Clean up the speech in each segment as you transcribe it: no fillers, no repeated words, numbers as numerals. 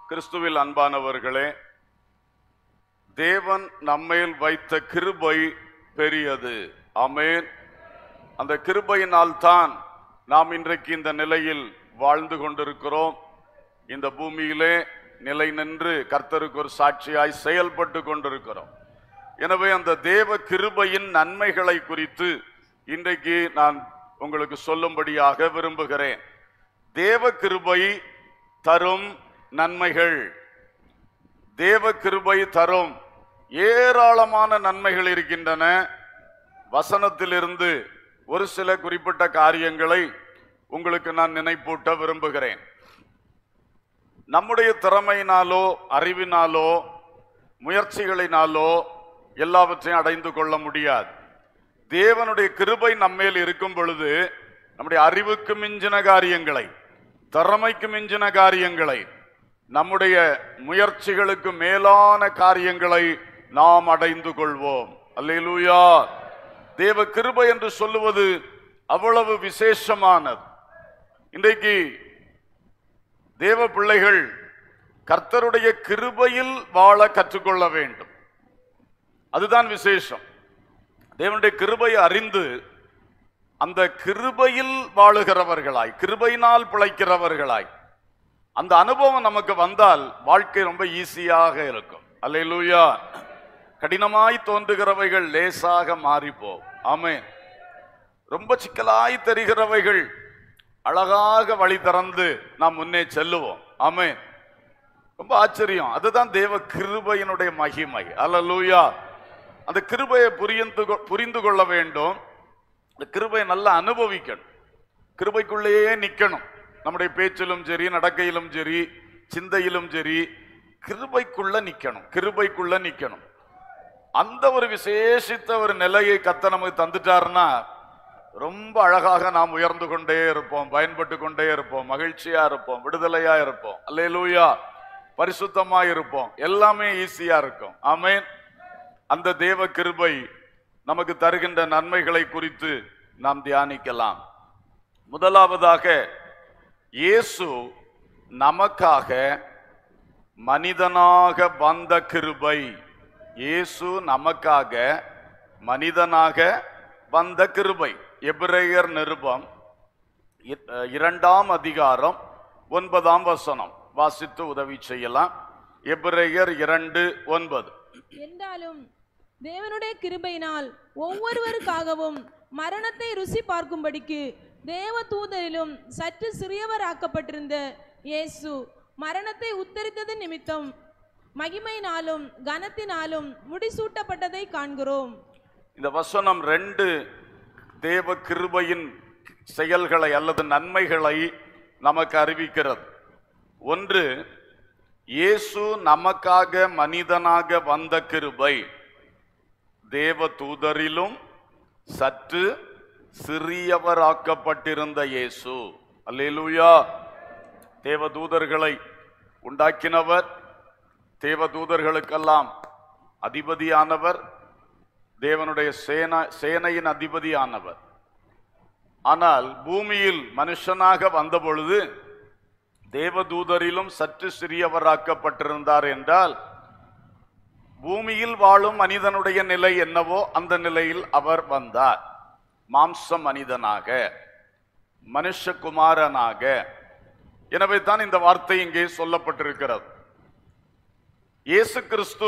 கிறிஸ்துவில் அன்பானவர்களே, தேவன் நம்மேல் வைத்த கிருபை பெரியது. ஆமென். அந்த கிருபையினால் தான் நாம் இன்றைக்கு இந்த நிலையில் வாழ்ந்து கொண்டிருக்கிறோம். இந்த பூமியிலே நிலை நின்று கர்த்தருக்கு ஒரு சாட்சியாய் செயல்பட்டு கொண்டிருக்கிறோம். எனவே அந்த தேவ கிருபையின் நன்மைகளை குறித்து இன்றைக்கு நான் உங்களுக்கு சொல்லும்படியாக விரும்புகிறேன். தேவ கிருபை தரும் நன்மைகள், தேவ கிருபை தரும் ஏராளமான நன்மைகள் இருக்கின்றன. வசனத்திலிருந்து ஒரு சில குறிப்பிட்ட காரியங்களை உங்களுக்கு நான் நினைப்பூட்ட விரும்புகிறேன். நம்முடைய திறமையினாலோ அறிவினாலோ முயற்சிகளினாலோ எல்லாவற்றையும் அடைந்து கொள்ள முடியாது. தேவனுடைய கிருபை நம்மேல் இருக்கும் பொழுது நம்முடைய அறிவுக்கு மிஞ்சின காரியங்களை, திறமைக்கு மிஞ்சின காரியங்களை, நம்முடைய முயற்சிகளுக்கு மேலான காரியங்களை நாம் அடைந்து கொள்வோம். அல்லேலூயா. தேவ கிருபை என்று சொல்லுவது அவ்வளவு விசேஷமானது. இன்றைக்கு தேவ பிள்ளைகள் கர்த்தருடைய கிருபையில் வாழ கற்றுக்கொள்ள வேண்டும். அதுதான் விசேஷம். தேவனுடைய கிருபையை அறிந்து அந்த கிருபையில் வாழுகிறவர்களாய், கிருபையினால் பிழைக்கிறவர்களாய் அந்த அனுபவம் நமக்கு வந்தால் வாழ்க்கை ரொம்ப ஈஸியாக இருக்கும். அல்லேலூயா. கடினமாய் தோன்றுகிறவைகள் லேசாக மாறிப்போம். ஆமென். ரொம்ப சிக்கலாய் தெரிகிறவைகள் அழகாக வழி திறந்து நாம் முன்னே செல்லுவோம். ஆமென். ரொம்ப ஆச்சரியம். அதுதான் தேவ கிருபையினுடைய மகிமை. அல்லேலூயா. அந்த கிருபையை புரிந்து கொள்ள வேண்டும். அந்த கிருபையை நல்லா அனுபவிக்கணும். கிருபைக்குள்ளேயே நிற்கணும். நம்முடைய பேச்சிலும் சரி, நடக்கையிலும் சரி, சிந்தையிலும் சரி, கிருபைக்குள்ள நிற்கணும். கிருபைக்குள்ள நிற்கணும். அந்த ஒரு விசேஷித்த ஒரு நிலையை கர்த்தர் நமக்கு தந்துட்டாருன்னா ரொம்ப அழகாக நாம் உயர்ந்து கொண்டே இருப்போம், பயன்பட்டு கொண்டே இருப்போம், மகிழ்ச்சியா இருப்போம், விடுதலையா இருப்போம். அல்லேலூயா. பரிசுத்தமா இருப்போம். எல்லாமே ஈஸியா இருக்கும். ஆமென். அந்த தேவ கிருபை நமக்கு தருகின்ற நன்மைகளை குறித்து நாம் தியானிக்கலாம். முதலாவதாக, இயேசு நமக்காக மனிதனாக வந்த கிருபை. இயேசு நமக்காக மனிதனாக வந்த கிருபை. எபிரேயர் நிருபம் 2ஆம் அதிகாரம் 9ஆம் வசனம் வாசித்து உதவி செய்யலாம். எபிரேயர் 2:9. என்றாலும் தேவனுடைய கிருபையினால் ஒவ்வொருவருக்காகவும் மரணத்தை ருசி பார்க்கும்படிக்கு தேவ தூதரிலும் சற்று சிறியவராக்கப்பட்டிருந்த இயேசு மரணத்தை உத்தரித்தது நிமித்தம் மகிமையினாலும் கனத்தினாலும் முடிசூட்டப்பட்டதை காண்கிறோம். இந்த வசனம் 2 தேவ கிருபையின் செயல்களை அல்லது நன்மைகளை நமக்கு அறிவிக்கிறது. ஒன்று, இயேசு நமக்காக மனிதனாக வந்த கிருபை. தேவ தூதரிலும் சற்று சிறியவராக்கப்பட்டிருந்த இயேசு. அல்லேலூயா. தேவ தூதர்களை உண்டாக்கினவர், தேவ தூதர்களுக்கெல்லாம் அதிபதியானவர், தேவனுடைய சேனையின் அதிபதியானவர். ஆனால் பூமியில் மனுஷனாக வந்த பொழுது தேவதூதரிலும் சற்று சிறியவராக்கப்பட்டிருந்தார் என்றால், பூமியில் வாழும் மனிதனுடைய நிலை என்னவோ அந்த நிலையில் அவர் வந்தார். மாம்ச மனிதனாக, மனுஷகுமாரனாக. எனவே தான் இந்த வார்த்தை இங்கே சொல்லப்பட்டிருக்கிறது. இயேசு கிறிஸ்து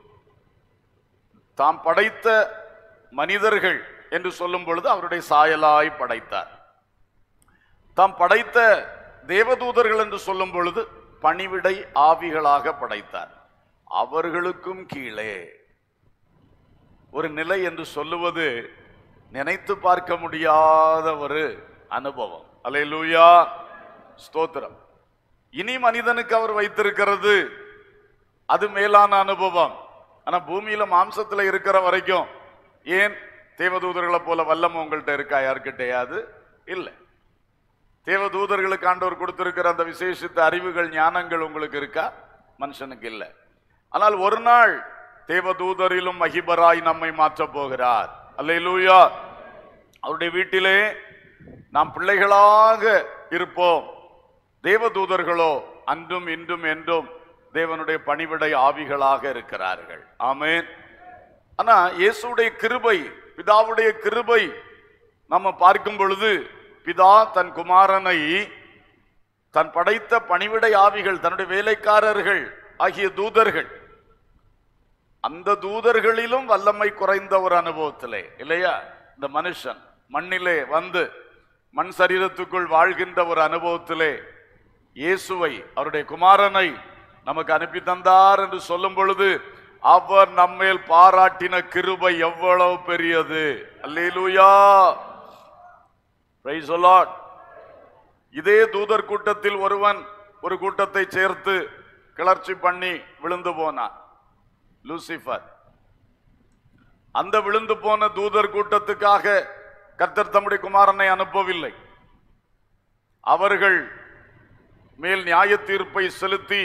தாம் படைத்த மனிதர்கள் என்று சொல்லும் பொழுது அவருடைய சாயலாய் படைத்தார். தாம் படைத்த தேவதூதர்கள் என்று சொல்லும் பொழுது பணிவிடை ஆவிகளாக படைத்தார். அவர்களுக்கும் கீழே ஒரு நிலை என்று சொல்லுவது நினைத்து பார்க்க முடியாத ஒரு அனுபவம். அல்லேலூயா. ஸ்தோத்திரம். இனி மனிதனுக்கு அவர் வைத்திருக்கிறது அது மேலான அனுபவம். ஆனா பூமியில மாம்சத்துல இருக்கிற வரைக்கும் ஏன் தேவதூதர்களை போல வல்லமை உங்கள்கிட்ட இருக்கா? யார்கிட்டையாது இல்லை. தேவதூதர்களுக்கு ஆண்டவர் கொடுத்திருக்கிற அந்த விசேஷித்த அறிவுகள், ஞானங்கள் உங்களுக்கு இருக்கா? மனுஷனுக்கு இல்லை. ஆனால் ஒரு நாள் தேவதூதரிலும் மகிபராய் நம்மை மாற்றப் போகிறார். அல்லேலூயா. அவருடைய வீட்டிலே நாம் பிள்ளைகளாக இருப்போம். தேவதூதர்களோ அன்றும் இன்றும் என்றும் தேவனுடைய பணிவிடை ஆவிகளாக இருக்கிறார்கள். ஆமென். ஆனா இயேசுடைய கிருபை, பிதாவுடைய கிருபை நம்ம பார்க்கும் பொழுது, பிதா தன் குமாரனை தன் படைத்த பணிவிடை ஆவிகள், தன்னுடைய வேலைக்காரர்கள் ஆகிய தூதர்கள், அந்த தூதர்களிலும் வல்லமை குறைந்த ஒரு அனுபவத்திலே இல்லையா, இந்த மனுஷன் மண்ணிலே வந்து மண் சரீரத்துக்குள் வாழ்கின்ற ஒரு அனுபவத்திலே இயேசுவை, அவருடைய குமாரனை நமக்கு அனுப்பி தந்தார் என்று சொல்லும் பொழுது, அவர் நம்மேல் பாராட்டின கிருபை எவ்வளவு பெரியது. அல்லேலூயா, பிரைஸ் தி லார்ட். இதே தூதர் கூட்டத்தில் ஒருவன் ஒரு கூட்டத்தை சேர்த்து கிளர்ச்சி பண்ணி விழுந்து போனான், லூசிபர். அந்த விழுந்து போன தூதர் கூட்டத்துக்காக கர்த்தர் தம்முடைய குமாரனை அனுப்பவில்லை. அவர்கள் மேல் நியாய தீர்ப்பை செலுத்தி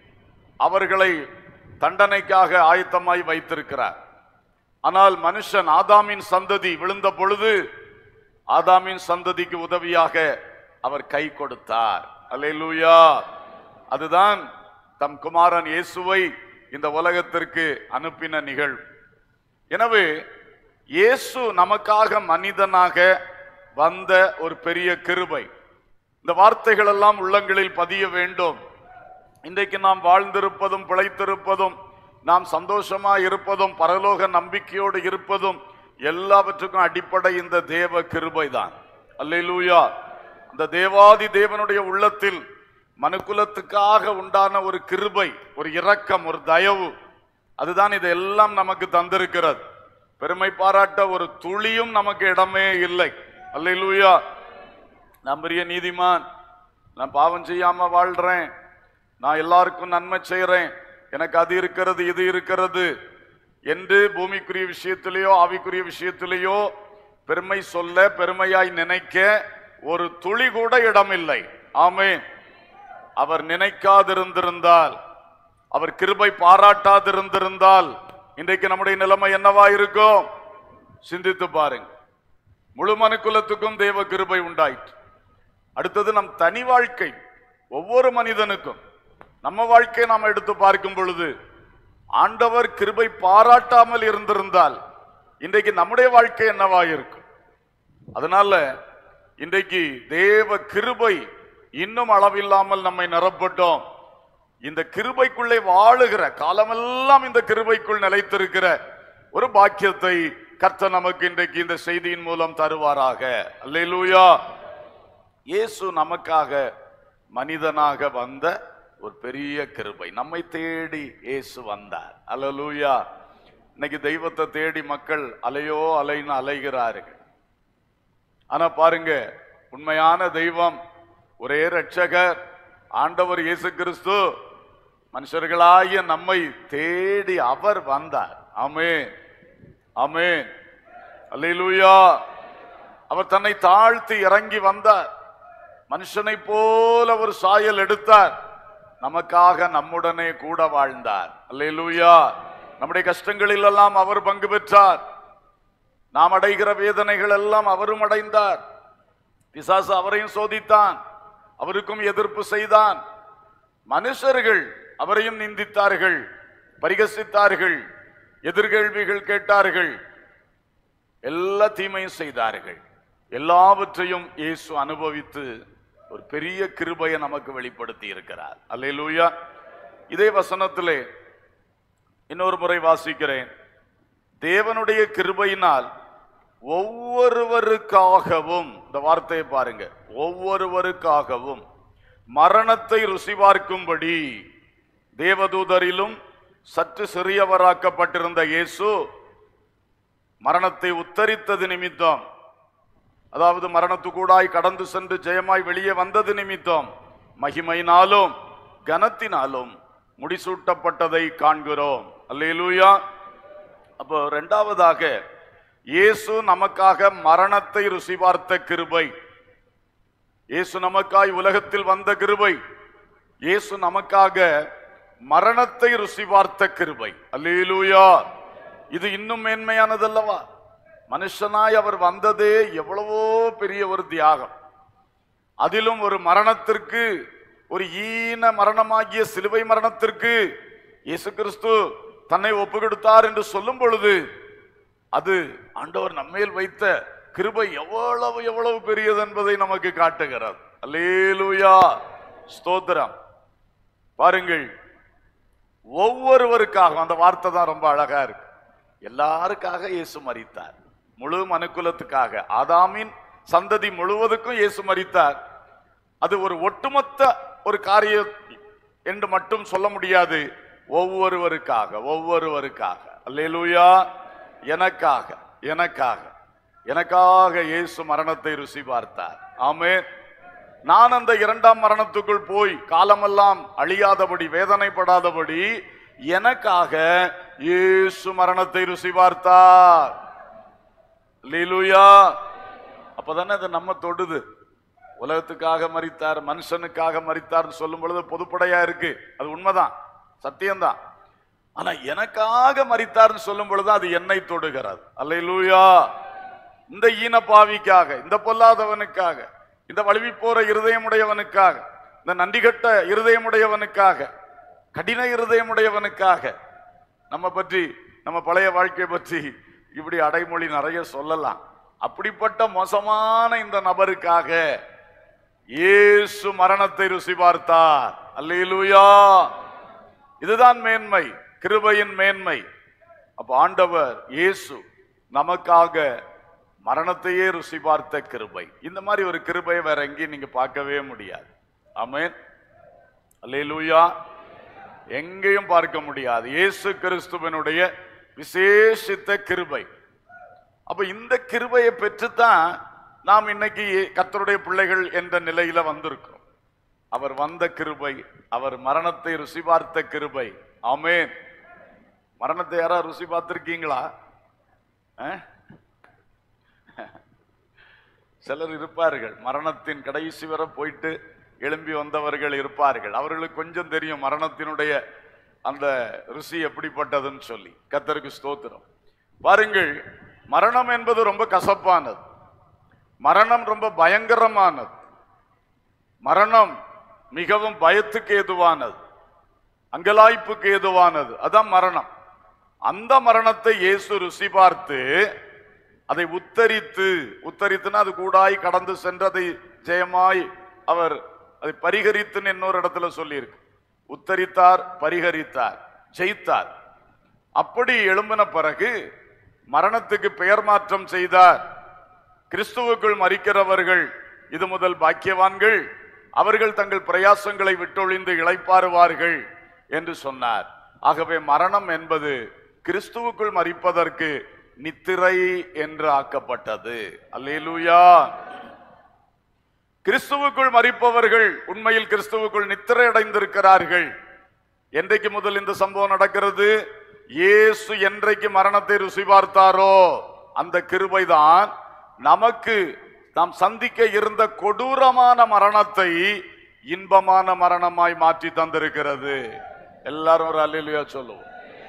அவர்களை தண்டனைக்காக ஆயத்தமாய் வைத்திருக்கிறார். ஆனால் மனுஷன் ஆதாமின் சந்ததி விழுந்த பொழுது ஆதாமின் சந்ததிக்கு உதவியாக அவர் கை கொடுத்தார். அல்லேலூயா. அதுதான் தம் குமாரன் இயேசுவை இந்த உலகத்திற்கு அனுப்பின நிகழ்வு. எனவே இயேசு நமக்காக மனிதனாக வந்த ஒரு பெரிய கிருபை. இந்த வார்த்தைகள் எல்லாம் உள்ளங்களில் பதிய வேண்டும். இன்றைக்கு நாம் வாழ்ந்திருப்பதும் பிழைத்திருப்பதும், நாம் சந்தோஷமா இருப்பதும், பரலோக நம்பிக்கையோடு இருப்பதும் எல்லாவற்றுக்கும் அடிப்படை இந்த தேவ கிருபை தான். அல்லேலூயா. இந்த தேவாதி தேவனுடைய உள்ளத்தில் மனுக்குலத்துக்காக உண்டான ஒரு கிருபை, ஒரு இரக்கம், ஒரு தயவு, அதுதான் இதெல்லாம் நமக்கு தந்திருக்கிறது. பெருமை பாராட்ட ஒரு துளியும் நமக்கு இடமே இல்லை. அல்லேலூயா. நான் பெரிய நீதிமான், நான் பாவம் செய்யாம வாழ்றேன், நான் எல்லாருக்கும் நன்மை செய்யறேன், எனக்கு அது இருக்கிறது இது இருக்கிறது என்று பூமிக்குரிய விஷயத்திலேயோ ஆவிக்குரிய விஷயத்திலேயோ பெருமை சொல்ல, பெருமையாய் நினைக்க ஒரு துளி கூட இடமில்லை. ஆமென். அவர் நினைக்காதிருந்திருந்தால், அவர் கிருபை பாராட்டாதிருந்திருந்தால் இன்றைக்கு நம்முடைய நிலைமை என்னவா இருக்கும்? சிந்தித்து பாருங்க. முழு மனுக்குலத்துக்கும் தேவ கிருபை உண்டாயிற்று. அடுத்தது நம் தனி வாழ்க்கை, ஒவ்வொரு மனிதனுக்கும் நம்ம வாழ்க்கையை நாம் எடுத்து பார்க்கும் பொழுது, ஆண்டவர் கிருபை பாராட்டாமல் இருந்திருந்தால் இன்றைக்கு நம்முடைய வாழ்க்கை என்னவா இருக்கும்? அதனால இன்றைக்கு தேவ கிருபை இன்னும் அளவில்லாமல் நம்மை நிரப்பட்டோம். இந்த கிருபைக்குள்ளே வாழுகிற காலமெல்லாம் இந்த கிருபைக்குள் நிலைத்திருக்கிற ஒரு பாக்கியத்தை கர்த்தர் நமக்கு இன்றைக்கு இந்த செய்தியின் மூலம் தருவாராக. அல்லேலூயா. இயேசு நமக்காக மனிதனாக வந்த ஒரு பெரிய கிருபை. நம்மை தேடி இயேசு வந்தார். அல்லேலூயா. இன்னைக்கு தெய்வத்தை தேடி மக்கள் அலையோ அலைன்னு அலைகிறார்கள். ஆனா பாருங்க, உண்மையான தெய்வம், ஒரே இரட்சகர் ஆண்டவர் இயேசு கிறிஸ்து மனுஷர்களாகிய நம்மை தேடி அவர் வந்தார். ஆமென், ஆமென், அல்லேலூயா. அவர் தன்னை தாழ்த்தி இறங்கி வந்தார். மனுஷனை போல ஒரு சாயல் எடுத்தார். நமக்காக நம்முடனே கூட வாழ்ந்தார். அல்லேலூயா. நம்முடைய கஷ்டங்களில் எல்லாம் அவர் பங்கு பெற்றார். நாம் அடைகிற வேதனைகள் எல்லாம் அவரும் அடைந்தார். பிசாசு அவரையும் சோதித்தான், அவருக்கும் எதிர்ப்பு செய்தான். மனுஷர்கள் அவரையும் நிந்தித்தார்கள், பரிகசித்தார்கள், எதிர்கேள்விகள் கேட்டார்கள், எல்லா தீமையும் செய்தார்கள். எல்லாவற்றையும் இயேசு அனுபவித்து ஒரு பெரிய கிருபையை நமக்கு வெளிப்படுத்தி இருக்கிறார். அல்லேலூயா. இதே வசனத்திலே இன்னொரு முறை வாசிக்கிறேன். தேவனுடைய கிருபையினால் ஒவ்வொருவருக்காகவும், இந்த வார்த்தையை பாருங்க, ஒவ்வொருவருக்காகவும் மரணத்தை ருசி பார்க்கும்படி தேவதூதரிலும் சற்று சிறியவராக்கப்பட்டிருந்த இயேசு மரணத்தை உத்தரித்தது நிமித்தம், அதாவது மரணத்துக்கூடாய் கடந்து சென்று ஜெயமாய் வெளியே வந்தது நிமித்தம் மகிமையினாலும் கனத்தினாலும் முடிசூட்டப்பட்டதை காண்கிறோம். அல்லேலூயா. அப்போ இரண்டாவதாக இயேசு நமக்காக மரணத்தை ருசி பார்த்த கிருபை, இயேசு நமக்காய் உலகத்தில் வந்த கிருபை, இயேசு நமக்காக மரணத்தை ருசி பார்த்த கிருபை. அல்லேலூயா. இது இன்னும் மேன்மையானதல்லவா? மனுஷனாய் அவர் வந்ததே எவ்வளவோ பெரிய ஒரு தியாகம். அதிலும் ஒரு மரணத்திற்கு ஒரு ஈன மரணமாகிய சிலுவை மரணத்திற்கு இயேசு கிறிஸ்து தன்னை ஒப்பு கொடுத்தார் என்று சொல்லும் பொழுது அது ஆண்டவர் நம்மேல் வைத்த கிருபை எவ்வளவு எவ்வளவு பெரியது என்பதை நமக்கு காட்டுகிறது. அல்லேலூயா, ஸ்தோத்திரம். பாருங்கள், ஒவ்வொருவருக்காக, அந்த வார்த்தை தான் ரொம்ப அழகா இருக்கு. எல்லாருக்காக இயேசு மரித்தார், முழு மனுக்குலத்துக்காக, ஆதாமின் சந்ததி முழுவதுக்கும் இயேசு மரித்தார். அது ஒரு ஒட்டுமொத்த ஒரு காரியம் என்று மட்டும் சொல்ல முடியாது. ஒவ்வொருவருக்காக, ஒவ்வொருவருக்காக. அல்லேலூயா. எனக்காக எனக்காக எனக்காக இயேசு மரணத்தை ருசி பார்த்தார். ஆமென். நான் அந்த இரண்டாம் மரணத்துக்குள் போய் காலமெல்லாம் அழியாதபடி, வேதனைப்படாதபடி எனக்காக இயேசு மரணத்தை ருசி பார்த்தார். அல்லேலூயா. அப்பதானே அது நம்ம தொடுது. உலகத்துக்காக மரித்தார், மனுஷனுக்காக மரித்தார் சொல்லும் பொழுது பொதுப்படையா இருக்கு, அது உண்மைதான், சத்தியம்தான். ஆனா எனக்காக மரித்தார்னு சொல்லும் பொழுது அது என்னை தொடுகிறது. அல்லேலூயா. இந்த ஈனப்பாவிக்காக, இந்த பொல்லாதவனுக்காக, இந்த வழுவி போற இருதயமுடையவனுக்காக, இந்த நன்றிகட்ட இருதயமுடையவனுக்காக, கடின இருதயமுடையவனுக்காக, நம்ம பற்றி, நம்ம பழைய வாழ்க்கை பற்றி இப்படி அடைமொழி நிறைய சொல்லலாம். அப்படிப்பட்ட மோசமான இந்த நபருக்காக இயேசு மரணத்தை ருசி பார்த்தார். அல்லேலூயா. இதுதான் மேன்மை, கிருபையின் மேன்மை. அப்ப ஆண்டவர் இயேசு நமக்காக மரணத்தையே ருசி பார்த்த கிருபை. இந்த மாதிரி ஒரு கிருபையை வேற எங்கேயும் நீங்க பார்க்கவே முடியாது. ஆமென். அல்லேலூயா. எங்கேயும் பார்க்க முடியாது. இயேசு கிறிஸ்துவினுடைய விசேஷித்த கிருபை. அப்ப இந்த கிருபையை பெற்றுத்தான் நாம் இன்னைக்கு கர்த்தருடைய பிள்ளைகள் என்ற நிலையில வந்திருக்கிறோம். அவர் வந்த கிருபை, அவர் மரணத்தை ருசி பார்த்த கிருபை. ஆமென். மரணத்தை யாரா ருசி பார்த்திருக்கீங்களா? சிலர் இருப்பார்கள், மரணத்தின் கடைசி வரை போயிட்டு எழும்பி வந்தவர்கள் இருப்பார்கள். அவர்களுக்கு கொஞ்சம் தெரியும் மரணத்தினுடைய அந்த ருசி எப்படிப்பட்டதுன்னு சொல்லி. கர்த்தருக்கு ஸ்தோத்திரம். பாருங்கள், மரணம் என்பது ரொம்ப கசப்பானது, மரணம் ரொம்ப பயங்கரமானது, மரணம் மிகவும் பயத்துக்கு ஏதுவானது, அங்கலாய்ப்புக்கு ஏதுவானது. அதான் மரணம். அந்த மரணத்தை இயேசு ருசி பார்த்து அதை உத்தரித்துனா அது கூடாய் கடந்து சென்று அதை ஜெயமாய் அவர் அதை பரிகரித்துன்னு இன்னொரு இடத்துல சொல்லியிருக்கு. உத்தரித்தார், பரிகரித்தார், ஜெயித்தார். அப்படி எழும்பின பிறகு மரணத்துக்கு பெயர் மாற்றம் செய்தார். கிறிஸ்துவுக்குள் மரிக்கிறவர்கள் இது முதல் பாக்கியவான்கள், அவர்கள் தங்கள் பிரயாசங்களை விட்டொழிந்து இளைப்பாறுவார்கள் என்று சொன்னார். ஆகவே மரணம் என்பது கிறிஸ்துவுக்குள் மரிப்பதற்கு நித்திரை என்று ஆக்கப்பட்டது. அல்லேலூயா. கிறிஸ்துவுக்குள் மரிப்பவர்கள் உண்மையில் கிறிஸ்துவுக்குள் நித்திரை அடைந்திருக்கிறார்கள். என்றைக்கு முதல் இந்த சம்பவம் நடக்கிறது? இயேசு என்றைக்கு மரணத்தை ருசி பார்த்தாரோ அந்த கிருபைதான் நமக்கு நாம் சந்திக்க இருந்த கொடூரமான மரணத்தை இன்பமான மரணமாய் மாற்றி தந்திருக்கிறது. எல்லாரும் ஒரு அல்லேலூயா சொல்லுவோம்.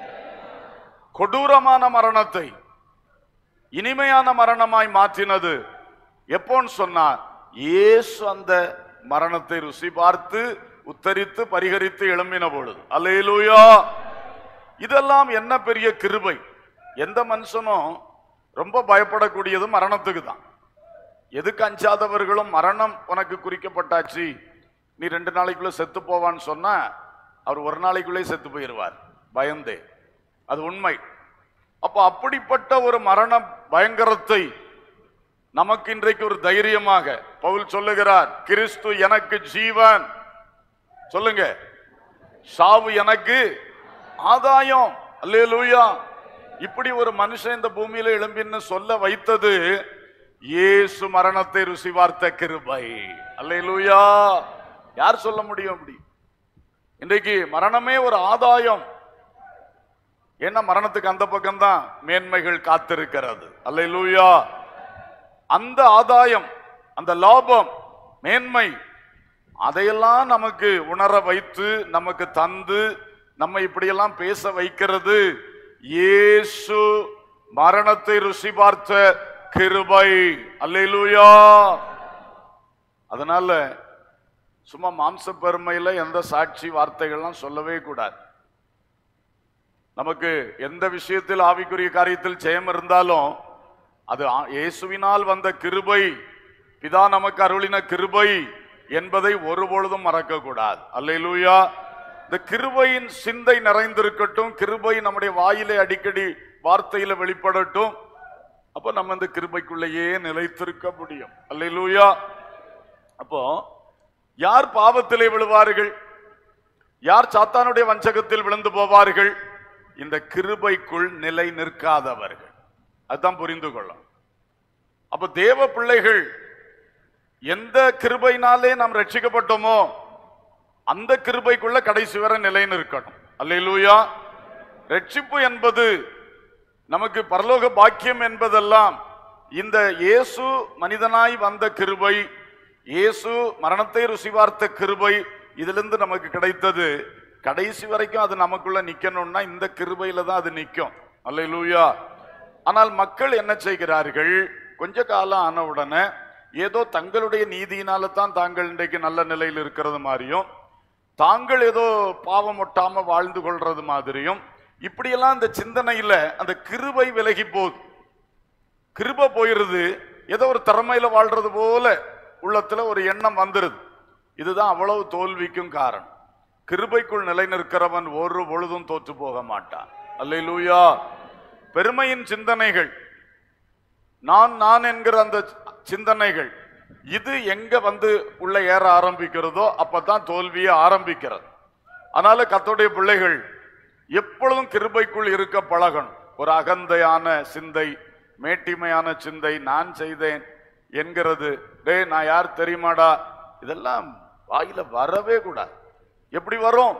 கொடூரமான மரணத்தை இனிமையான மரணமாய் மாற்றினது எப்போன்னு சொன்னா, இயேசு அந்த மரணத்தை ருசி பார்த்து உத்தரித்து பரிகரித்து எழும்பின பொழுது. அல்லேலூயா. இதெல்லாம் என்ன பெரிய கிருபை. எந்த மனுஷனும் ரொம்ப பயப்படக்கூடியது மரணத்துக்கு தான். எதுக்கு அஞ்சாதவர்களும் மரணம் உனக்கு குறிக்கப்பட்டாச்சு, நீ 2 நாளைக்குள்ள செத்து போவான்னு சொன்னா அவர் 1 நாளைக்குள்ளே செத்து போயிடுவார் பயந்தே. அது உண்மை. அப்ப அப்படிப்பட்ட ஒரு மரண பயங்கரத்தை நமக்கு இன்றைக்கு ஒரு தைரியமாக பவுல் சொல்லுகிறார், கிறிஸ்து எனக்கு ஜீவன். சொல்லுங்க, சாவு எனக்கு ஆதாயம். அல்லேலூயா. இப்படி ஒரு மனுஷன் இந்த பூமியில எழும்பின்னு சொல்ல வைத்தது இயேசு மரணத்தை ருசி பார்த்த கிருபை. அல்லேலூயா. யார் சொல்ல முடியும் அப்படி? இன்றைக்கு மரணமே ஒரு ஆதாயம். ஏன்னா மரணத்துக்கு அந்த பக்கம்தான் மேன்மைகள் காத்திருக்கிறது. அல்லேலூயா. அந்த ஆதாயம், அந்த லாபம், மேன்மை, அதையெல்லாம் நமக்கு உணர வைத்து நமக்கு தந்து நம்ம இப்படியெல்லாம் பேச வைக்கிறது இயேசு மரணத்தை ருசி பார்த்த கிருபை. அல்லேலூயா. அதனால சும்மா மாம்ச பெருமையில எந்த சாட்சி வார்த்தைகள்லாம் சொல்லவே கூடாது. நமக்கு எந்த விஷயத்தில் ஆவிக்குரிய காரியத்தில் ஜெயம் இருந்தாலும் அது இயேசுவினால் வந்த கிருபை, பிதா நமக்கு அருளின கிருபை என்பதை ஒருபொழுதும் மறக்க கூடாது. அல்லேலூயா. இந்த கிருபையின் சிந்தை நிறைந்திருக்கட்டும். கிருபை நம்முடைய வாயிலே அடிக்கடி வார்த்தையில வெளிப்படட்டும். அப்ப நம்ம இந்த கிருபைக்குள்ளேயே நிலைத்திருக்க முடியும். அல்லேலூயா. அப்போ யார் பாவத்திலே விழுவார்கள்? யார் சாத்தானுடைய வஞ்சகத்தில் விழுந்து போவார்கள்? இந்த கிருபைக்குள் நிலை நிற்காதவர்கள். அதுதான் புரிந்து கொள்ளும். அப்ப தேவ பிள்ளைகள் எந்த கிருபையினாலே நாம் ரட்சிக்கப்பட்டோமோ அந்த கிருபைக்குள்ள கடைசி வரை நிலை நிற்கணும். அல்லேலூயா. ரட்சிப்பு என்பது நமக்கு பரலோக பாக்கியம் என்பதெல்லாம் இந்த இயேசு மனிதனாய் வந்த கிருபை, இயேசு மரணத்தை ருசி பார்த்த கிருபை, இதிலிருந்து நமக்கு கிடைத்தது. கடைசி வரைக்கும் அது நமக்குள்ள நிக்கணும்னா இந்த கிருபையில தான் அது நிற்கும். அல்லேலூயா. ஆனால் மக்கள் என்ன செய்கிறார்கள்? கொஞ்ச காலம் ஆன உடனே ஏதோ தங்களுடைய நீதியினால தான் தாங்கள் இன்றைக்கு நல்ல நிலையில் இருக்கிறது மாதிரியும், தாங்கள் ஏதோ பாவம் ஒட்டாம வாழ்ந்து கொள்றது மாதிரியும், இப்படியெல்லாம் இந்த சிந்தனையில அந்த கிருபை விலகி போகுது. கிருபை போயிருது. ஏதோ ஒரு திறமையில வாழ்றது போல உள்ளத்துல ஒரு எண்ணம் வந்துருது. இதுதான் அவ்வளவு தோல்விக்கும் காரணம். கிருபைக்குள் நிலை நிற்கிறவன் ஒரு பொழுதும் தோற்று போக மாட்டான். அல்லேலூயா. பெருமையின் சிந்தனைகள், நான் என்கிற அந்த சிந்தனைகள், இது எங்க வந்து உள்ள ஏற ஆரம்பிக்கிறதோ அப்பதான் தோல்வியை ஆரம்பிக்கிறது. அதனால கர்த்தருடைய பிள்ளைகள் எப்பொழுதும் கிருபைக்குள் இருக்க பழகணும். ஒரு அகந்தையான சிந்தை, மேட்டிமையான சிந்தை, நான் செய்தேன் என்கிறது, டே நான் யார் தெரியுமாடா, இதெல்லாம் வாயில வரவே கூடாது. எப்படி வரும்?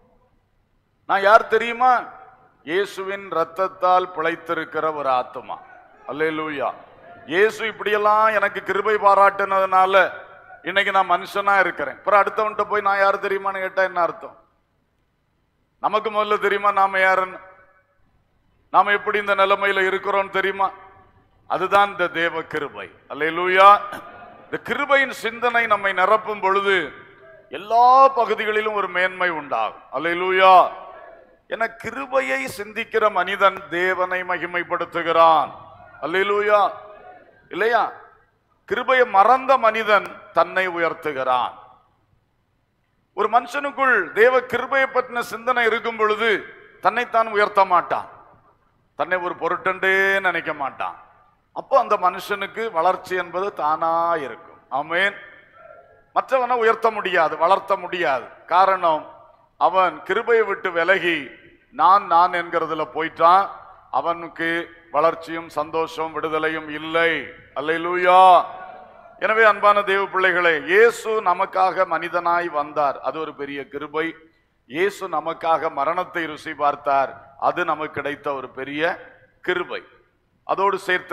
நான் யார் தெரியுமா? இயேசுவின் ரத்தத்தால் பிழைத்திருக்கிற ஒரு ஆத்துமா. அல்லேலூயா. இயேசு இப்படியெல்லாம் எனக்கு கிருபை பாராட்டினதுனால இன்னைக்கு நான் மனுஷனா இருக்கிறேன். அப்புறம் அடுத்தவன்கிட்ட போய் நான் யார் தெரியுமான்னு கேட்டா என்ன அர்த்தம்? நமக்கு முதல்ல தெரியுமா நாம யாருன்னு? நாம எப்படி இந்த நிலைமையில இருக்கிறோம் தெரியுமா? அதுதான் இந்த தேவ கிருபை. அல்லேலூயா. இந்த கிருபையின் சிந்தனை நம்மை நிரப்பும் பொழுது எல்லா பகுதிகளிலும் ஒரு மேன்மை உண்டாகும். அல்லேலூயா. என கிருபையை சிந்திக்கிற மனிதன் தேவனை மகிமைப்படுத்துகிறான். அல்லேலூயா. இல்லையா? கிருபையை மறந்த மனிதன் தன்னை உயர்த்துகிறான். ஒரு மனுஷனுக்குள் தேவ கிருபையை பற்றின சிந்தனை இருக்கும் பொழுது தன்னைத்தான் உயர்த்த மாட்டான். தன்னை ஒரு பொருட்டண்டே நினைக்க மாட்டான். அப்போ அந்த மனுஷனுக்கு வளர்ச்சி என்பது தானா இருக்கும். ஆமென். மற்றவனை உயர்த்த முடியாது, வளர்த்த முடியாது. காரணம், அவன் கிருபையை விட்டு விலகி நான் என்கிறதுல போயிட்டான். அவனுக்கு வளர்ச்சியும் சந்தோஷம் விடுதலையும் இல்லை. அல்லேலூயா. எனவே அன்பான தேவ பிள்ளைகளே, இயேசு நமக்காக மனிதனாய் வந்தார். அது ஒரு பெரிய கிருபை. இயேசு நமக்காக மரணத்தை ருசி பார்த்தார். அது நமக்கு கிடைத்த ஒரு பெரிய கிருபை. அதோடு சேர்த்து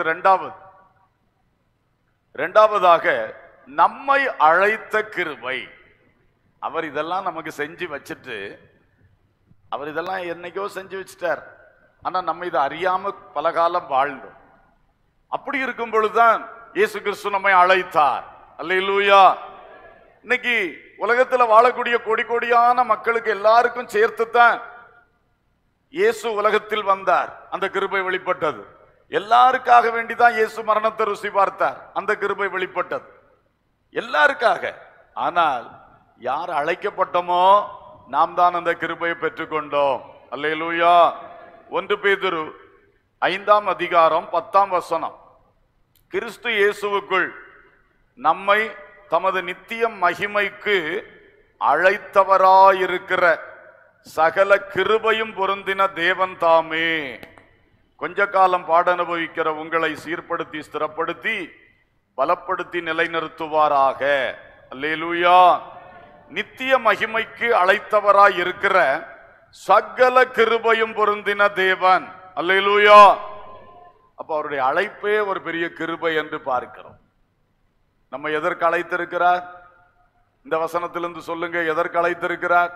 இரண்டாவதாக நம்மை அழைத்த கிருபை. அவர் இதெல்லாம் நமக்கு செஞ்சு வச்சுட்டு, அவர் இதெல்லாம் என்னைக்கோ செஞ்சு வச்சுட்டார். ஆனா நம்ம இதை அறியாம பல காலம் வாழ்ந்தோம். அப்படி இருக்கும் பொழுதுதான் இயேசு கிறிஸ்து நம்மை அழைத்தார். அல்லேலூயா. இன்னைக்கு உலகத்துல வாழக்கூடிய கோடி கோடியான மக்களுக்கு எல்லாருக்கும் சேர்த்துத்தான் இயேசு உலகத்தில் வந்தார். அந்த கிருபை வெளிப்பட்டது. எல்லாருக்காக வேண்டிதான் இயேசு மரணத்தை ருசி பார்த்தார். அந்த கிருபை வெளிப்பட்டது எல்லாருக்காக. ஆனால் யார் அழைக்கப்பட்டோமோ நாம் தான் அந்த கிருபையை பெற்றுக்கொண்டோம். அல்லேலூயா. 1 பேதுரு 5ஆம் அதிகாரம் 10ஆம் வசனம். கிறிஸ்து இயேசுவுக்குள் நம்மை தமது நித்திய மகிமைக்கு அழைத்தவராயிருக்கிற சகல கிருபையும் பொருந்தின தேவன் தாமே கொஞ்ச காலம் பாட அனுபவிக்கிற உங்களை சீர்படுத்தி ஸ்திரப்படுத்தி பலப்படுத்தி நிலைநிறுத்துவாராக. அல்லேலூயா. நித்திய மகிமைக்கு அழைத்தவராய் இருக்கிற சகல கிருபையும் பொருந்தின தேவன். அல்லேலூயா. அப்ப அவருடைய அழைப்பே ஒரு பெரிய கிருபை என்று பார்க்கிறோம். நம்ம எதற்கு அழைத்திருக்கிறார்? இந்த வசனத்திலிருந்து சொல்லுங்க, எதற்கு அழைத்திருக்கிறார்?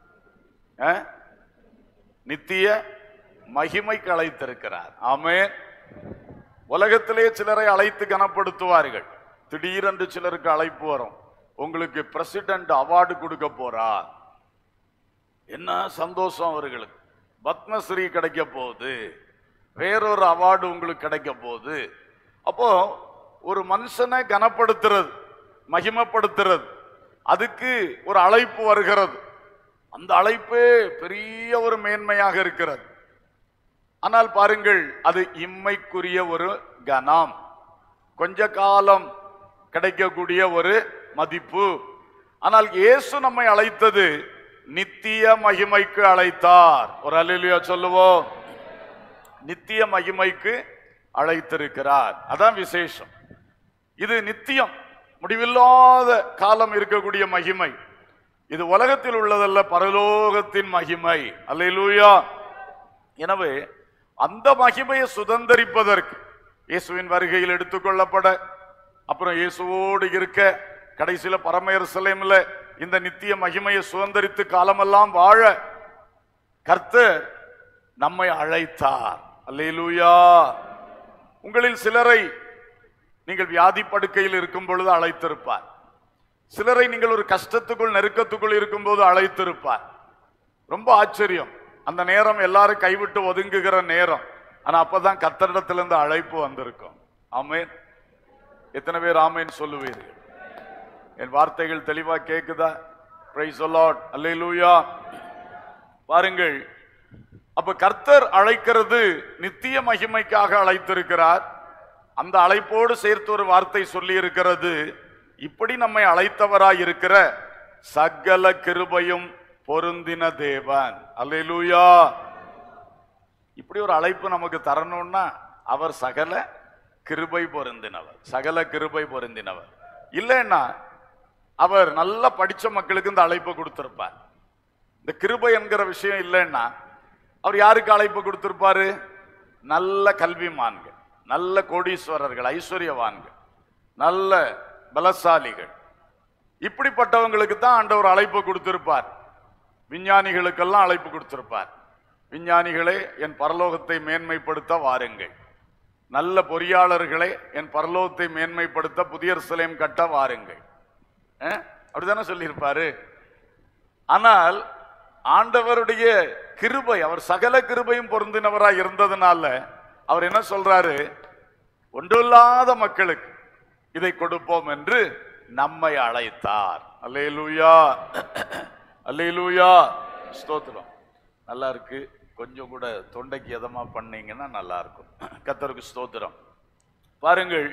நித்திய மகிமைக்கு அழைத்திருக்கிறார். ஆமென். உலகத்திலே சிலரை அழைத்து கனப்படுத்துவார்கள். திடீரென்று சிலருக்கு அழைப்பு வரும். உங்களுக்கு பிரசிடென்ட் அவார்டு கொடுக்க போறார். என்ன சந்தோஷம் அவர்களுக்கு. பத்மஸ்ரீ கிடைக்க போகுது, வேறொரு அவார்டு உங்களுக்கு கிடைக்க போகுது. அப்போ ஒரு மனுஷனை கனப்படுத்துறது, மகிமைப்படுத்துறது, அதுக்கு ஒரு அழைப்பு வருகிறது. அந்த அழைப்பே பெரிய ஒரு மேன்மையாக இருக்கிறது. ஆனால் பாருங்கள், அது இம்மைக்குரிய ஒரு கனம், கொஞ்ச காலம் கிடைக்கக்கூடிய ஒரு மதிப்பு. ஆனால் இயேசு நம்மை அழைத்தது நித்திய மகிமைக்கு அழைத்தார். ஒரு அல்லேலூயா சொல்லுவோம். நித்திய மகிமைக்கு அழைத்திருக்கிறார். அதான் விசேஷம். இது நித்தியம், முடிவில்லாத காலம் இருக்கக்கூடிய மகிமை. இது உலகத்தில் உள்ளதல்ல, பரலோகத்தின் மகிமை. அல்லேலூயா. எனவே அந்த மகிமையை சுதந்தரிப்பதற்கு, இயேசுவின் வருகையில் எடுத்துக்கொள்ளப்பட, அப்புறம் இயேசுவோடு இருக்க, கடைசியில பரம எருசலேமில் இந்த நித்திய மகிமையை சுதந்தரித்து காலமெல்லாம் வாழ கர்த்தர் நம்மை அழைத்தார். அல்லேலூயா. உங்களில் சிலரை நீங்கள் வியாதி படுக்கையில் இருக்கும் பொழுது அழைத்திருப்பார். சிலரை நீங்கள் ஒரு கஷ்டத்துக்குள், நெருக்கத்துக்குள் இருக்கும் போது அழைத்திருப்பார். ரொம்ப ஆச்சரியம். அந்த நேரம் எல்லாரும் கைவிட்டு ஒதுங்குகிற நேரம். ஆனா அப்பதான் கர்த்தரிடத்திலிருந்து அழைப்பு வந்திருக்கும். ஆமென். எத்தனை பேர் ஆமென் சொல்லுவீர்கள்? என் வார்த்தைகள் தெளிவா கேக்குதா? Praise the lord. அல்லேலூயா. பாருங்கள், அப்ப கர்த்தர் அழைக்கிறது நித்திய மகிமைக்காக அழைத்திருக்கிறார். அந்த அழைப்போடு சேர்த்து ஒரு வார்த்தை சொல்லி இருக்கிறது, இப்படி நம்மை அழைத்தவராய் இருக்கிற சகல கிருபையும் பொருந்தின தேவன். அல்லேலூயா. இப்படி ஒரு அழைப்பு நமக்கு தரணும்னா அவர் சகல கிருபை பொருந்தினவர், சகல கிருபை பொருந்தினவர். இல்லைன்னா அவர் நல்லா படிச்ச மக்களுக்கு இந்த அழைப்பை கொடுத்திருப்பார். இந்த கிருபை என்கிற விஷயம் இல்லைன்னா அவர் யாருக்கு அழைப்பு கொடுத்திருப்பாரு? நல்ல கல்விமான்கள், நல்ல கோடீஸ்வரர்கள், ஐஸ்வர்யவான்கள், நல்ல பலசாலிகள், இப்படிப்பட்டவங்களுக்கு தான் ஆண்டவர் அழைப்பு கொடுத்திருப்பார். விஞ்ஞானிகளுக்கெல்லாம் அழைப்பு கொடுத்திருப்பார். விஞ்ஞானிகளே, என் பரலோகத்தை மேன்மைப்படுத்த வாருங்கள். நல்ல பொறியாளர்களே, என் பரலோகத்தை மேன்மைப்படுத்த புதிய எருசலேம் கட்ட வாருங்கள். அப்படித்தானே சொல்லியிருப்பாரு. ஆனால் ஆண்டவருடைய கிருபை, அவர் சகல கிருபையும் பொருந்தினவராய் இருந்ததுனால அவர் என்ன சொல்றாரு? ஒன்றில்லாத மக்களுக்கு இதை கொடுப்போம் என்று நம்மை அழைத்தார். அல்லேலூயா. அல்லேலூயா. ஸ்தோத்திரம். நல்லா இருக்கு. கொஞ்சம் கூட தொண்டைக்கு எதமா பண்ணீங்கன்னா நல்லா இருக்கும். கர்த்தருக்கு ஸ்தோத்திரம். பாருங்கள்,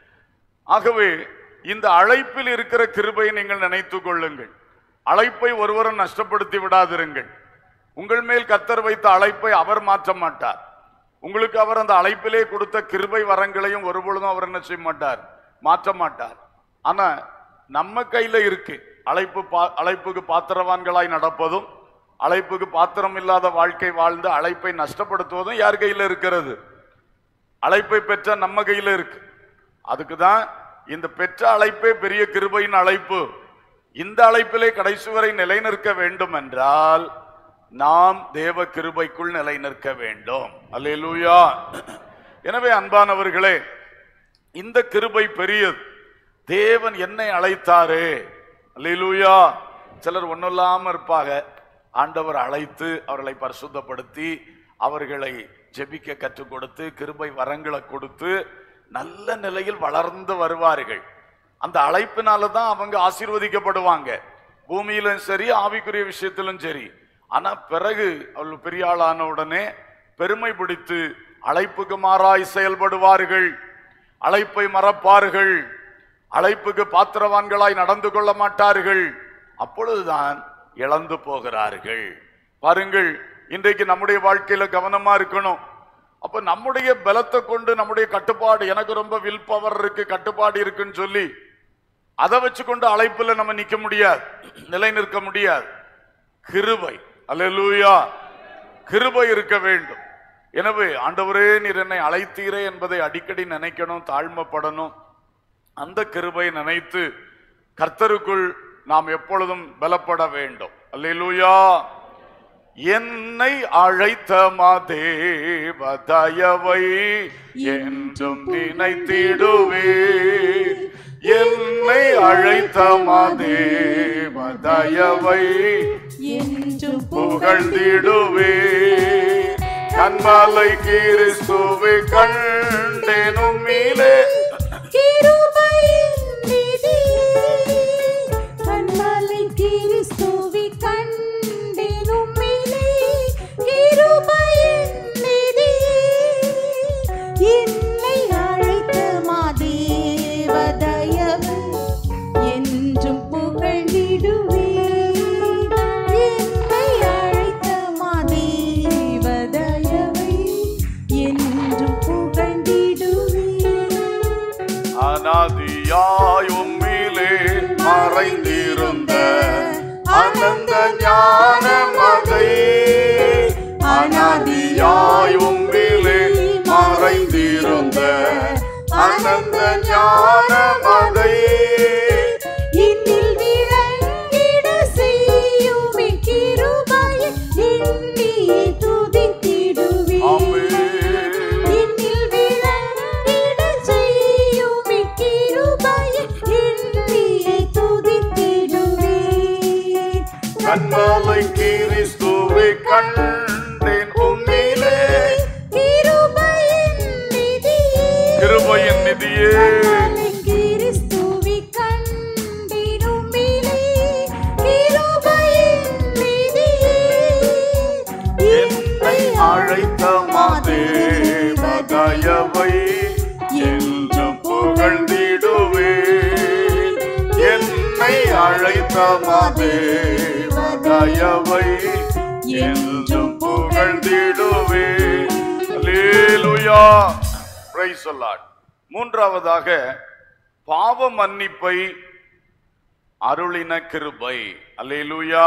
ஆகவே இந்த அழைப்பில் இருக்கிற கிருபையை நீங்கள் நினைத்துக் கொள்ளுங்கள். அழைப்பை ஒருவரும் நஷ்டப்படுத்தி விடாதிருங்கள். உங்கள் மேல் கர்த்தர் வைத்த அழைப்பை அவர் மாற்ற மாட்டார். உங்களுக்கு அவர் அந்த அழைப்பிலே கொடுத்த கிருபை வரங்களையும் ஒருபொழுதும் அவர் என்ன செய்ய மாட்டார்? மாற்ற மாட்டார். ஆனா நம்ம கையில இருக்கு. அழைப்புக்கு பாத்திரவான்களாய் நடப்பதும், அழைப்புக்கு பாத்திரம் இல்லாத வாழ்க்கை வாழ்ந்து அழைப்பை நஷ்டப்படுத்துவதும் யார் கையில இருக்கிறது? அழைப்பை பெற்ற நம்ம கையில இருக்கு. அதுக்குதான் இந்த பெற்ற அழைப்பே பெரிய கிருபையின் அழைப்பு. இந்த அழைப்பிலே கடைசி வரை நிலைநிற்க வேண்டும் என்றால் நாம் தேவ கிருபைக்குள் நிலைநிற்க வேண்டும். அல்லேலூயா. எனவே அன்பானவர்களே, இந்த கிருபை பெரியது. தேவன் என்னை அழைத்தாரே. அல்லேலூயா. சிலர் ஒன்றும் இல்லாம இருப்பாங்க. ஆண்டவர் அழைத்து அவர்களை பரிசுத்தப்படுத்தி அவர்களை ஜெபிக்க கற்றுக் கொடுத்து கிருபை வரங்களை கொடுத்து நல்ல நிலையில் வளர்ந்து வருவார்கள். அந்த அழைப்பினால தான் அவங்க ஆசீர்வதிக்கப்படுவாங்க, பூமியிலும் சரி ஆவிக்குரிய விஷயத்திலும் சரி. ஆனா பிறகு அவர்கள் பெரிய ஆளான உடனே பெருமை பிடித்து அழைப்புக்கு மாறாய் செயல்படுவார்கள், அழைப்பை மறப்பார்கள், அழைப்புக்கு பாத்திரவான்களாய் நடந்து கொள்ள மாட்டார்கள். அப்பொழுதுதான் இழந்து போகிறார்கள். பாருங்கள், இன்றைக்கு நம்முடைய வாழ்க்கையில கவனமா இருக்கணும். அப்ப நம்முடைய பலத்தை கொண்டு நம்முடைய கட்டுப்பாடு, எனக்கு ரொம்ப வில் பவர் இருக்கு, கட்டுப்பாடு இருக்குன்னு சொல்லி அதை வச்சு கொண்டு அழைப்புல நம்ம நிக்க முடியாது, நிலை நிற்க முடியாது. கிருபை, அல்லேலூயா, கிருபை இருக்க வேண்டும். எனவே ஆண்டவரே நீர் என்னை அழைத்தீரே என்பதை அடிக்கடி நினைக்கணும், தாழ்மைப்படணும். அந்த கிருபை நினைத்து கர்த்தருக்குள் நாம் எப்பொழுதும் பலப்பட வேண்டும். அல்லேலூயா. என்னை அழைத்த மாதேவ தயவை என்றும் நினைத்திடுவே, என்னை அழைத்த மாதேவ தயவை என்றும் புகழ்ந்திடுவே. கண்மலை கிறிஸ்துவை கண்டேன் உம்மிலே. கிருபையின் நிதியே, கண்மலை கிறிஸ்துவை கண்டேன் உம்மிலே. கிருபையின் நிதியே, என்னை அழைத்த மாதேவ தயவை என்றும் புகழ்ந்திடுவே. என்னை அழைத்த மாதேவ தயவை என்றும் புகழ்ந்திடுவே. அநாதியாய் உம்மிலே மறைந்திருந்த அனந்த ஞான மகை. அநாதியாய் உம்மிலே மறைந்திருந்த அனந்த ஞான மகை. இன்னில் விளங்கிட செய்யும் கிருபையை எண்ணியே துதித்திடுவே. இன்னில் விளங்கிட செய்யும் கிருபையை எண்ணியே துதித்திடுவே. கண்மலை கிறிஸ்துவை கண்டேன் உம்மிலே. கிருபையின் நிதியே, கிருபையின் நிதியே, கண்மலை கிறிஸ்துவை கண்டேன் உம்மிலே. கிருபையின் நிதியே, என்னை அழைத்த மாதேவ தயவை என்றும் புகழ்ந்திடுவே. என்னை அழைத்த மாதேவ தயவை என்றும் புகழ்ந்திடுவே. அல்லேலூயா. Praise the Lord. மூன்றாவதாக பாவ மன்னிப்பை அருளின கிருபை. அல்லேலூயா.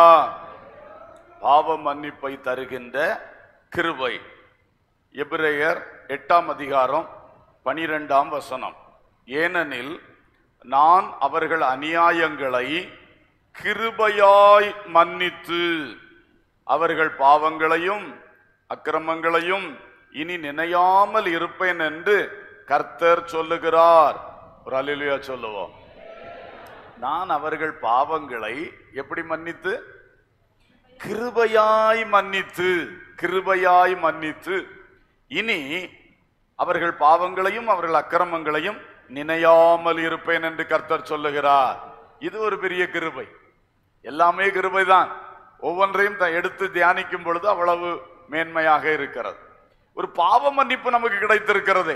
பாவ மன்னிப்பை தருகின்ற கிருபை. எபிரேயர் 8ஆம் அதிகாரம் 12ஆம் வசனம். ஏனெனில் நான் அவர்கள் அநியாயங்களை கிருபையாய் மன்னித்து அவர்கள் பாவங்களையும் அக்கிரமங்களையும் இனி நினையாமல் இருப்பேன் என்று கர்த்தர் சொல்லுகிறார். ஒரு அல்லேலூயா சொல்லுவோம். நான் அவர்கள் பாவங்களை எப்படி மன்னித்து? கிருபையாய் மன்னித்து, கிருபையாய் மன்னித்து இனி அவர்கள் பாவங்களையும் அவர்கள் அக்கிரமங்களையும் நினையாமல் இருப்பேன் என்று கர்த்தர் சொல்லுகிறார். இது ஒரு பெரிய கிருபை. எல்லாமே கிருபைதான். ஒவ்வொன்றையும் எடுத்து தியானிக்கும் பொழுது அவ்வளவு மேன்மையாக இருக்கிறது. ஒரு பாவ மன்னிப்பு நமக்கு கிடைத்திருக்கிறதே.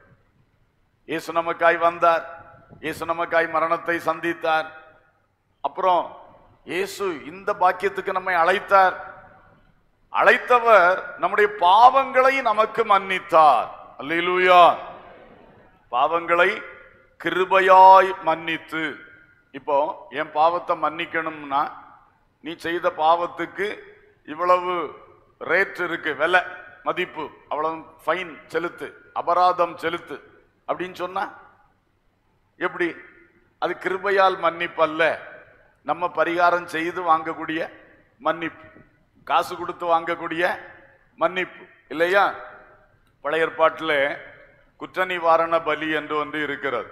இயேசு நமக்காய் வந்தார், இயேசு நமக்காய் மரணத்தை சந்தித்தார். அப்புறம் இயேசு இந்த பாக்கியத்துக்கு நம்மை அழைத்தார். அழைத்தவர் நம்முடைய பாவங்களை நமக்கு மன்னித்தார். அல்லேலூயா. பாவங்களை கிருபையாய் மன்னித்து. இப்போ என் பாவத்தை மன்னிக்கணும்னா நீ செய்த பாவத்துக்கு இவ்வளவு ரேட் இருக்கு, விலை மதிப்பு, அவ்வளவு ஃபைன் செலுத்து, அபராதம் செலுத்து அப்படின்னு சொன்னா எப்படி? அது கிருபையால் மன்னிப்பு அல்ல, நம்ம பரிகாரம் செய்து வாங்கக்கூடிய மன்னிப்பு, காசு கொடுத்து வாங்கக்கூடிய மன்னிப்பு இல்லையா? பழைய ஏற்பாட்டில் குற்ற நிவாரண பலி என்று ஒன்று இருக்கிறது.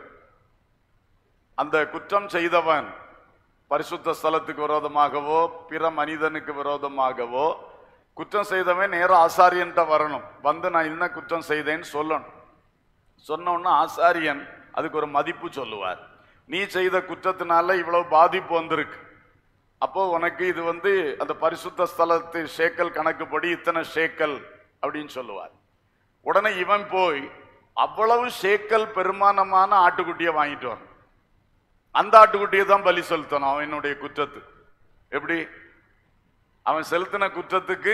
அந்த குற்றம் செய்தவன் பரிசுத்த ஸ்தலத்துக்கு விரோதமாகவோ பிற மனிதனுக்கு விரோதமாகவோ குற்றம் செய்தவன் நேரம் ஆசாரியன்ட்ட வரணும். வந்து நான் என்ன குற்றம் செய்தேன்னு சொல்லணும். சொன்னோன்னா ஆசாரியன் அதுக்கு ஒரு மதிப்பு சொல்லுவார். நீ செய்த குற்றத்தினால இவ்வளவு பாதிப்பு வந்திருக்கு, அப்போ உனக்கு இது அந்த பரிசுத்த ஸ்தலத்து ஷேக்கல் கணக்குப்படி இத்தனை ஷேக்கல் அப்படின்னு சொல்லுவார். உடனே இவன் போய் அவ்வளவு ஷேக்கல் பெருமானமான ஆட்டுக்குட்டியை வாங்கிட்டு வரணும். அந்த ஆட்டுக்குட்டியை தான் பலி செலுத்தணும் அவனுடைய குற்றத்து. எப்படி? அவன் செலுத்தின குற்றத்துக்கு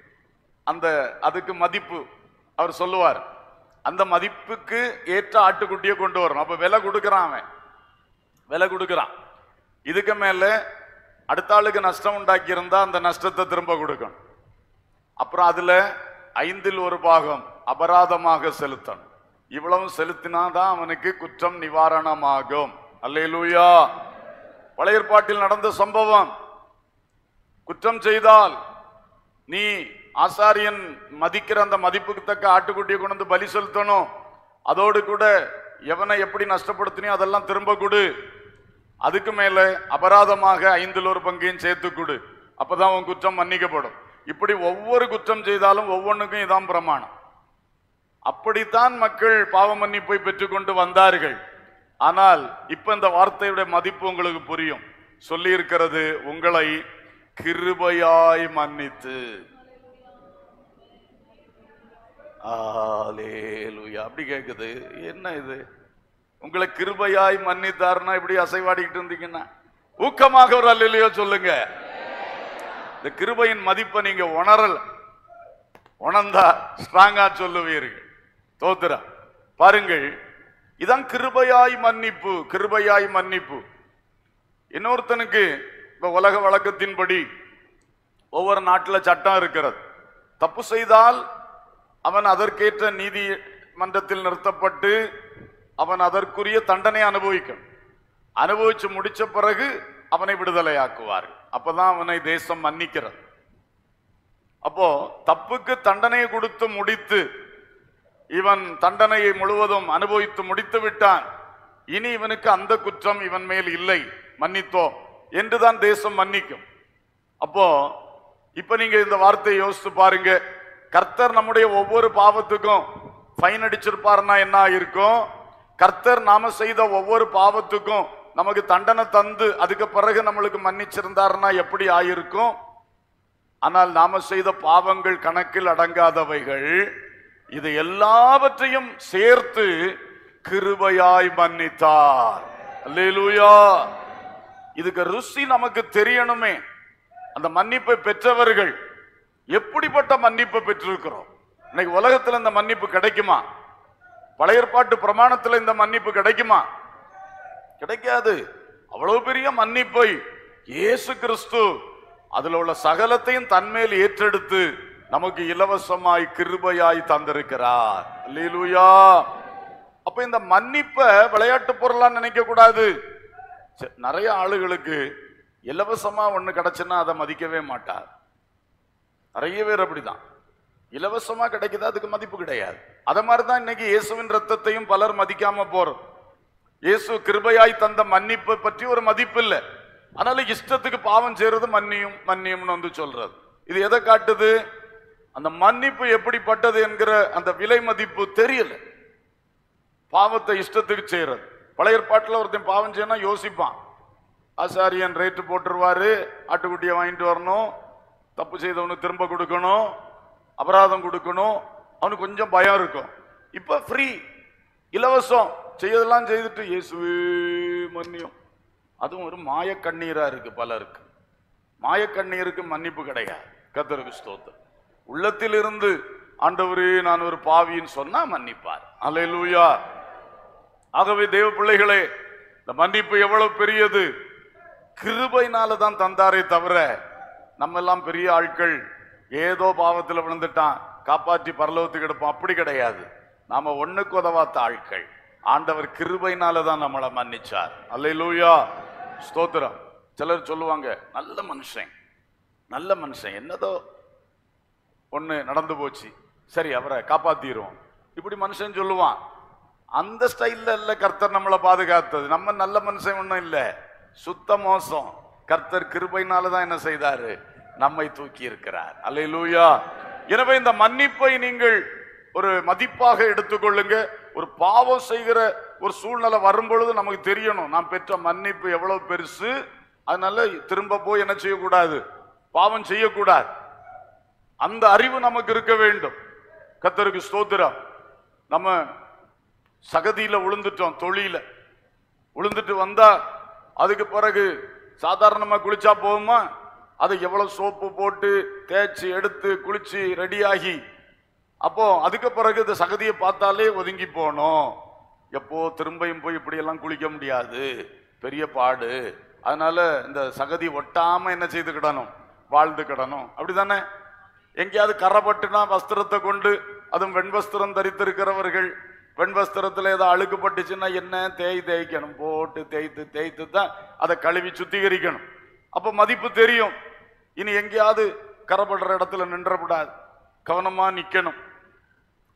அதுக்கு மதிப்பு அவர் சொல்லுவார். அந்த மதிப்புக்கு ஏற்ற ஆட்டுக்குட்டியை கொண்டு வரணும். அப்ப விலை கொடுக்கறான், அவன் விலை கொடுக்கறான். இதுக்கு மேல அடுத்த ஆளுக்கு நஷ்டம் உண்டாக்கி இருந்தா அந்த நஷ்டத்தை திரும்ப கொடுக்கணும். அப்புறம் அதுல 5ல் 1 பாகம் அபராதமாக செலுத்தணும். இவ்வளவு செலுத்தினாதான் அவனுக்கு குற்றம் நிவாரணமாகும். அல்லேலூயா. பழைய ஏற்பாட்டில் நடந்த சம்பவம். குற்றம் செய்தால் நீ ஆசாரியன் மதிக்கிற அந்த மதிப்புக்கு தக்க ஆட்டுக்குட்டியை கொண்டு வந்து பலி செலுத்தணும். அதோடு கூட எவனை எப்படி நஷ்டப்படுத்தினியோ அதெல்லாம் திரும்ப கொடு. அதுக்கு மேல அபராதமாக 1/5 சேர்த்து கொடு, அப்பதான் உன் குற்றம் மன்னிக்கப்படும். இப்படி ஒவ்வொரு குற்றம் செய்தாலும் ஒவ்வொன்றுக்கும் இதான் பிரமாணம். அப்படித்தான் மக்கள் பாவ மன்னிப்பை பெற்றுக்கொண்டு வந்தார்கள். ஆனால் இப்ப இந்த வார்த்தையுடைய மதிப்பு உங்களுக்கு புரியும். சொல்லி இருக்கிறது, உங்களை கிருபையாய் மன்னித்து. அல்லேலூயா. அப்படி கேக்குது, என்ன இது? உங்களை கிருபையாய் மன்னித்தாருன்னா இப்படி அசைவாடிக்கிட்டு இருந்தீங்கன்னா ஊக்கமாக ஒரு அல்லேலூயா சொல்லுங்க. இந்த கிருபையின் மதிப்பை நீங்க உணர்ந்தா ஸ்ட்ராங்கா சொல்லுவீர்கள். தோத்திரம். பாருங்கள், இதான் கிருபையாய் மன்னிப்பு. கிருபையாய் மன்னிப்பு. இன்னொருத்தனுக்கு இப்ப உலக வழக்கத்தின்படி ஒவ்வொரு நாட்டில் சட்டம் இருக்கிறது. தப்பு செய்தால் அவன் அதற்கேற்ற நீதிமன்றத்தில் நிறுத்தப்பட்டு அவன் அதற்குரிய தண்டனை அனுபவிக்கணும். அனுபவிச்சு முடிச்ச பிறகு அவனை விடுதலையாக்குவார்கள். அப்பதான் அவனை தேசம் மன்னிக்கிறது. அப்போ தப்புக்கு தண்டனையை கொடுத்து முடித்து இவன் தண்டனையை முழுவதும் அனுபவித்து முடித்து விட்டான். இனி இவனுக்கு அந்த குற்றம் இவன் மேல் இல்லை, மன்னித்தோம் என்றுதான் தேசம் மன்னிக்கும். அப்போ இப்ப நீங்க இந்த வார்த்தையை யோசித்து பாருங்க. கர்த்தர் நம்முடைய ஒவ்வொரு பாவத்துக்கும் ஃபைன் அடிச்சிருப்பாருன்னா என்ன இருக்கும்? கர்த்தர் நாம செய்த ஒவ்வொரு பாவத்துக்கும் நமக்கு தண்டனை தந்து அதுக்கு பிறகு நம்மளுக்கு மன்னிச்சிருந்தாருன்னா எப்படி ஆயிருக்கும்? ஆனால் நாம செய்த பாவங்கள் கணக்கில் அடங்காதவைகள். இது எல்லாவற்றையும் சேர்த்து கிருபையாய் மன்னித்தார். அல்லேலூயா. இதுக்கு ருசி நமக்கு தெரியணுமே. அந்த மன்னிப்பை பெற்றவர்கள் எப்படிப்பட்ட மன்னிப்பை பெற்றிருக்கிறோம்? இன்னைக்கு உலகத்துல இந்த மன்னிப்பு கிடைக்குமா? பழைய ஏற்பாட்டு பிரமாணத்துல இந்த மன்னிப்பு கிடைக்குமா? கிடைக்காது. அவ்வளவு பெரிய மன்னிப்பை இயேசு கிறிஸ்து அதுல உள்ள சகலத்தையும் தன்மேல் ஏற்றெடுத்து நமக்கு இலவசமாய் கிருபையாய் தந்திருக்கிறார். அல்லேலூயா. அப்ப இந்த மன்னிப்பை விளையாட்டு பொருளா நினைக்க கூடாது. நிறைய ஆளுகளுக்கு இலவசமா ஒண்ணு கிடைச்சுன்னா அதை மதிக்கவே மாட்டார். நிறைய பேர் அப்படிதான். இலவசமா கிடைக்குதா, அதுக்கு மதிப்பு கிடையாது. அத மாதிரிதான் இன்னைக்கு இயேசுவின் ரத்தத்தையும் பலர் மதிக்காம போறோம். இயேசு கிருபையாய் தந்த மன்னிப்பை பற்றி ஒரு மதிப்பு இல்லை. அதனால இஷ்டத்துக்கு பாவம் செய்யறது மன்னியும்னு வந்து சொல்றது. இது எதை காட்டுது? அந்த மன்னிப்பு எப்படிப்பட்டது என்கிற அந்த விலை மதிப்பு தெரியல. பாவத்தை இஷ்டத்துக்கு செய்யறது. பழைய ஏற்பாட்டில் ஒருத்தன் பாவம் செய்யணும் யோசிப்பான். ஆசாரியன் ரேட்டு போட்டுருவாரு, ஆட்டுக்குட்டியை வாங்கிட்டு வரணும், தப்பு செய்தவனுக்கு திரும்ப கொடுக்கணும், அபராதம் கொடுக்கணும், அவனுக்கு கொஞ்சம் பயம் இருக்கும். இப்ப ஃப்ரீ, இலவசம், செய்யதெல்லாம் செய்துட்டு இயேசுவே மன்னியும். அதுவும் ஒரு மாய கண்ணீரா இருக்கு பலருக்கு. மாய கண்ணீருக்கு மன்னிப்பு கிடையாது. கர்த்தருக்கு ஸ்தோத்திரம். உள்ளத்தில் இருந்து ஆண்டவரே நான் ஒரு பாவின்னு சொன்னா மன்னிப்பார். அல்லேலூயா. ஆகவே தேவ பிள்ளைகளே, இந்த மன்னிப்பு எவ்வளவு பெரியது! கிருபையினால தான் தந்தாரே தவிர நம்ம எல்லாம் பெரிய ஆட்கள், ஏதோ பாவத்தில் விழுந்துட்டான் காப்பாற்றி பரலோகத்துக்கு எடுப்போம், அப்படி கிடையாது. நாம ஒண்ணுக்கு உதவாத்த ஆட்கள். ஆண்டவர் கிருபையினால தான் நம்மளை மன்னிச்சார். அல்லேலூயா. ஸ்தோத்திரம். சிலர் சொல்லுவாங்க, நல்ல மனுஷன், நல்ல மனுஷன், என்னதோ ஒண்ணு நடந்து போச்சு, சரி அவரை காப்பாத்திரும், இப்படி மனுஷன் சொல்லுவான். அந்த ஸ்டைல்ல இல்ல கர்த்தர் நம்மளை பாதுகாத்தது. நம்ம நல்ல மனுஷன் ஒண்ணும் இல்ல, சுத்த மோசம். கர்த்தர் கிருபையினாலதான் என்ன செய்தாரு? நம்மை தூக்கி இருக்கிறார். அல்லேலூயா. எனவே இந்த மன்னிப்பை நீங்கள் ஒரு மதிப்பாக எடுத்துக்கொள்ளுங்க. ஒரு பாவம் செய்கிற ஒரு சூழ்நிலை வரும்பொழுது நமக்கு தெரியணும், நாம் பெற்ற மன்னிப்பு எவ்வளவு பெருசு. அதனால திரும்ப போய் என்ன செய்யக்கூடாது? பாவம் செய்யக்கூடாது. அந்த அறிவு நமக்கு இருக்க வேண்டும். கர்த்தருக்கு ஸ்தோத்திரம். நம்ம சகதியில விழுந்துட்டோம், தொழில விழுந்துட்டு வந்தா அதுக்கு பிறகு சாதாரணமா குளிச்சா போகுமா? அது எவ்வளவு சோப்பு போட்டு தேய்ச்சி எடுத்து குளிச்சு ரெடியாகி, அப்போ அதுக்கு பிறகு இந்த சகதியை பார்த்தாலே ஒதுங்கி போனோம். எப்போ திரும்பியும் போய் இப்படி எல்லாம் குளிக்க முடியாது, பெரிய பாடு. அதனால இந்த சகதி ஒட்டாம என்ன செய்துக்கிடணும்? வாழ்ந்துக்கிடணும். அப்படிதானே? எங்கேயாவது கரைப்பட்டுனா வஸ்திரத்தை கொண்டு, அதுவும் வெண்வஸ்திரம் தரித்திருக்கிறவர்கள், வெண்வஸ்திரத்துல ஏதோ அழுக்கு பட்டுச்சுன்னா என்ன தேய்க்கணும், போட்டு தேய்த்து தான் அதை கழுவி சுத்திகரிக்கணும். அப்ப மதிப்பு தெரியும். இனி எங்கேயாவது கரைப்படுற இடத்துல நின்றக்கூடாது, கவனமா நிக்கணும்.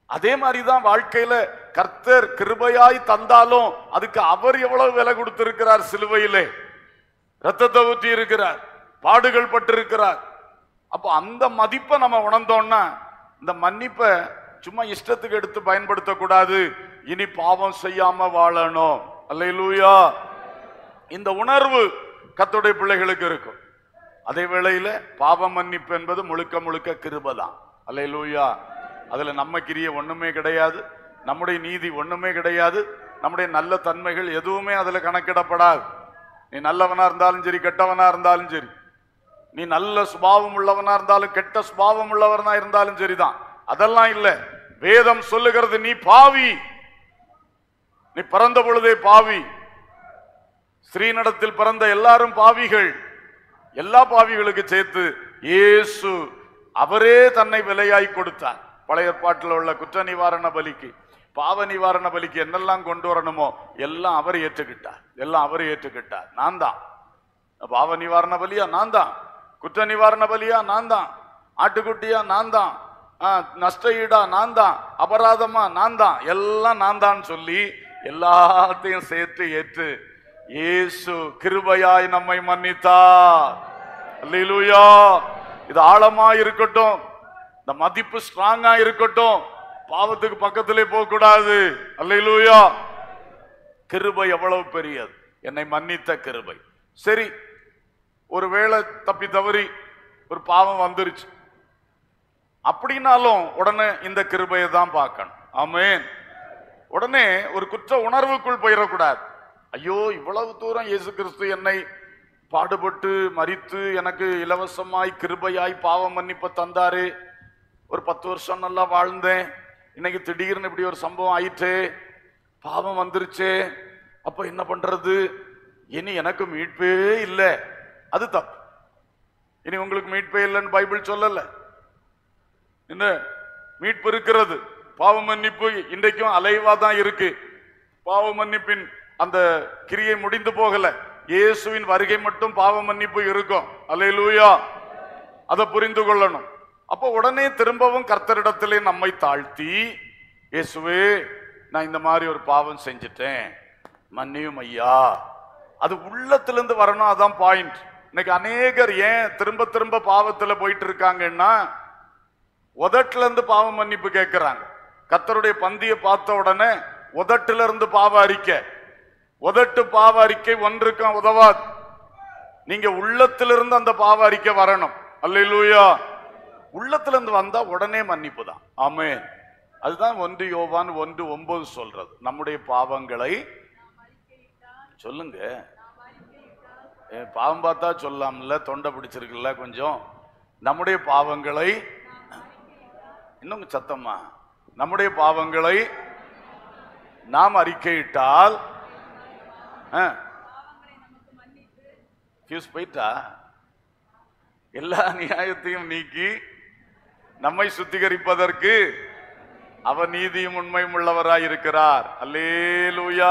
அதே மாதிரிதான் வாழ்க்கையில கர்த்தர் கிருபையாய் தந்தாலும் அதுக்கு அவர் எவ்வளவு விலை கொடுத்திருக்கிறார். சிலுவையிலே ரத்தத்தை ஊற்றி இருக்கிறார், பாடுகள் பட்டிருக்கிறார். அப்போ அந்த மதிப்பை நம்ம உணர்ந்தோம்னா இந்த மன்னிப்பை சும்மா இஷ்டத்துக்கு எடுத்து பயன்படுத்தக்கூடாது. இனி பாவம் செய்யாம வாழணும். அல்லேலூயா. இந்த உணர்வு கர்த்தருடைய பிள்ளைகளுக்கு இருக்கும். அதே வேளையில பாவ மன்னிப்பு என்பது முழுக்க முழுக்க கிருபை தான். அல்லேலூயா. அதுல நம்ம கிரிய ஒண்ணுமே கிடையாது, நம்முடைய நீதி ஒண்ணுமே கிடையாது, நம்முடைய நல்ல தன்மைகள் எதுவுமே அதுல கணக்கிடப்படாது. நீ நல்லவனா இருந்தாலும் சரி, கெட்டவனா இருந்தாலும் சரி, நீ நல்ல சுபாவம் உள்ளவனா இருந்தாலும் கெட்ட சுபாவம் உள்ளவனா இருந்தாலும் சரிதான். அதெல்லாம் இல்லை. வேதம் சொல்லுகிறது நீ பாவி, நீ பிறந்த பொழுதே பாவி. ஸ்ரீநடத்தில் பிறந்த எல்லாரும் பாவிகள். எல்லா பாவிகளுக்கு சேர்த்து இயேசு அவரே தன்னை விலையாய் கொடுத்தார். பழைய ஏற்பாட்டில் உள்ள குற்ற நிவாரண பலிக்கு, பாவ நிவாரண பலிக்கு என்னெல்லாம் கொண்டு வரணுமோ எல்லாம் அவர் ஏற்றுக்கிட்டார். எல்லாம் அவர் ஏற்றுக்கிட்டார். நான் தான் பாவ நிவாரண பலியா, நான் தான் குற்ற நிவாரண பலியா, நான் தான் ஆட்டுக்குட்டியா, நான் தான் நஷ்ட ஈடா, நான் தான் அபராதமா, நான் தான் எல்லாம் நான் தான் சொல்லி எல்லாத்தையும் சேர்த்து ஏற்று இயேசு கிருபையாய் நம்மை மன்னித்தார். அல்லேலூயா. இது ஆழமா இருக்கட்டும், இந்த மதிப்பு ஸ்ட்ராங்கா இருக்கட்டும், பாவத்துக்கு பக்கத்திலே போக கூடாது. அல்லேலூயா. கிருபை எவ்வளவு பெரியது, என்னை மன்னித்த கிருபை. சரி, ஒருவேளை தப்பி தவறி ஒரு பாவம் வந்துருச்சு அப்படின்னாலும் உடனே இந்த கிருபையை தான் பார்க்கணும். ஆமென். உடனே ஒரு குற்ற உணர்வுக்குள் போயிடக்கூடாது. ஐயோ, இவ்வளவு தூரம் இயேசு கிறிஸ்து என்னை பாடுபட்டு மரித்து எனக்கு இலவசமாய் கிருபையாய் பாவ மன்னிப்பை தந்தாரு. ஒரு 10 வருஷம் நல்லா வாழ்ந்தேன், இன்னைக்கு திடீர்னு இப்படி ஒரு சம்பவம் ஆயிட்டே, பாவம் வந்துருச்சே, அப்ப என்ன பண்றது? இனி எனக்கு மீட்பே இல்லை. அது தப்பு. இனி உங்களுக்கு மீட்பே இல்லைன்னு பைபிள் சொல்லல. என்ன மீட்பு இருக்கிறது. பாவ மன்னிப்பு இன்றைக்கும் அலைவா தான் இருக்கு. பாவ மன்னிப்பின் அந்த கிரியை முடிந்து போகல. இயேசுவின் வருகை மட்டும் பாவ மன்னிப்பு இருக்கும். அல்லேலூயா. அதை புரிந்து கொள்ளணும். அப்போ உடனே திரும்பவும் கர்த்தரிடத்திலே நம்மை தாழ்த்தி, இயேசுவே நான் இந்த மாதிரி ஒரு பாவம் செஞ்சிட்டேன், மன்னியும் ஐயா. அது உள்ளத்திலிருந்து வரணும். அதான் பாயிண்ட். இன்னைக்கு அநேகர் ஏன் திரும்ப திரும்ப பாவத்துல போயிட்டு இருக்காங்கன்னா, உதட்டுல இருந்து பாவ மன்னிப்பு கேட்கிறாங்க. கர்த்தருடைய பந்தியை பார்த்த உடனே உதட்டுல இருந்து பாவ அறிக்கை. உதட்டு பாவ அறிக்கை ஒன்றுக்கும் உதவாது. நீங்க உள்ளத்திலிருந்து அந்த பாவ அறிக்கை வரணும். அல்லேலூயா. உள்ளத்திலிருந்து வந்தா உடனே மன்னிப்பு தான். ஆமென். அதுதான் 1 யோவான் 1:9 சொல்றது. நம்முடைய பாவங்களை சொல்லுங்க. பாவம் பார்த்தா சொல்லலாம்ல, தொண்டை பிடிச்சிருக்குல்ல கொஞ்சம். நம்முடைய பாவங்களை, இன்னும் சத்தமா, நம்முடைய பாவங்களை நாம் அறிக்கையிட்டால் போயிட்டா எல்லா நியாயத்தையும் நீக்கி நம்மை சுத்திகரிப்பதற்கு அவர் நீதியும் உண்மையும் உள்ளவராய் இருக்கிறார். அல்லேலூயா.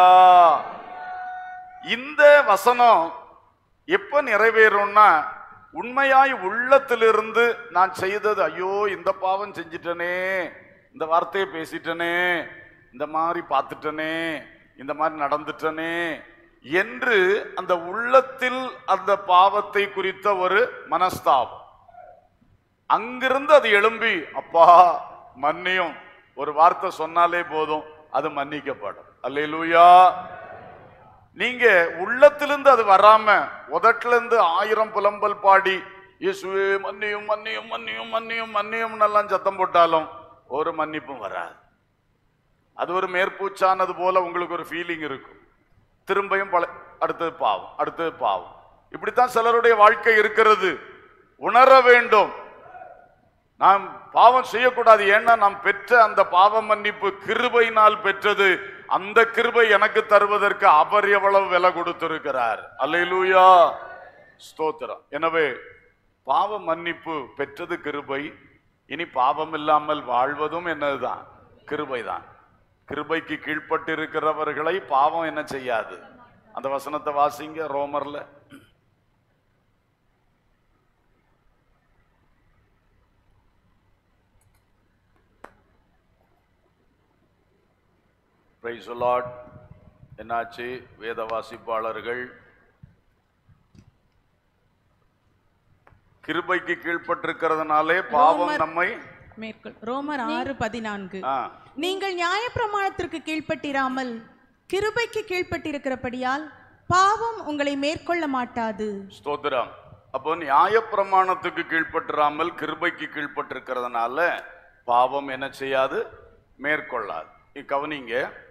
இந்த வசனம் எப்ப நிறைவேறும்னா, உண்மையாய் உள்ளத்திலிருந்து நான் செய்தது, ஐயோ இந்த பாவம் செஞ்சிட்டனே, இந்த வார்த்தையை பேசிட்டனே, இந்த மாதிரி பார்த்துட்டனே, இந்த மாதிரி நடந்துட்டனே என்று அந்த உள்ளத்தில் அந்த பாவத்தை குறித்த ஒரு மனஸ்தாபம், அங்கிருந்து அது எழும்பி அப்பா மன்னியும் ஒரு வார்த்தை சொன்னாலே போதும், அது மன்னிக்கப்படும். அல்லேலூயா. நீங்க உள்ளத்திலிருந்து அது வராம உதட்டுல இருந்து 1000 புலம்பல் பாடி இயேசுவே மன்னியும் மன்னியும் மன்னியும் மன்னியும் மன்னியும் எல்லாம் சத்தம் போட்டாலும் ஒரு மன்னிப்பும் வராது. அது ஒரு மேற்பூச்சானது போல உங்களுக்கு ஒரு ஃபீலிங் இருக்கும். திரும்பியும் அடுத்தது பாவம், அடுத்தது பாவம். இப்படித்தான் சிலருடைய வாழ்க்கை இருக்கிறது. உணர வேண்டும், நாம் பாவம் செய்யக்கூடாது. ஏன்னா நாம் பெற்ற அந்த பாவ மன்னிப்பு கிருபையினால் பெற்றது. அந்த கிருபை எனக்கு தருவதற்கு அவர் எவ்வளவு விலை கொடுத்திருக்கிறார். அல்லேலூயா. ஸ்தோத்திரம். எனவே பாவ மன்னிப்பு பெற்றது கிருபை. இனி பாவம் இல்லாமல் வாழ்வதும் என்னதுதான்? கிருபைதான். கிருபைக்கு கீழ்பட்டு இருக்கிறவர்களை பாவம் என்ன செய்யாது. அந்த வசனத்தை வாசிங்க ரோமர்ல. Price the Lord. என்னாச்சு? வேத வாசிப்பாளர்கள் கிருபைக்கு கீழ்ப்பட்டிருக்கிறதுனாலே பாவம் நம்மை ரோமர் 6:14 நீங்கள் நியாயப்பிரமாணத்திற்கு கீழ்ப்பட்டிராமல் கிருபைக்கு கீழ்ப்பட்டிருக்கிறபடியால் பாவம் உங்களை மேற்கொள்ள மாட்டாது. ஸ்தோத்திரம். அப்போ நியாயப்பிரமாணத்துக்கு கீழ்ப்பட்டிராமல் கிருபைக்கு கீழ்ப்பட்டிருக்கிறதுனால பாவம் என்ன செய்யாது? மேற்கொள்ளாது. கவனிங்க,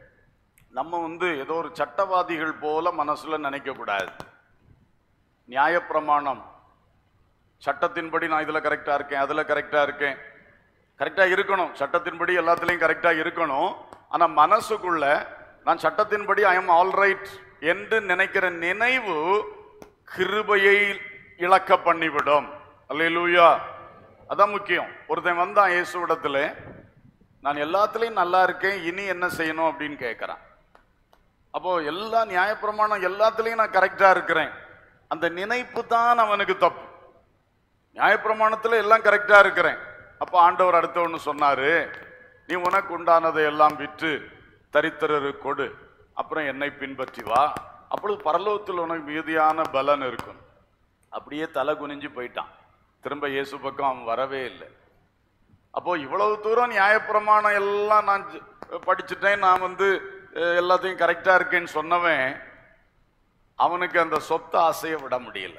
நம்ம ஏதோ ஒரு சட்டவாதிகள் போல மனசுல நினைக்க கூடாது. நியாயப்பிரமாணம், சட்டத்தின்படி நான் இதுல கரெக்டா இருக்கேன், அதுல கரெக்டா இருக்கேன், கரெக்டா இருக்கணும். சட்டத்தின்படி எல்லாத்துலயும் கரெக்டா இருக்கணும். ஆனா மனசுக்குள்ள நான் சட்டத்தின்படி ஐ எம் ஆல் ரைட் என்று நினைக்கிற நினைவு கிருபையை இழக்க பண்ணிவிடும். அல்லேலூயா. அதான் முக்கியம். ஒருத்தன் வந்தான் இயேசுவிடத்துல, நான் எல்லாத்துலயும் நல்லா இருக்கேன், இனி என்ன செய்யணும் அப்படின்னு கேட்கிறான். அப்போ எல்லா நியாயப்பிரமாணம் எல்லாத்துலயும் நான் கரெக்டா இருக்கிறேன், அந்த நினைப்பு தான் அவனுக்கு தப்பு. நியாயப்பிரமாணத்துல எல்லாம் கரெக்டா இருக்கிறேன். அப்ப ஆண்டவர் அடுத்த ஒண்ணு சொன்னாரு, நீ உனக்கு உண்டானதை எல்லாம் விற்று தரித்திரரு கொடு, அப்புறம் என்னை பின்பற்றி வா, அப்பொழுது பரலோகத்தில் உனக்கு மீதியான பலன் இருக்கும். அப்படியே தலை குனிஞ்சு போயிட்டான். திரும்ப இயேசு பக்கம் அவன் வரவே இல்லை. அப்போ இவ்வளவு தூரம் நியாயப்பிரமாணம் எல்லாம் நான் படிச்சுட்டேன், நான் எல்லாத்தையும் கரெக்டா இருக்கேன்னு சொன்னவன் அவனுக்கு அந்த சொத்தை ஆசையை விட முடியல.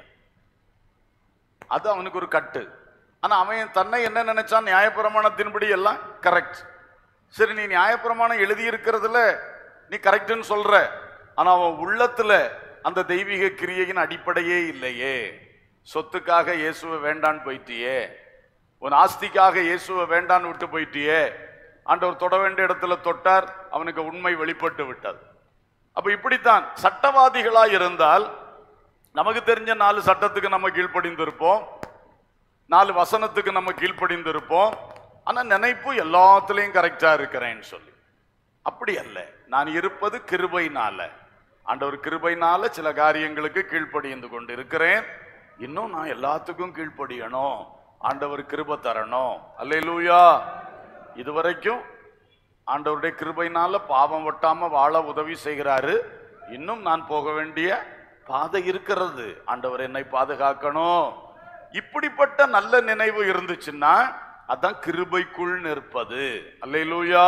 அது அவனுக்கு ஒரு கட்டு. ஆனா அவன் தன்னை என்ன நினைச்சான்? நியாயப்பிரமாணத்தின்படி எல்லாம் கரெக்ட். சரி, நீ நியாயப்பிரமாணம் எழுதி இருக்கிறதுல நீ கரெக்ட்னு சொல்ற, ஆனா அவன் உள்ளத்துல அந்த தெய்வீக கிரியையின் அடிப்படையே இல்லையே. சொத்துக்காக இயேசுவை வேண்டான்னு போயிட்டியே, உன் ஆஸ்திக்காக இயேசுவை வேண்டான்னு விட்டு போயிட்டியே. ஆண்டவர் தொட வேண்டிய இடத்துல தொட்டார், அவனுக்கு உண்மை வெளிப்பட்டு விட்டது. அப்ப இப்படித்தான் சட்டவாதிகளா இருந்தால் நமக்கு தெரிஞ்ச 4 சட்டத்துக்கு நம்ம கீழ்ப்படிந்திருப்போம், 4 வசனத்துக்கு நம்ம கீழ்ப்படிந்திருப்போம். ஆனா நினைப்பு எல்லாத்துலயும் கரெக்டா இருக்கிறேன்னு சொல்லி. அப்படி அல்ல. நான் இருப்பது கிருபையினால, ஆண்டவர் கிருபையினால சில காரியங்களுக்கு கீழ்ப்படிந்து கொண்டு இருக்கிறேன். இன்னும் நான் எல்லாத்துக்கும் கீழ்ப்படியணும், ஆண்டவர் கிருபை தரணும். அல்லேலூயா. இதுவரைக்கும் ஆண்டவருடைய கிருபையினால பாவம் வட்டாம வாழ உதவி செய்கிறாரு. இன்னும் நான் போக வேண்டிய பாதை இருக்கிறது. ஆண்டவர் என்னை பாதுகாக்கணும். இப்படிப்பட்ட நல்ல நினைவு இருந்துச்சுன்னா அதான் கிருபைக்குள் நிற்பது. அல்லேலூயா.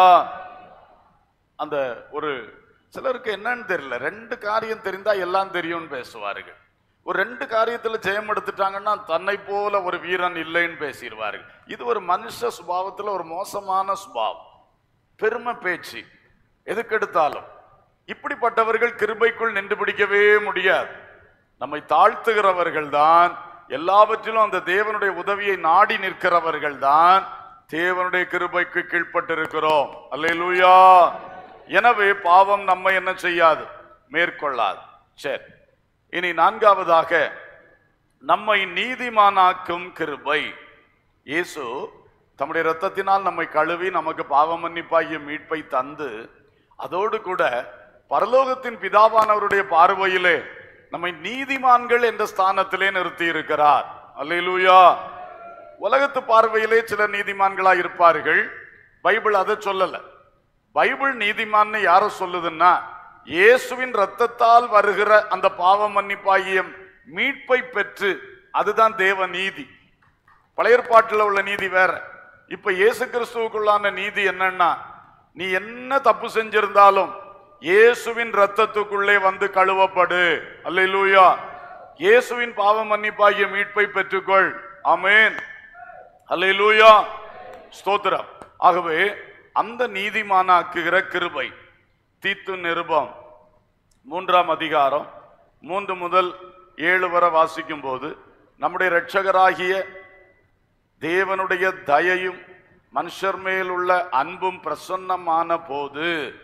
அந்த ஒரு சிலருக்கு என்னன்னு தெரியல, 2 காரியம் தெரிந்தா எல்லாம் தெரியும்னு பேசுவார்கள். ஒரு 2 காரியத்துல ஜெயம் எடுத்துட்டாங்கன்னா தன்னை போல ஒரு வீரன் இல்லைன்னு பேசிடுவார்கள். இது ஒரு மனுஷ சுபாவத்துல ஒரு மோசமான சுபாவம், பெருமை பேச்சு எதுக்கு எடுத்தாலும். இப்படிப்பட்டவர்கள் கிருபைக்குள் நின்று பிடிக்கவே முடியாது. நம்மை தாழ்த்துகிறவர்கள் தான், எல்லாவற்றிலும் அந்த தேவனுடைய உதவியை நாடி நிற்கிறவர்கள் தான் தேவனுடைய கிருபைக்கு கீழ்ப்பட்டிருக்கிறோம். அல்லேலூயா. எனவே பாவம் நம்மை என்ன செய்யாது? மேற்கொள்ளாது. சரி, இனி 4வதாக நம்மை நீதிமானாக்கும் கிருபை. இயேசு தம்முடைய இரத்தத்தினால் நம்மை கழுவி நமக்கு பாவ மன்னிப்பாகிய மீட்பை தந்து, அதோடு கூட பரலோகத்தின் பிதாவானவருடைய பார்வையிலே நம்மை நீதிமான்கள் என்ற ஸ்தானத்திலே நிறுத்தி இருக்கிறார். அல்லேலூயா. உலகத்து பார்வையிலே சிலர் நீதிமான்களா இருப்பார்கள். பைபிள் அதை சொல்லல. பைபிள் நீதிமான்னு யார சொல்லுதுன்னா, இயேசுவின் இரத்தத்தால் வருகிற அந்த பாவ மன்னிப்பாகிய மீட்பை பெற்று, அதுதான் தேவ நீதி. பழைய ஏற்பாட்டில் உள்ள நீதி வேற. இப்ப இயேசு கிறிஸ்துவுக்குள்ளான நீதி என்னன்னா, நீ என்ன தப்பு செஞ்சிருந்தாலும் இயேசுவின் இரத்தத்துக்குள்ளே வந்து கழுவப்படு. அல்லேலூயா. இயேசுவின் பாவ மன்னிப்பாகிய மீட்பை பெற்றுக்கொள். ஆமென். அல்லேலூயா. ஸ்தோத்திரம். ஆகவே அந்த நீதிமானாக்குகிற கிருபை. தீத்து நிருபம் 3ஆம் அதிகாரம் 3 முதல் 7 வரை வாசிக்கும் போது, நம்முடைய இரட்சகராகிய தேவனுடைய தயையும் மனுஷர் மேல் உள்ள அன்பும் பிரசன்னமான போது,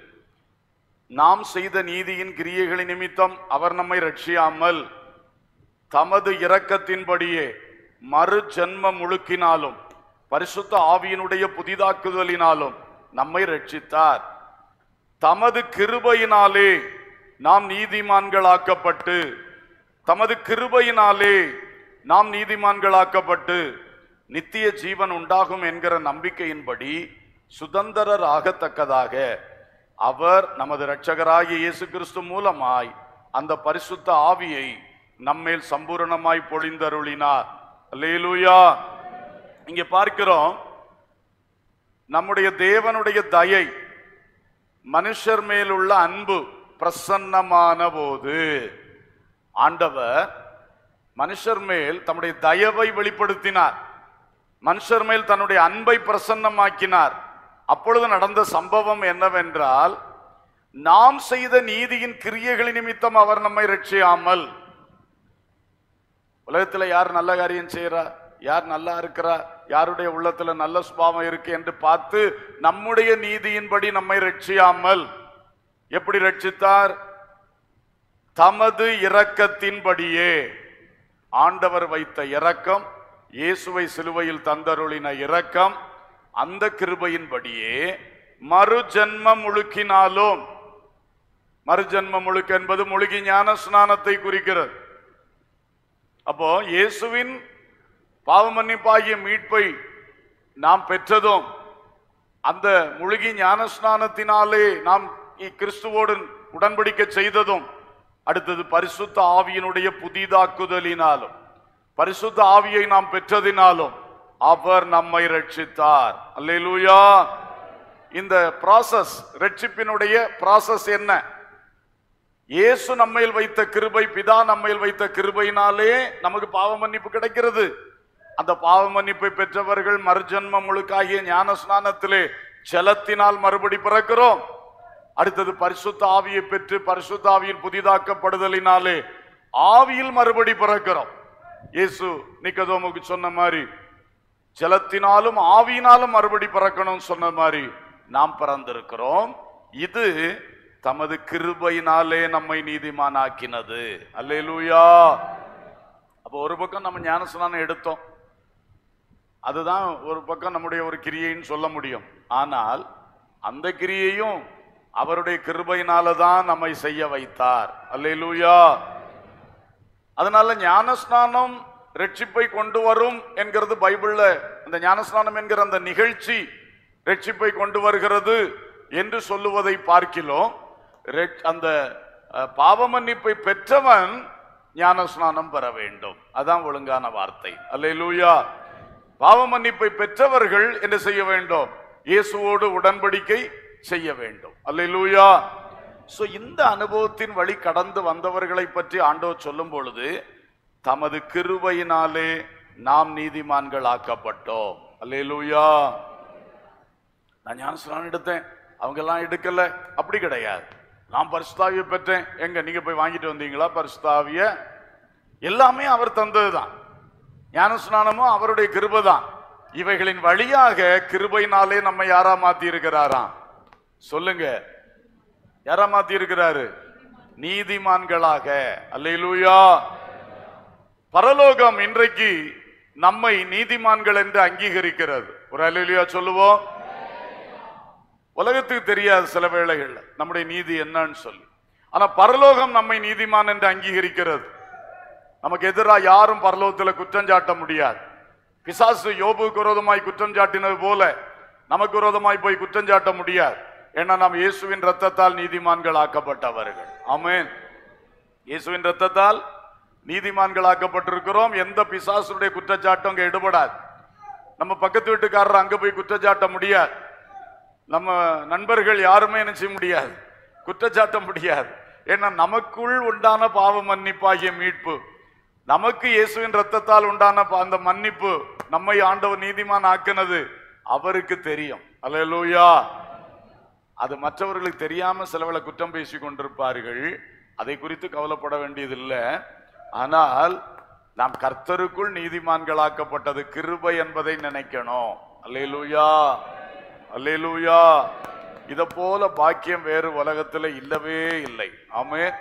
நாம் செய்த நீதியின் கிரியைகளின் நிமித்தம் அவர் நம்மை ரட்சியாமல் தமது இரக்கத்தின்படியே மறு ஜென்ம முழுக்கினாலும் பரிசுத்த ஆவியினுடைய புதிதாக்குதலினாலும் நம்மை ரட்சித்தார். தமது கிருபையினாலே நாம் நீதிமான்களாக்கப்பட்டு, தமது கிருபையினாலே நாம் நீதிமான்களாக்கப்பட்டு நித்திய ஜீவன் உண்டாகும் என்கிற நம்பிக்கையின்படி சுதந்திரராகத்தக்கதாக அவர் நமது இரட்சகராகிய இயேசு கிறிஸ்து மூலமாய் அந்த பரிசுத்த ஆவியை நம்மேல் சம்பூரணமாய் பொழிந்தருளினார். அல்லேலூயா. இங்க பார்க்கிறோம், நம்முடைய தேவனுடைய தயை, மனுஷர் மேலுள்ள அன்பு பிரசன்னமான போது ஆண்டவர் மனுஷர் மேல் தம்முடைய தயவை வெளிப்படுத்தினார், மனுஷர் மேல் தன்னுடைய அன்பை பிரசன்னமாக்கினார். அப்பொழுது நடந்த சம்பவம் என்னவென்றால், நாம் செய்த நீதியின் கிரியைகளின் நிமித்தம் அவர் நம்மை ரட்சியாமல், உலகத்தில் யார் நல்ல காரியம் செய்யறா, யார் நல்லா இருக்கிறா, யாருடைய உள்ளத்துல நல்ல சுபாவம் இருக்கு என்று பார்த்து நம்முடைய நீதியின்படி நம்மை ரட்சியாமல் எப்படி ரட்சித்தார்? தமது இரக்கத்தின்படியே. ஆண்டவர் வைத்த இரக்கம், இயேசுவை சிலுவையில் தந்தருளின இரக்கம், அந்த கிருபையின்படியே மறுஜன்ம முழுக்கினாலும், மறுஜன்ம முழுக்கு என்பது முழுகி ஞான ஸ்நானத்தை குறிக்கிறது. அப்போ இயேசுவின் பாவ மன்னிப்பாகிய மீட்பை நாம் பெற்றதும், அந்த முழுகி ஞான ஸ்நானத்தினாலே நாம் கிறிஸ்துவோடு உடன்படிக்கை செய்ததும், அடுத்தது பரிசுத்த ஆவியினுடைய புதிதாக்குதலினாலும், பரிசுத்த ஆவியை நாம் பெற்றதினாலும் அவர் நம்மை ரட்சித்தார். அல்லேலூயா. இந்த ப்ராசஸ், ரட்சிப்பினுடைய ப்ராசஸ் என்ன? இயேசு நம்மையில் வைத்த கிருபை, பிதா நம்மையில் வைத்த கிருபையினாலே நமக்கு பாவ மன்னிப்பு கிடைக்கிறது. அந்த பாவ மன்னிப்பை பெற்றவர்கள் மறுஜன்ம முழுக்காகிய ஞான ஸ்நானத்திலே ஜலத்தினால் மறுபடி பிறக்கிறோம். அடுத்தது பரிசுத்த ஆவியை பெற்று பரிசுத்த ஆவியின் புதிதாக்கப்படுதலினாலே ஆவியில் மறுபடி பிறக்கிறோம். இயேசு நிக்கதோமுக்கு சொன்ன மாதிரி ஜலத்தினாலும் ஆவியினாலும் மறுபடி பிறக்கணும் சொன்ன மாதிரி நாம் பிறந்திருக்கிறோம். இது தமது கிருபையினாலே நம்மை நீதிமான் ஆக்கினது. அல்லேலூயா. அப்போ ஒரு பக்கம் நம்ம ஞானஸ்நானம் எடுத்தோம், அதுதான் ஒரு பக்கம் நம்முடைய ஒரு கிரியைன்னு சொல்ல முடியும். ஆனால் அந்த கிரியையும் அவருடைய கிருபையினால தான் நம்மை செய்ய வைத்தார். அல்லேலூயா. அதனால ஞானஸ்நானம் ரட்சிப்பை கொண்டு வரும் என்கிறது பைபிள்ல, அந்த ஞானஸ்நானம் என்கிற அந்த நிகழ்ச்சி ரட்சிப்பை கொண்டு வருகிறது என்று சொல்லுவதை பார்க்கிறோம். அந்த பாவ மன்னிப்பை பெற்றவன் ஞானஸ்நானம் பெற வேண்டும், அதான் ஒழுங்கான வார்த்தை. அல்லேலூயா. பாவ மன்னிப்பை பெற்றவர்கள் என்ன செய்ய வேண்டும்? இயேசுவோடு உடன்படிக்கை செய்ய வேண்டும். அல்லேலூயா. சோ இந்த அனுபவத்தின் வழி கடந்து வந்தவர்களை பற்றி ஆண்டவர் சொல்லும் பொழுது, தமது கிருபையினாலே நாம் நீதிமான்கள் ஆக்கப்பட்டோம். அல்லேலூயா. நான் ஞானஸ்நானம் எடுத்தேன், அவங்க எல்லாம் எடுக்கல, அப்படி கிடையாது. நான் பரிசுத்தாவியை பெற்றேன், எங்க நீங்க போய் வாங்கிட்டு வந்தீங்களா பரிசுத்தாவிய? எல்லாமே அவர் தந்ததுதான். ஞானஸ்நானமும் அவருடைய கிருபை தான். இவைகளின் வழியாக கிருபையினாலே நம்ம யாரா மாத்தி இருக்கிறாராம்? சொல்லுங்க, யாரா மாத்தி இருக்கிறாரு? நீதிமான்களாக. அல்லேலூயா. பரலோகம் இன்றைக்கு நம்மை நீதிமான்கள் என்று அங்கீகரிக்கிறது. ஒரு அல்லேலூயா சொல்லுவோம். உலகத்துக்கு தெரியாது சில வேளைகள் நம்முடைய நீதி என்னன்னு சொல்லி, ஆனா பரலோகம் நம்மை நீதிமான் என்று அங்கீகரிக்கிறது. நமக்கு எதிராக யாரும் பரலோகத்தில் குற்றம் சாட்ட முடியாது. பிசாசு யோபுக்கு விரோதமாய் குற்றம் சாட்டினது போல நமக்கு விரோதமாய் போய் குற்றம் சாட்ட முடியாது. ஏன்னா நாம் இயேசுவின் இரத்தத்தால் நீதிமான்கள் ஆக்கப்பட்டவர்கள். ஆமென். இயேசுவின் இரத்தத்தால் நீதிமான்கள் ஆக்கப்பட்டிருக்கிறோம். எந்த பிசாசுடைய குற்றச்சாட்டும் அங்க எடுபடாது. நம்ம பக்கத்து வீட்டுக்காரர் அங்க போய் குற்றச்சாட்ட முடியாது. நம்ம நண்பர்கள் யாருமே என்ன செய்ய முடியாது, குற்றச்சாட்ட முடியாது. ஏன்னா நமக்குள் உண்டான பாவ மன்னிப்பாகிய மீட்பு, நமக்கு இயேசுவின் இரத்தத்தால் உண்டான அந்த மன்னிப்பு, நம்மை ஆண்டவர் நீதிமான் ஆக்கினது அவருக்கு தெரியும். அல்லேலூயா. அது மற்றவர்களுக்கு தெரியாம சிலவளை குற்றம் பேசி கொண்டிருப்பார்கள். அதை குறித்து கவலைப்பட வேண்டியதில்லை. ஆனால் நாம் கர்த்தருக்குள் நீதிமான்களாக்கப்பட்டது கிருபை என்பதை நினைக்கணும். அல்லேலூயா. அல்லேலூயா. இத போல பாக்கியம் வேறு உலகத்துல இல்லவே இல்லை. ஆமென்.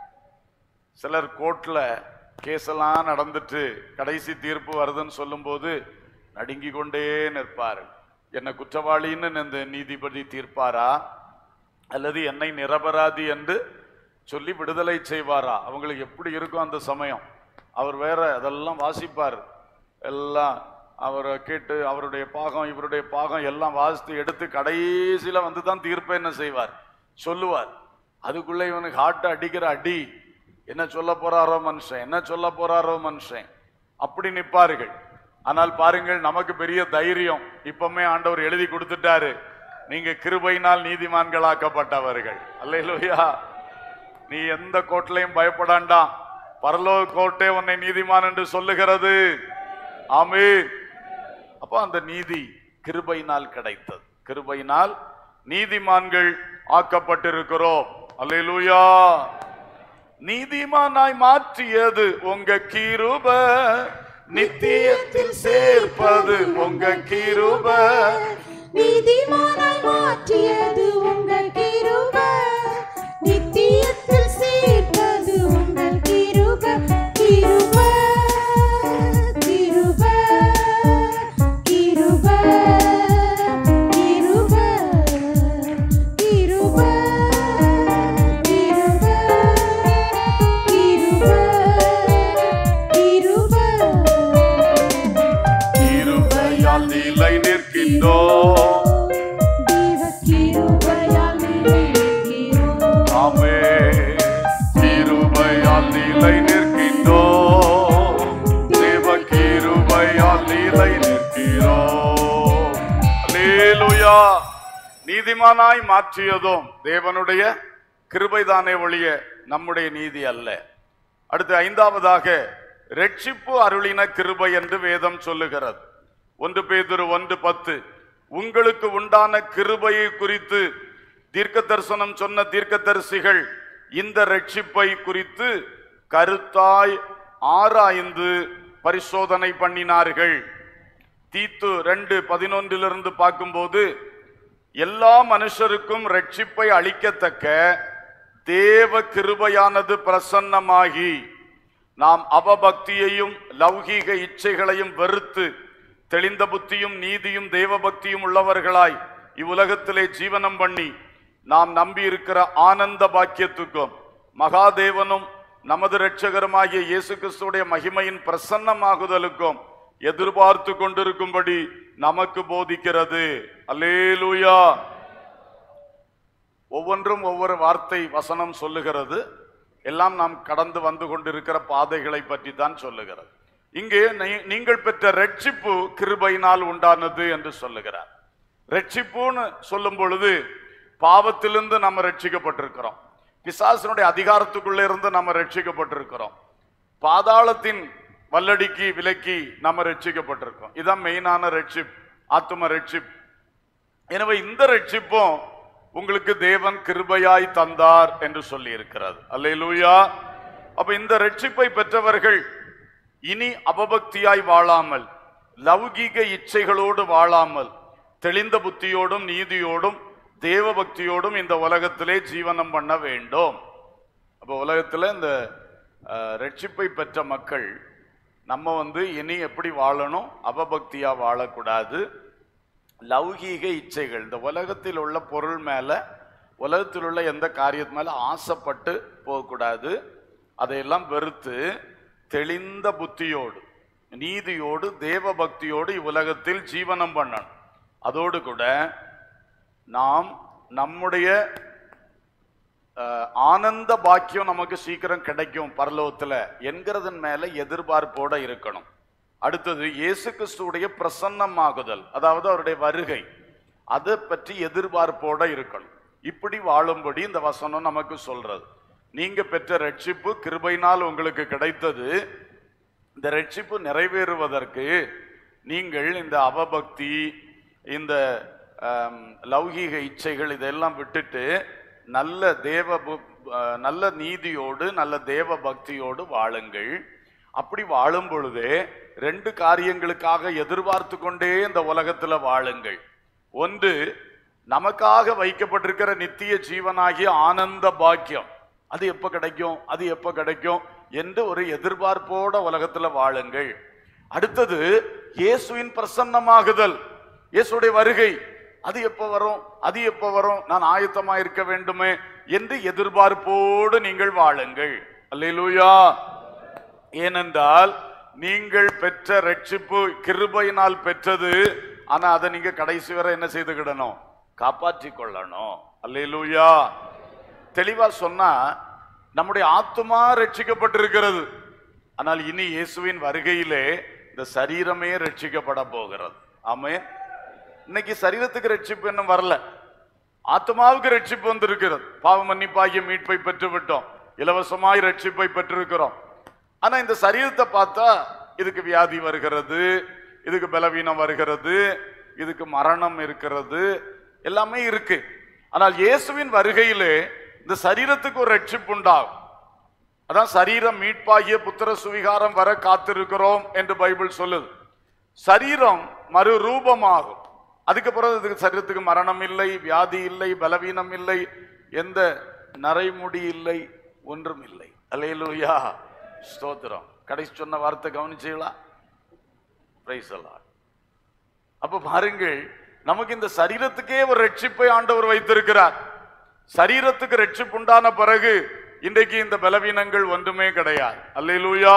சிலர் கோர்ட்ல கேஸ் எல்லாம் நடந்துட்டு கடைசி தீர்ப்பு வருதுன்னு சொல்லும் போது நடுங்கி கொண்டே நிற்பார். என்ன குற்றவாளின்னு இந்த நீதிபதி தீர்ப்பாரா அல்லது என்னை நிரபராதி என்று சொல்லி விடுதலை செய்வாரா? அவங்களுக்கு எப்படி இருக்கும் அந்த சமயம்? அவர் வேற அதெல்லாம் வாசிப்பார், எல்லாம் அவரை கேட்டு அவருடைய பாகம் இவருடைய பாகம் எல்லாம் வாசித்து எடுத்து கடைசியில வந்து தான் தீர்ப்பை என்ன செய்வார்? சொல்லுவார். அதுக்குள்ள இவனுக்கு ஹார்ட் அடிக்கிற அடி, என்ன சொல்ல போறாரோ மனுஷன், என்ன சொல்ல போறாரோ மனுஷன், அப்படி நிற்பார்கள். ஆனால் பாருங்கள், நமக்கு பெரிய தைரியம். இப்பவுமே ஆண்டவர் எழுதி கொடுத்துட்டாரு, நீங்க கிருபையினால் நீதிமான்களாக்கப்பட்டவர்கள். அல்லேலூயா. நீ எந்த கோட்டையும் பயப்படாண்டா, பரலோக கோட்டை உன்னை நீதிமான் என்று சொல்லுகிறது. ஆமென். அப்ப அந்த நீதி கிருபையினால் கிடைத்தது. கிருபையினால் நீதிமான்கள் ஆக்கப்பட்டிருக்கிறோம். அல்லேலூயா. நீதிமானாய் மாற்றியது உங்க கிருபை, நித்தியத்தில் சேர்ப்பது உங்க கிருபை. நீதிமானாய் மாற்றியது உங்கள் கிருபை, நித்தியத்தில் சேர்ப்பது உங்கள் கிருபை. கிருபை கிருபை கிருபை கிருபை கிருபை கிருபையால் நிலை நிற்கின்றோம். ஆமென். கிருபையால் நிலை நிற்கின்றோம். தேவ கிருபையால் நிலை நிற்கிறோம். அல்லேலூயா. நீதிமானாய் மாற்றியதும் தேவனுடைய கிருபைதானே ஒழிய நம்முடைய நீதி அல்ல. அடுத்து ஐந்தாவதாக ரட்சிப்பு அருளின கிருபை என்று வேதம் சொல்லுகிறது. 1 பேதுரு 1:10, உங்களுக்கு உண்டான கிருபையை குறித்து தீர்க்க தரிசனம் சொன்ன தீர்க்கதரிசிகள் இந்த ரட்சிப்பை குறித்து கருத்தாய் ஆராய்ந்து பரிசோதனை பண்ணினார்கள். தீத்து 2:11 பார்க்கும்போது, எல்லா மனுஷருக்கும் ரட்சிப்பை அளிக்கத்தக்க தேவ கிருபையானது பிரசன்னமாகி நாம் அவபக்தியையும் லௌகீக இச்சைகளையும் வெறுத்து தெளிந்த புத்தியும் நீதியும் தேவ பக்தியும் உள்ளவர்களாய் இவ்வுலகத்திலே ஜீவனம் பண்ணி நாம் நம்பி இருக்கிற ஆனந்த பாக்கியத்துக்கும் மகாதேவனும் நமது இரட்சகருமாகிய இயேசு கிறிஸ்துவுடைய மகிமையின் பிரசன்னமாகுதலுக்கும் எதிர்பார்த்து கொண்டிருக்கும்படி நமக்கு போதிக்கிறது. அல்லேலூயா. ஒவ்வொன்றும் ஒவ்வொரு வார்த்தை வசனம் சொல்லுகிறது. எல்லாம் நாம் கடந்து வந்து கொண்டிருக்கிற பாதைகளை பற்றி தான் சொல்லுகிறது. இங்கே நீங்கள் பெற்ற ரட்சிப்பு கிருபையினால் உண்டானது என்று சொல்லுகிறார். ரட்சிப்புன்னு சொல்லும் பொழுது பாவத்திலிருந்து நம்ம ரட்சிக்கப்பட்டிருக்கிறோம். பிசாசினுடைய அதிகாரத்துக்குள்ளே இருந்து நம்ம ரட்சிக்கப்பட்டிருக்கிறோம். பாதாளத்தின் வல்லடிக்கு விலக்கி நம்ம ரட்சிக்கப்பட்டிருக்கோம். இதான் மெயினான ரட்சிப், ஆத்தும ரட்சிப். எனவே இந்த ரட்சிப்பும் உங்களுக்கு தேவன் கிருபையாய் தந்தார் என்று சொல்லி இருக்கிறது. அல்லேலூயா. அப்ப இந்த ரட்சிப்பை பெற்றவர்கள் இனி அபபக்தியாய் வாழாமல், லௌகீக இச்சைகளோடு வாழாமல், தெளிந்த புத்தியோடும் நீதியோடும் தேவ பக்தியோடும் இந்த உலகத்திலே ஜீவனம் பண்ண வேண்டும். அப்போ உலகத்தில் இந்த ரட்சிப்பை பெற்ற மக்கள் நம்ம இனி எப்படி வாழணும்? அபபக்தியா வாழக்கூடாது. லௌகீக இச்சைகள், இந்த உலகத்தில் உள்ள பொருள் மேல, உலகத்தில் உள்ள எந்த காரியத்து மேல ஆசைப்பட்டு போகக்கூடாது. அதையெல்லாம் வெறுத்து தெளிந்த புத்தியோடு நீதியோடு தேவ பக்தியோடு இவ்வுலகத்தில் ஜீவனம் பண்ணணும். அதோடு கூட நாம் நம்முடைய ஆனந்த பாக்கியம் நமக்கு சீக்கிரம் கிடைக்கும் பரலோகத்தில் என்கிறதன் மேல எதிர்பார்ப்போட இருக்கணும். அடுத்தது இயேசு கிறிஸ்துவுடைய பிரசன்னமாகுதல், அதாவது அவருடைய வருகை, அதை பற்றி எதிர்பார்ப்போட இருக்கணும். இப்படி வாழும்படி இந்த வசனம் நமக்கு சொல்றது. நீங்க பெற்ற ரட்சிப்பு கிருபையினால் உங்களுக்கு கிடைத்தது. இந்த ரட்சிப்பு நிறைவேறுவதற்கு நீங்கள் இந்த அவபக்தி, இந்த லௌகீக இச்சைகள் இதெல்லாம் விட்டுட்டு நல்ல நீதியோடு நல்ல தேவ பக்தியோடு வாழுங்கள். அப்படி வாழும் பொழுதே 2 காரியங்களுக்காக எதிர்பார்த்து கொண்டே இந்த உலகத்துல வாழுங்கள். ஒன்று, நமக்காக வைக்கப்பட்டிருக்கிற நித்திய ஜீவனாகிய ஆனந்த பாக்கியம், அது எப்ப கிடைக்கும், அது எப்ப கிடைக்கும் என்று ஒரு எதிர்பார்ப்போட உலகத்துல வாழுங்கள். அடுத்தது, இயேசுவின் பிரசன்னமாகுதல், இயேசுடைய வருகை, அது எப்ப வரும், அது எப்ப வரும், நான் ஆயத்தமா இருக்க வேண்டுமே என்று எதிர்பார்ப்போடு நீங்கள் வாழுங்கள். அல்லேலூயா. ஏனென்றால் நீங்கள் பெற்ற ரட்சிப்பு கிருபையினால் பெற்றது. ஆனா அதை நீங்க கடைசி வரை என்ன செய்துக்கிடணும்? காப்பாற்றி கொள்ளணும். அல்லேலூயா. தெளிவா சொன்னா நம்முடைய ஆத்துமா ரட்சிக்கப்பட்டிருக்கிறது. ஆனால் இனி இயேசுவின் வருகையிலே இந்த சரீரமே ரட்சிக்கப்பட போகிறது. ஆமென். இன்னைக்கு சரீரத்துக்கு ரட்சிப்பு இன்னும் வரல, ஆத்மாவுக்கு ரட்சிப்பு வந்திருக்கிறது. பாவ மன்னிப்பாகிய மீட்பை பெற்று விட்டோம், இலவசமாய் ரட்சிப்பை பெற்றிருக்கிறோம். ஆனா இந்த சரீரத்தை பார்த்தா இதுக்கு வியாதி வருகிறது, இதுக்கு பலவீனம் வருகிறது, இதுக்கு மரணம் இருக்கிறது, எல்லாமே இருக்கு. ஆனால் இயேசுவின் வருகையிலே இந்த சரீரத்துக்கு ஒரு ரட்சிப்பு உண்டாகும். அதான் சரீரம் மீட்பாகிய புத்திர சுவிகாரம் வர காத்திருக்கிறோம் என்று பைபிள் சொல்லுது. சரீரம் மறுரூபமாகும். அதுக்கு பிறகு சரீரத்துக்கு மரணம் இல்லை, வியாதி இல்லை, பலவீனம் இல்லை, எந்த நரைமுடி இல்லை, ஒன்றும் இல்லை. அல்லேலூயா, ஸ்தோத்திரம். கடைசி சொன்ன வார்த்தை கவனிச்சீங்களா? Price the Lord. அப்ப பாருங்கள், நமக்கு இந்த சரீரத்துக்கே ஒரு ரட்சிப்பை ஆண்டவர் வைத்திருக்கிறார். சரீரத்துக்கு ரட்சிப்பு உண்டான பிறகு இன்றைக்கு இந்த பலவீனங்கள் ஒன்றுமே கிடையாது. அல்லேலூயா,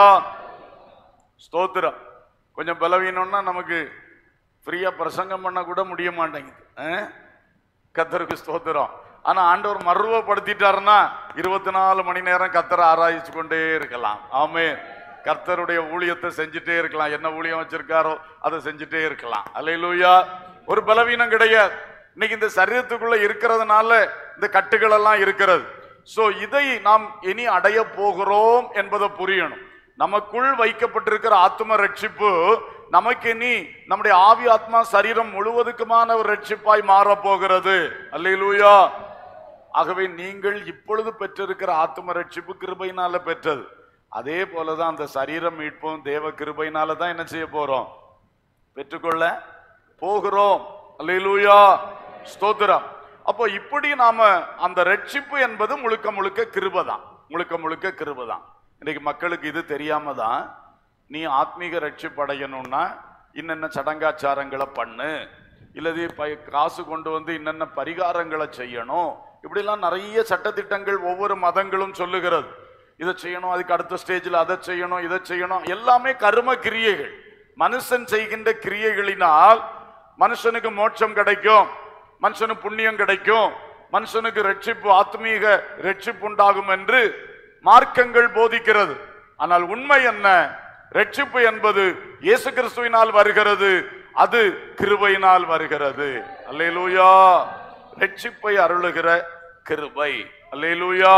ஸ்தோத்திரம். கொஞ்சம் பலவீனம்னா நமக்கு ஃப்ரீயா பிரசங்கம் பண்ண கூட முடிய மாட்டேங்குது. கர்த்தருக்கு ஸ்தோத்திரம். ஆனா ஆண்டவர் மறுரூபப்படுத்திட்டாருன்னா 24 மணி நேரம் கர்த்தரை ஆராய்ச்சி கொண்டே இருக்கலாம். ஆமென். கர்த்தருடைய ஊழியத்தை செஞ்சுட்டே இருக்கலாம். என்ன ஊழியம் வச்சிருக்காரோ அதை செஞ்சுட்டே இருக்கலாம். அல்லேலூயா. ஒரு பலவீனம் கிடையாது. இன்னைக்கு இந்த சரீரத்துக்குள்ள இருக்கிறதுனால இந்த கட்டுகள் எல்லாம் இருக்கிறது. சோ இதை நாம் இனி அடைய போகிறோம் என்பதை புரியணும். நமக்குள் வைக்கப்பட்டிருக்கிற ஆத்ம ரட்சிப்பு நமக்கு இனி நம்முடைய ஆவி ஆத்மா சரீரம் முழுவதுக்குமான ஒரு ரட்சிப்பாய் மாற போகிறது. அல்லேலூயா. ஆகவே நீங்கள் இப்பொழுது பெற்றிருக்கிற ஆத்ம ரட்சிப்பு கிருபையினால பெற்றது. அதே போலதான் அந்த சரீரம் மீட்பும் தேவ கிருபையினால தான் என்ன செய்ய போறோம்? பெற்றுக்கொள்ள போகிறோம். அல்லேலூயா, ஸ்தோத்திரம். அப்போ இப்படி நாம அந்த ரட்சிப்பு என்பது முழுக்க முழுக்க கிருபைதான், முழுக்க முழுக்க கிருபைதான். இன்னைக்கு மக்களுக்கு இது தெரியாம தான், நீ ஆத்மீக ரட்சிப்பு அடையணும்னா இன்னென்ன சடங்காச்சாரங்களை பண்ணு, இல்லது காசு கொண்டு வந்து இன்னென்ன பரிகாரங்களை செய்யணும், இப்படிலாம் நிறைய சட்டத்திட்டங்கள் ஒவ்வொரு மதங்களும் சொல்லுகிறது. இதை செய்யணும், அதுக்கு அடுத்த ஸ்டேஜில் அதை செய்யணும், இதை செய்யணும். எல்லாமே கர்ம கிரியைகள். மனுஷன் செய்கின்ற கிரியைகளினால் மனுஷனுக்கு மோட்சம் கிடைக்கும், மனுஷனுக்கு புண்ணியம் கிடைக்கும், மனுஷனுக்கு ரட்சிப்பு, ஆத்மீக ரட்சிப்பு உண்டாகும் என்று மார்க்கங்கள் போதிக்கிறது. ஆனால் உண்மை என்ன? ரட்சிப்பு என்பது இயேசு கிறிஸ்துவினால் வருகிறது, அது கிருபையினால் வருகிறது. அல்லேலூயா. ரட்சிப்பை அருளுகிற கிருபை. அல்லேலூயா.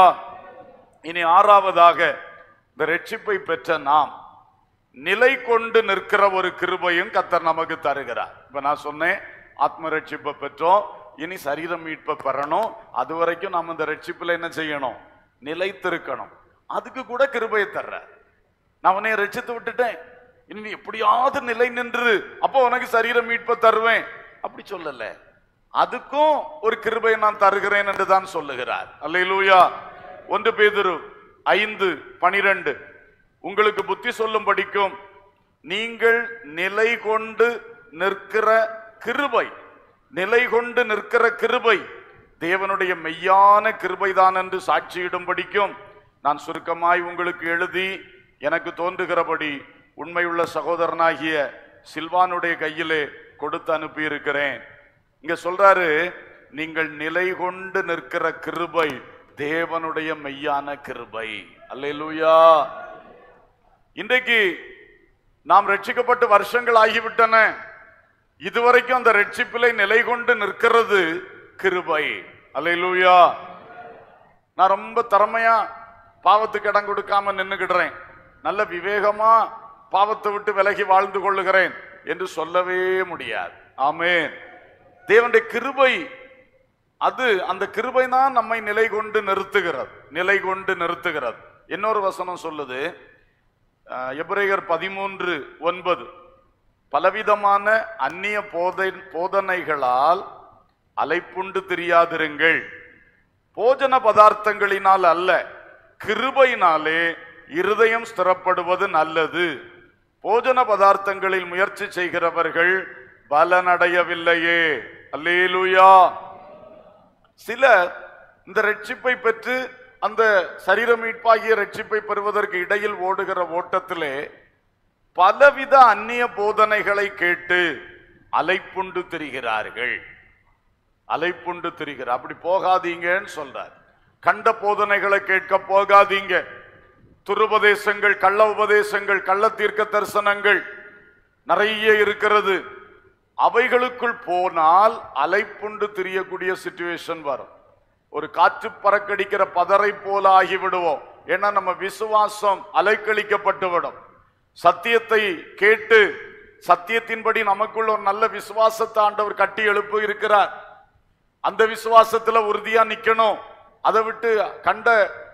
இனி ஆறாவதாக, இந்த ரட்சிப்பை பெற்ற நாம் நிலை கொண்டு நிற்கிற ஒரு கிருபையும் கர்த்தர் நமக்கு தருகிறார். இப்ப நான் சொன்னேன், ஆத்ம ரட்சிப்பை பெற்றோம், இனி சரீரம் மீட்பை பெறணும். அது வரைக்கும் நாம் இந்த ரட்சிப்புல என்ன செய்யணும்? நிலைத்திருக்கணும். அதுக்கு கூட கிருபையை தர்ற. நான் உன்னை ரட்சித்து விட்டுட்டேன், இனி எப்படியாவது நிலை நின்று அப்போ உனக்கு சரீரம் மீட்பை தருவேன் அப்படி சொல்லல. அதுக்கும் ஒரு கிருபையை நான் தருகிறேன் என்று தான் சொல்லுகிறார். அல்லேலூயா. 1 பேதுரு 5:12 உங்களுக்கு புத்தி சொல்லும் படிக்கும் நீங்கள் நிலை கொண்டு நிற்கிற கிருபை, நிலை கொண்டு நிற்கிற கிருபை தேவனுடைய மெய்யான கிருபைதான் என்று சாட்சியிடும் படிக்கும் நான் சுருக்கமாய் உங்களுக்கு எழுதி எனக்கு தோன்றுகிறபடி உண்மையுள்ள சகோதரனாகிய சில்வானுடைய கையிலே கொடுத்து அனுப்பி இருக்கிறேன். இங்க சொல்றாரு, நீங்கள் நிலை கொண்டு நிற்கிற கிருபை தேவனுடைய மெய்யான கிருபை. அல்லேலூயா. இன்றைக்கு நாம் ரட்சிக்கப்பட்டு வருஷங்கள் ஆகிவிட்டன. இதுவரைக்கும் அந்த ரட்சிப்பிலை நிலை கொண்டு நிற்கிறது கிருபை. அல்லேலூயா. நான் ரொம்ப திறமையா பாவத்துக்கு இடம் கொடுக்காம நின்னுகிடுறேன், நல்ல விவேகமா பாவத்தை விட்டு விலகி வாழ்ந்து கொள்ளுகிறேன் என்று சொல்லவே முடியாது. ஆமென். தேவனுடைய கிருபை, அது அந்த கிருபை தான் நம்மை நிலை கொண்டு நிறுத்துகிறது, நிலை கொண்டு நிறுத்துகிறது. இன்னொரு வசனம் சொல்லுது, எபிரேயர் 13:9 பலவிதமான அந்நிய போதனைகளால் அலைப்புண்டு திரியாதிருங்கள், போஜன பதார்த்தங்களினால் அல்ல கிருபையினாலே இருதயம் ஸ்திரப்படுவது நல்லது. போஜன பதார்த்தங்களில் முயற்சி செய்கிறவர்கள் பலனடையவில்லையே. அல்லேலூயா. சிலர் இந்த ரட்சிப்பை பெற்று அந்த சரீர மீட்பாகிய ரட்சிப்பை பெறுவதற்கு இடையில் ஓடுகிற ஓட்டத்திலே பலவித அந்நிய போதனைகளை கேட்டு அலைப்புண்டு திரிகிறார்கள். அலைப்புண்டு திரிகிறார். அப்படி போகாதீங்கன்னு சொல்றார். கண்ட போதனைகளை கேட்க போகாதீங்க. துருபதேசங்கள், கள்ள உபதேசங்கள், கள்ள தீர்க்க தரிசனங்கள் நிறைய இருக்கிறது. அவைகளுக்குள் போனால் அலைப்புண்டு திரியக்கூடிய சிச்சுவேஷன் வரும். ஒரு காற்று பறக்கடிக்கிற பதரை போல ஆகிவிடுவோம். ஏன்னா நம்ம விசுவாசம் அலைக்கழிக்கப்பட்டு விடும். சத்தியத்தை கேட்டு சத்தியத்தின்படி நமக்குள்ள ஒரு நல்ல விசுவாசத்தை ஆண்டவர் கட்டி எழுப்பு இருக்கிறார். அந்த விசுவாசத்துல உறுதியா நிக்கணும். அதை விட்டு கண்ட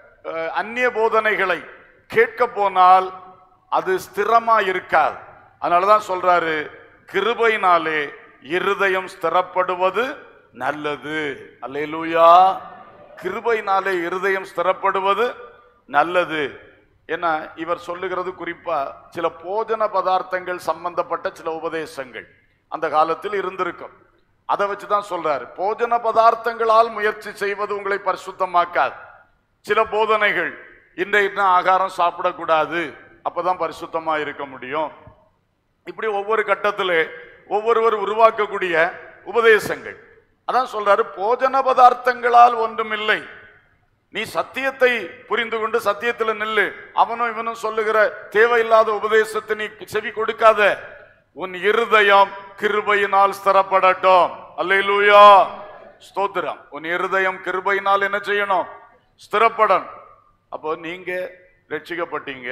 அந்நிய போதனைகளை கேட்க போனால் அது ஸ்திரமா இருக்காது. அதனாலதான் சொல்றாரு, கிருபையினாலே இருதயம் ஸ்திரப்படுவது நல்லது. அல்லேலூயா. கிருபையினாலே இருதயம் ஸ்திரப்படுவது நல்லது. ஏன்னா இவர் சொல்லுகிறது குறிப்பா சில போஜன பதார்த்தங்கள் சம்பந்தப்பட்ட சில உபதேசங்கள் அந்த காலத்தில் இருந்திருக்கும். அதை வச்சுதான் சொல்றாரு, போஜன பதார்த்தங்களால் முயற்சி செய்வது உங்களை பரிசுத்தமாக்காது. சில போதனைகள், இன்றைய ஆகாரம் சாப்பிடக்கூடாது, அப்பதான் பரிசுத்தமா இருக்க முடியும். இப்படி ஒவ்வொரு கட்டத்திலே ஒவ்வொருவர் உருவாக்கக்கூடிய உபதேசங்கள். அதான் சொல்றாரு, போஜன பதார்த்தங்களால் ஒன்றுமில்லை. நீ சத்தியத்தை புரிந்து கொண்டு சத்தியத்துல நில்லு. அவனும் இவனும் சொல்லுகிற தேவையில்லாத உபதேசத்தை நீ செவி கொடுக்காத. உன் இருதயம் கிருபையினால் ஸ்திரப்படட்டும். அல்லேலூயா, ஸ்தோத்திரம். உன் இருதயம் கிருபையினால் என்ன செய்யணும்? ஸ்திரப்படணும். அப்போ நீங்க ரட்சிக்கப்பட்டீங்க,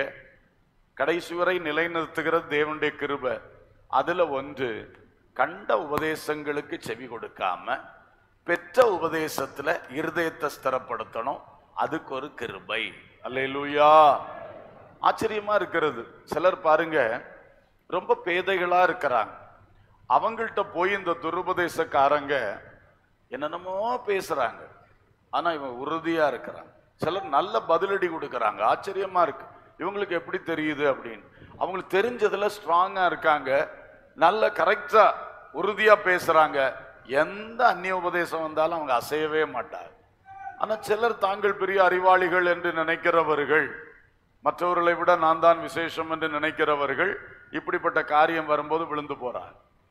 கடைசி வரை நிலைநிறுத்துகிற தேவனுடைய கிருபை. அதுல ஒன்று, கண்ட உபதேசங்களுக்கு செவி கொடுக்காம பெற்ற உபதேசத்துல இருதயத்தை ஸ்திரப்படுத்தணும். அதுக்கு ஒரு கிருபை. அல்லேலூயா. ஆச்சரியமா இருக்கிறது, சிலர் பாருங்க ரொம்ப பேதைகளா இருக்கிறாங்க. அவங்கள்ட்ட போய் இந்த துருபதேசக்காரங்க என்னென்னமோ பேசுறாங்க, ஆனா இவன் உறுதியா இருக்கிறாங்க. சிலர் நல்ல பதிலடி கொடுக்கறாங்க. ஆச்சரியமா இருக்கு, இவங்களுக்கு எப்படி தெரியுது அப்படின்னு. அவங்களுக்கு தெரிஞ்சதுல ஸ்ட்ராங்கா இருக்காங்க, நல்ல கரெக்டா உறுதியா பேசுறாங்க. எந்த அந்நிய உபதேசம் வந்தாலும் அவங்க அசையவே மாட்டார். ஆனா சிலர் தாங்கள் பெரிய அறிவாளிகள் என்று நினைக்கிறவர்கள், மற்றவர்களை விட நான் தான் விசேஷம் என்று நினைக்கிறவர்கள், இப்படிப்பட்ட காரியம் வரும்போது விழுந்து போறார்.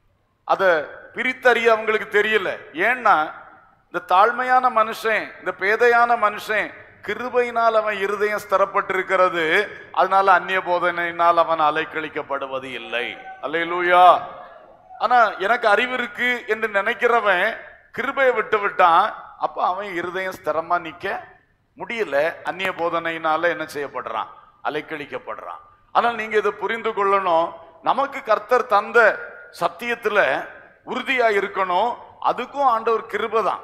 அதை பிரித்தறிய அவங்களுக்கு தெரியல. ஏன்னா இந்த தாழ்மையான மனுஷன், இந்த பேதையான மனுஷன், கிருபையினால் அவன் இருதயம் ஸ்திரப்பட்டிருக்கிறது. அதனால அந்நிய போதனையினால் அவன் அலைக்கழிக்கப்படுவது இல்லை. அல்லேலூயா. ஆனா எனக்கு அறிவு இருக்கு என்று நினைக்கிறவன் கிருபையை விட்டு விட்டான். அப்ப அவன் இருதயம் ஸ்திரமா நிக்க முடியல. அந்நிய போதனையினால என்ன செய்யப்படுறான்? அலைக்கழிக்கப்படுறான். ஆனால் நீங்க இதை புரிந்து கொள்ளணும். நமக்கு கர்த்தர் தந்த சத்தியத்துல உறுதியா இருக்கணும். அதுக்கும் ஆண்டவர் கிருபை தான்.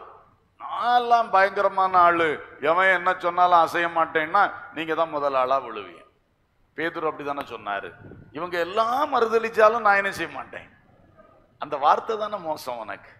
நான் பயங்கரமான ஆளு, எவன் என்ன சொன்னாலும் அசைய மாட்டேன்னா நீங்க தான் முதல் ஆளா விழுவீங்க. பேதுரு அப்படிதானே சொன்னாரு, இவங்க எல்லாம் மறுதளிச்சாலும் நான் என்ன செய்ய மாட்டேன். அந்த வார்த்தை தானே மோசம் உனக்கு.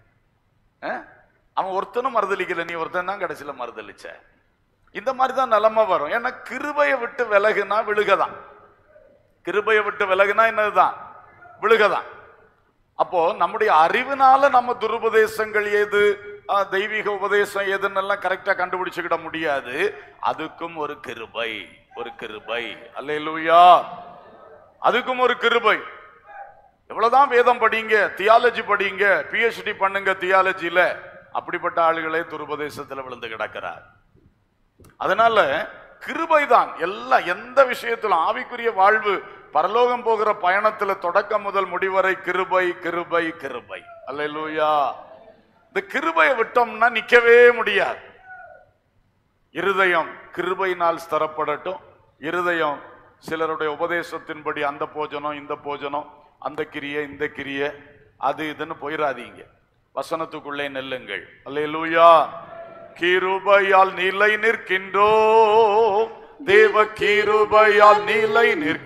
அவன் ஒருத்தனும் மறுதளிக்கல, நீ ஒருத்தன் தான் கடைசியில மறுதளிச்ச. இந்த மாதிரி தான் நிலைமை வரும். ஏன்னா கிருபையை விட்டு விலகுனா விழுகதான். கிருபையை விட்டு விலகுனா என்னதுதான்? விழுகதான். அப்போ நம்முடைய அறிவினால நம்ம துருபதேசங்கள் ஏது, தெய்வீக உபதேசம் எதுன்னு கரெக்டா கண்டுபிடிச்சுக்கிட முடியாது. அதுக்கும் ஒரு கிருபை, ஒரு கிருபை. அல்லேலூயா. அதுக்கும் ஒரு கிருபை. எவ்வளவுதான் வேதம் படிங்க, தியாலஜி படிங்க, PhD பண்ணுங்க தியாலஜில, அப்படிப்பட்ட ஆளுகளே துருபதேசத்துல விழுந்து கிடக்கிறார். அதனால கிருபை தான் எல்லாம். எந்த விஷயத்திலும் ஆவிக்குரிய வாழ்வு, பரலோகம் போகிற பயணத்துல தொடக்கம் முதல் முடிவரை கிருபை, கிருபை, கிருபை. அல்லேலூயா. இந்த கிருபையை விட்டோம்னா நிக்கவே முடியாது. இருதயம் கிருபையினால் ஸ்திரப்படட்டும். இருதயம் சிலருடைய உபதேசத்தின்படி அந்த போஜனம் இந்த போஜனம், அந்த கிரியை இந்த கிரியை, அது இதுன்னு போயிடாதீங்க. வசனத்துக்குள்ளே நெல்லுங்கள். அல்லேலூயா. கிருபையால் நிலை நிற்கின்றோம், தேவ கிருபையால் நிலை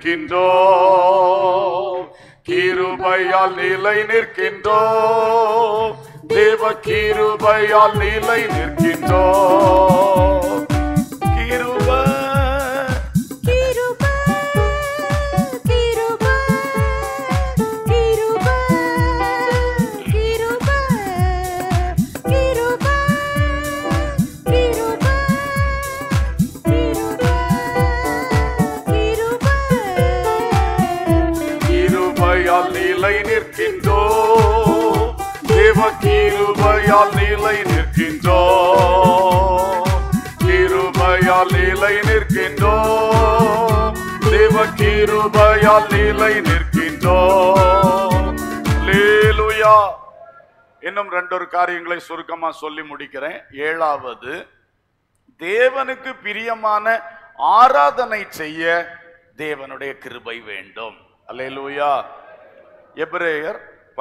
நிற்கின்றோம். கிருபையால் நிலை நிற்கின்றோம், தேவ கிருபையால் நிலை நிற்கின்றோம். கிருபை நிலை நிற்கின்றோம், தேவ கிருபையால் நிலை நிற்கின்றோம். கிருபையால் நிலை நிற்கின்றோம், தேவ கிருபையால் நிலை நிற்கின்றோம். அல்லேலூயா. இன்னும் ரெண்டொரு காரியங்களை சுருக்கமா சொல்லி முடிக்கிறேன். ஏழாவது, தேவனுக்கு பிரியமான ஆராதனை செய்ய தேவனுடைய கிருபை வேண்டும். அல்லேலூயா. எபிரேயர்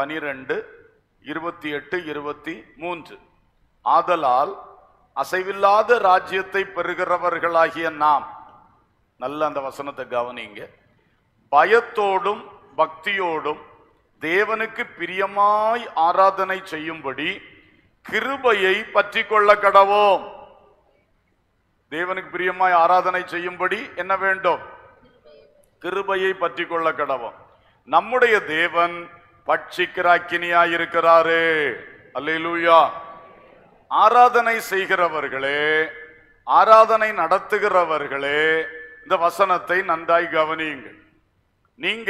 12:28-23. ஆதலால் அசைவில்லாத ராஜ்யத்தை பெறுகிறவர்களாகிய நாம், நல்ல அந்த வசனத்தை கவனிங்க, பயத்தோடும் பக்தியோடும் தேவனுக்கு பிரியமாய் ஆராதனை செய்யும்படி கிருபையை பற்றி கொள்ள கடவோம். தேவனுக்கு பிரியமாய் ஆராதனை செய்யும்படி என்ன வேண்டும்? கிருபையை பற்றி கொள்ள கடவோம். நம்முடைய தேவன் பட்சிக்கிற அக்கினியாய் இருக்கிறாரே. அல்லேலூயா. ஆராதனை செய்கிறவர்களே, ஆராதனை நடத்துகிறவர்களே, இந்த வசனத்தை நன்றாய் கவனியுங்கள். நீங்க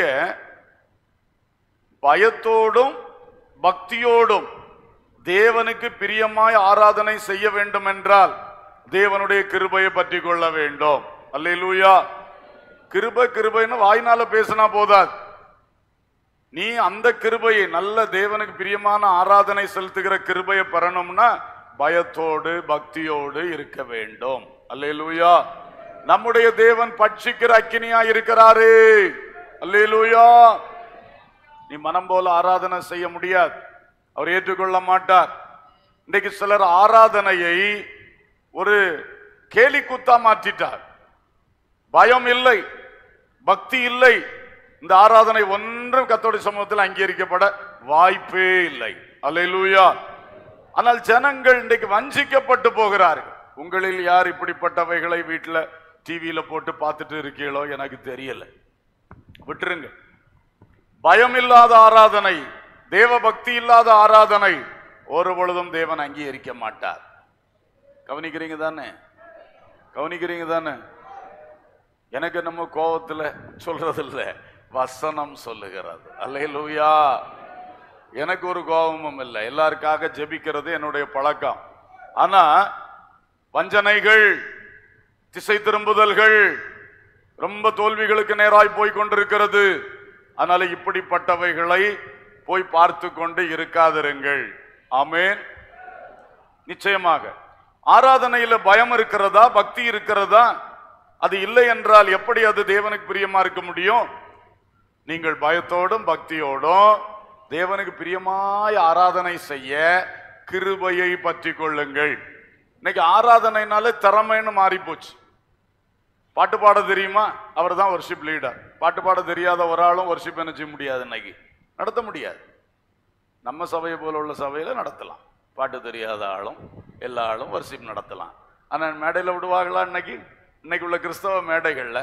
பயத்தோடும் பக்தியோடும் தேவனுக்கு பிரியமாய் ஆராதனை செய்ய வேண்டும் என்றால் தேவனுடைய கிருபையை பற்றி கொள்ள வேண்டும். அல்லேலூயா. கிருபை கிருபைன்னு வாய்னால பேசினா போதாது. நீ அந்த கிருபையை, நல்ல தேவனுக்கு பிரியமான ஆராதனை செலுத்துகிற கிருபையை பெறணும்னா பயத்தோடு பக்தியோடு இருக்க வேண்டும். அல்லேலூயா. நம்முடைய தேவன் பட்சிக்கிற அக்கினியா இருக்கிறாரு. அல்லேலூயா. நீ மனம் போல ஆராதனை செய்ய முடியாது, அவர் ஏற்றுக்கொள்ள மாட்டார். இன்றைக்கு சிலர் ஆராதனையை ஒரு கேலி கூத்தா மாற்றிட்டார். பயம் இல்லை, பக்தி இல்லை, இந்த ஆராதனை ஒன்றும் கர்த்தருடைய சமூகத்தில் அங்கீகரிக்கப்பட வாய்ப்பே இல்லை. அல்லேலூயா. ஆனால் ஜனங்கள் இன்றைக்கு வஞ்சிக்கப்பட்டு போகிறார்கள். உங்களில் யார் இப்படிப்பட்டவைகளை வீட்டில் டிவியில போட்டு பார்த்துட்டு இருக்கீங்களோ எனக்கு தெரியல, விட்டுருங்க. பயம் இல்லாத ஆராதனை, தேவ பக்தி இல்லாத ஆராதனை ஒரு பொழுதும் தேவன் அங்கீகரிக்க மாட்டார். கவனிக்கிறீங்க தானே? கவனிக்கிறீங்க தானே? எனக்கு நம்ம கோபத்துல சொல்றது இல்ல, வசனம் சொல்லுகிறது. அல்லேலூயா. எனக்கு ஒரு கோபமும் இல்லை, எல்லாருக்காக ஜெபிக்கிறது என்னுடைய பழக்கம். ஆனா வஞ்சனைகள், திசை திரும்புதல்கள் ரொம்ப தோல்விகளுக்கு நேராய் போய் கொண்டிருக்கிறது. அதனால இப்படிப்பட்டவைகளை போய் பார்த்து கொண்டு இருக்காதிருங்கள். ஆமென். நிச்சயமாக ஆராதனையில பயம் இருக்கிறதா, பக்தி இருக்கிறதா? அது இல்லை என்றால் எப்படி அது தேவனுக்கு பிரியமா இருக்க முடியும்? நீங்கள் பயத்தோடும் பக்தியோடும் தேவனுக்கு பிரியமாய் ஆராதனை செய்ய கிருபையை பற்றி கொள்ளுங்கள். இன்னைக்கு ஆராதனைனால திறமைன்னு மாறி போச்சு. பாட்டு பாட தெரியுமா? அவர் தான் வர்ஷிப் லீடர். பாட்டு பாட தெரியாத ஒரு ஆளும் வர்ஷிப் என்ன செய்ய முடியாது, இன்னைக்கு நடத்த முடியாது. நம்ம சபையை போல உள்ள சபையில நடத்தலாம், பாட்டு தெரியாத ஆளும் எல்லா ஆளும் வர்ஷிப் நடத்தலாம். ஆனா மேடையில் விடுவாங்களா? இன்னைக்கு உள்ள கிறிஸ்தவ மேடைகள்ல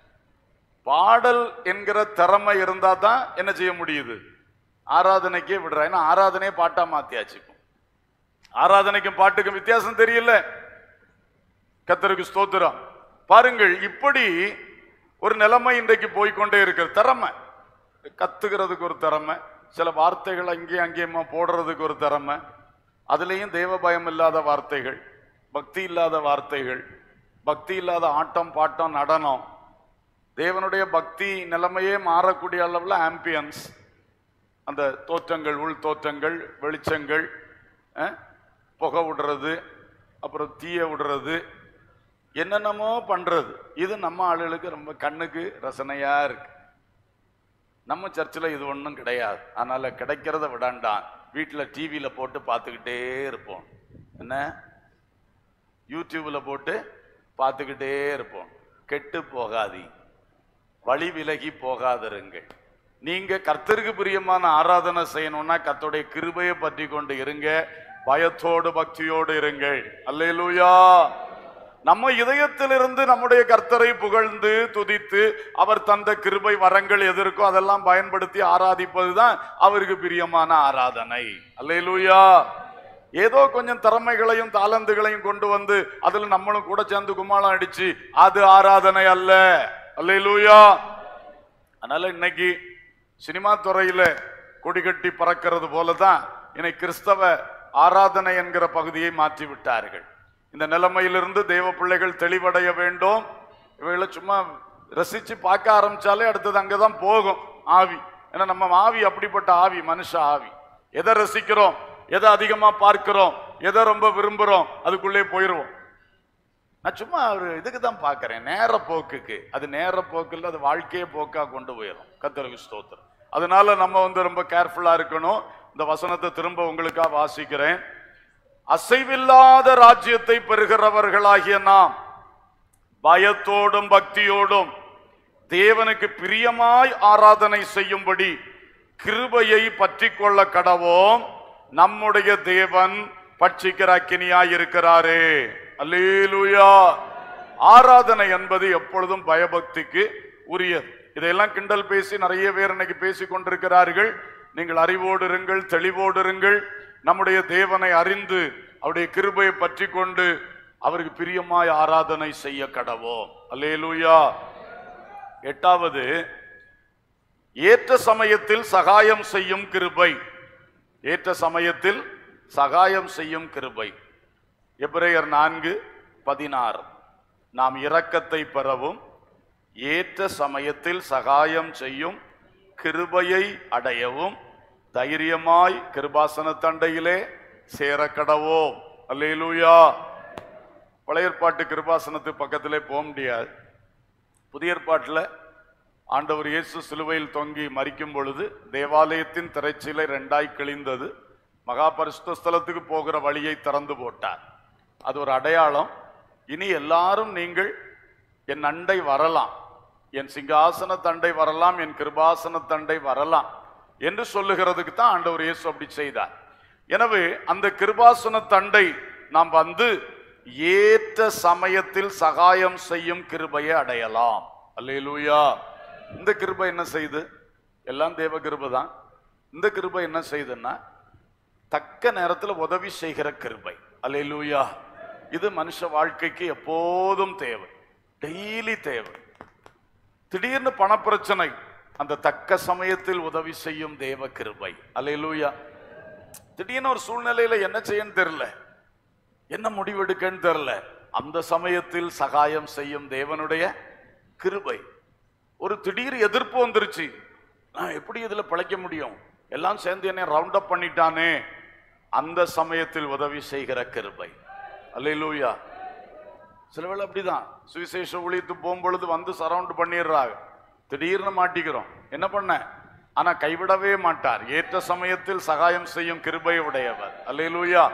பாடல் என்கிற திறமை இருந்தா தான் என்ன செய்ய முடியுது, ஆராதனைக்கே விடுறா. ஏன்னா ஆராதனையே பாட்டா மாத்தியாச்சு. ஆராதனைக்கும் பாட்டுக்கும் வித்தியாசம் தெரியல. கர்த்தருக்கு ஸ்தோத்திரம். பாருங்கள், இப்படி ஒரு நிலைமை இன்றைக்கு போய்கொண்டே இருக்கிற. திறமை, கத்துக்கிறதுக்கு ஒரு திறமை, சில வார்த்தைகள் அங்கேயும் அங்கேயுமா போடுறதுக்கு ஒரு திறமை, அதுலேயும் தேவ பயம் இல்லாத வார்த்தைகள், பக்தி இல்லாத வார்த்தைகள், பக்தி இல்லாத ஆட்டம் பாட்டம் நடனம், தேவனுடைய பக்தி நிலைமையே மாறக்கூடிய அளவில் ஆம்பியன்ஸ், அந்த தோற்றங்கள், உள் தோற்றங்கள், வெளிச்சங்கள், புகை விடுறது, அப்புறம் தீய விடுறது, என்னென்னமோ பண்றது. இது நம்ம ஆளுகளுக்கு ரொம்ப கண்ணுக்கு ரசனையா இருக்கு. நம்ம சர்ச்சில் இது ஒன்றும் கிடையாது. அதனால கிடைக்கிறத விடாண்டான், வீட்டில் டிவியில போட்டு பார்த்துக்கிட்டே இருப்போம். என்ன, யூடியூப்ல போட்டு பார்த்துக்கிட்டே இருப்போம். கெட்டு போகாதீங்க, வழி விலகி போகாதிருங்கள். நீங்க கர்த்தருக்கு பிரியமான ஆராதனை செய்யணும்னா கர்த்தருடைய கிருபையை பற்றி கொண்டு இருங்க, பயத்தோடு பக்தியோடு இருங்கள். அல்லேலூயா. நம்ம இதயத்திலிருந்து நம்முடைய கர்த்தரை புகழ்ந்து துதித்து அவர் தந்த கிருபை வரங்கள் எதற்கோ அதெல்லாம் பயன்படுத்தி ஆராதிப்பதுதான் அவருக்கு பிரியமான ஆராதனை. அல்லேலூயா. ஏதோ கொஞ்சம் திறமைகளையும் தாளந்துகளையும் கொண்டு வந்து அதுல நம்மளும் கூட சேர்ந்து கும்மாளம் அடிச்சு அது ஆராதனை அல்ல. அல்லேலூயா. அதனால இன்னைக்கு சினிமா துறையில கொடி கட்டி பறக்கிறது போலதான் இன்னைக்கு கிறிஸ்தவ ஆராதனை என்கிற பகுதியை மாற்றி விட்டார்கள். இந்த நிலைமையிலிருந்து தேவ பிள்ளைகள் தெளிவடைய வேண்டும். இவைகளை சும்மா ரசிச்சு பார்க்க ஆரம்பிச்சாலே அடுத்தது அங்கதான் போகும் ஆவி. ஏன்னா நம்ம ஆவி அப்படிப்பட்ட ஆவி, மனுஷ ஆவி. எதை ரசிக்கிறோம், எதை அதிகமா பார்க்கிறோம், எதை ரொம்ப விரும்புறோம், அதுக்குள்ளே போயிருவோம். நான் சும்மா ஒரு இதுக்கு தான் பார்க்கிறேன், நேர போக்குக்கு. அது நேர போக்குல அது வாழ்க்கையே போக்கா கொண்டு போயிடும். கர்த்தருக்கு ஸ்தோத்திரம். அதனால நம்ம ரொம்ப கேர்ஃபுல்லா இருக்கணும். இந்த வசனத்தை திரும்ப உங்களுக்காக வாசிக்கிறேன். அசைவில்லாத ராஜ்யத்தை பெறுகிறவர்களாகிய நாம் பயத்தோடும் பக்தியோடும் தேவனுக்கு பிரியமாய் ஆராதனை செய்யும்படி கிருபையை பற்றி கொள்ள கடவோம். நம்முடைய தேவன் பட்சிக்கிற அக்கினியாய் இருக்கிறாரே. அல்லேலூயா. ஆராதனை என்பது எப்பொழுதும் பயபக்திக்கு உரியது. இதையெல்லாம் கிண்டல் பேசி நிறைய பேர் இன்னைக்கு பேசி கொண்டிருக்கிறார்கள். நீங்கள் அறிவோடு இருங்கள், தெளிவோடு இருங்கள். நம்முடைய தேவனை அறிந்து அவருடைய கிருபையை பற்றி கொண்டு அவருக்கு பிரியமாய் ஆராதனை செய்ய கடவோம். அல்லேலூயா. 8வது, ஏற்ற சமயத்தில் சகாயம் செய்யும் கிருபை. ஏற்ற சமயத்தில் சகாயம் செய்யும் கிருபை. எபிரேயர் 4:16. நாம் இரக்கத்தை பெறவும் ஏற்ற சமயத்தில் சகாயம் செய்யும் கிருபையை அடையவும் தைரியமாய் கிருபாசன தண்டையிலே சேரக்கடவோம். அல்லேலூயா. பழைய ஏற்பாட்டு கிருபாசனத்து பக்கத்திலே போக முடியாது. புதிய ஏற்பாட்டில் ஆண்டவர் இயேசு சிலுவையில் தொங்கி மரிக்கும் பொழுது தேவாலயத்தின் திரைச்சீலை 2ஆய் கிழிந்தது. மகா பரிசுத்த ஸ்தலத்துக்கு போகிற வழியை திறந்து போட்டார். அது ஒரு அடையாளம். இனி எல்லாரும் நீங்கள் என் அண்டை வரலாம், என் சிங்காசன தண்டை வரலாம், என் கிருபாசன தண்டை வரலாம் என்று சொல்லுகிறதுக்கு தான் ஆண்டவர் இயேசு அப்படி செய்தார். எனவே அந்த கிருபாசன தண்டை நாம் வந்து ஏற்ற சமயத்தில் சகாயம் செய்யும் கிருபையை அடையலாம். அல்லேலூயா. இந்த கிருபை என்ன செய்து? எல்லாம் தேவ கிருபை தான். இந்த கிருபை என்ன செய்துன்னா தக்க நேரத்தில் உதவி செய்கிற கிருபை. அல்லேலூயா. இது மனுஷ வாழ்க்கைக்கு எப்போதும் தேவை, டெய்லி தேவை. திடீர்னு பணப்பிரச்சனை, அந்த தக்க சமயத்தில் உதவி செய்யும் தேவ கிருபை. அல்லேலூயா. திடீர்னு ஒரு சூழ்நிலையில என்ன செய்யன்னு தெரியல, என்ன முடிவெடுக்கன்னு தெரியல, அந்த சமயத்தில் சகாயம் செய்யும் தேவனுடைய கிருபை. ஒரு திடீர் எதிர்ப்பு வந்துருச்சு, நான் எப்படி இதுல பிழைக்க முடியும், எல்லாம் சேர்ந்து என்னை ரவுண்ட் அப் பண்ணிட்டானே, அந்த சமயத்தில் உதவி செய்கிற கிருபை. அல்லேலூயா. சில வேளை அப்படிதான் சுவிசேஷ ஊழியத்து போகும்பொழுது வந்து சரவுண்ட் பண்ணிடுறாங்க, திடீர்னு மாட்டிக்கிறோம். என்ன பண்ண? ஆனா கைவிடவே மாட்டார். ஏற்ற சமயத்தில் சகாயம் செய்யும் கிருபை உடையவர். அல்லேலூயா.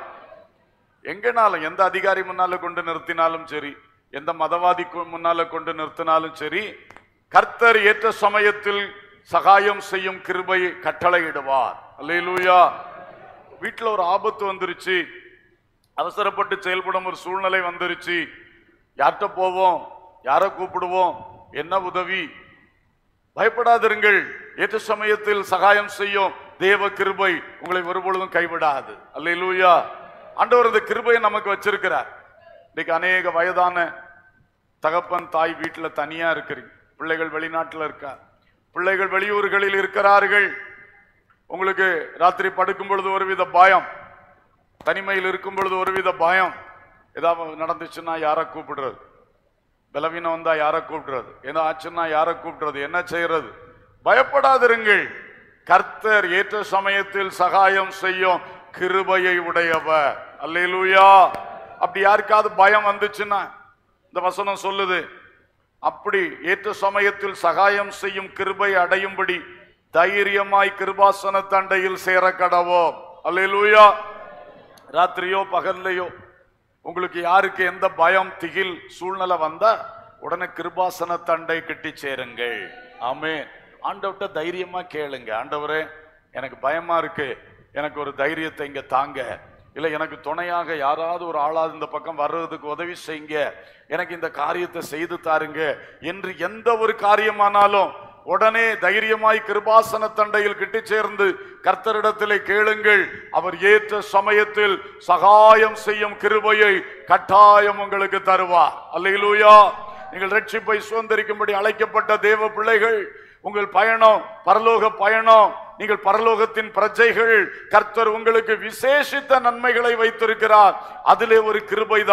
எங்கனாலும் எந்த அதிகாரி முன்னால கொண்டு நிறுத்தினாலும் சரி, எந்த மதவாதி முன்னால கொண்டு நிறுத்தினாலும் சரி, கர்த்தர் ஏற்ற சமயத்தில் சகாயம் செய்யும் கிருபையை கட்டளையிடுவார். அல்லேலூயா. வீட்டுல ஒரு ஆபத்து வந்துருச்சு, அவசரப்பட்டு செயல்படும் ஒரு சூழ்நிலை வந்துருச்சு, யார்கிட்ட போவோம், யாரை கூப்பிடுவோம், என்ன உதவி? பயப்படாதிருங்கள். ஏற்ற சமயத்தில் சகாயம் செய்யும் தேவ கிருபை உங்களை ஒருபொழுதும் கைவிடாது. அல்லேலூயா. ஆண்டவர் இந்த கிருபையை நமக்கு வச்சிருக்கிறார். இன்னைக்கு அநேக வயதான தகப்பன் தாய் வீட்டுல தனியா இருக்கிறீங்க, பிள்ளைகள் வெளிநாட்டுல இருக்கா, பிள்ளைகள் வெளியூர்களில் இருக்கிறார்கள். உங்களுக்கு ராத்திரி படுக்கும் பொழுது ஒருவித பயம், தனிமையில் இருக்கும் பொழுது ஒருவித பயம். ஏதாவது நடந்துச்சுன்னா யாரை கூப்பிடுறது, பலவீனம் வந்தா யாரை கூப்பிடுறது, ஏதோ ஆச்சுன்னா யாரை கூப்பிடுறது, என்ன செய்யறது? பயப்படாதிருங்கள். கர்த்தர் ஏற்ற சமயத்தில் சகாயம் செய்யும் கிருபையை உடையவர். அல்லேலூயா. அப்படி யாருக்காவது பயம் வந்துச்சுன்னா இந்த வசனம் சொல்லுது, அப்படி ஏற்ற சமயத்தில் சகாயம் செய்யும் கிருபை அடையும்படி தைரியமாய் கிருபாசன தண்டையில் சேர கடவோம். அல்லேலூயா. ராத்திரியோ பகல்லையோ உங்களுக்கு யாருக்கு எந்த பயம் திகில் சூழ்நிலை வந்தா உடனே கிருபாசன தண்டை கிட்டி சேருங்கள். ஆமென். ஆண்டவர்கிட்ட தைரியமா கேளுங்க, ஆண்டவரே எனக்கு பயமா இருக்கு, எனக்கு ஒரு தைரியத்தை இங்க தாங்க, இல்ல எனக்கு துணையாக யாராவது ஒரு ஆளாவது இந்த பக்கம் வர்றதுக்கு உதவி செய்யுங்க, எனக்கு இந்த காரியத்தை செய்து தாருங்க என்று எந்த ஒரு காரியமானாலும் உடனே தைரியமாய் கிருபாசன தண்டையில் கிட்டி சேர்ந்து கர்த்தரிடத்திலே கேளுங்கள். அவர் ஏற்ற சமயத்தில் சகாயம் செய்யும் கிருபையை கட்டாயம் உங்களுக்கு தருவார். அல்லேலூயா. நீங்கள் ரட்சிப்பை சுதந்தரிக்கும்படி அழைக்கப்பட்ட தேவ பிள்ளைகள், உங்கள் பயணம் பரலோக பயணம், நீங்கள் பரலோகத்தின் பிரஜைகள். கர்த்தர் உங்களுக்கு விசேஷித்த நன்மைகளை வைத்திருக்கிறார். அதிலே ஒரு கிருபைதான்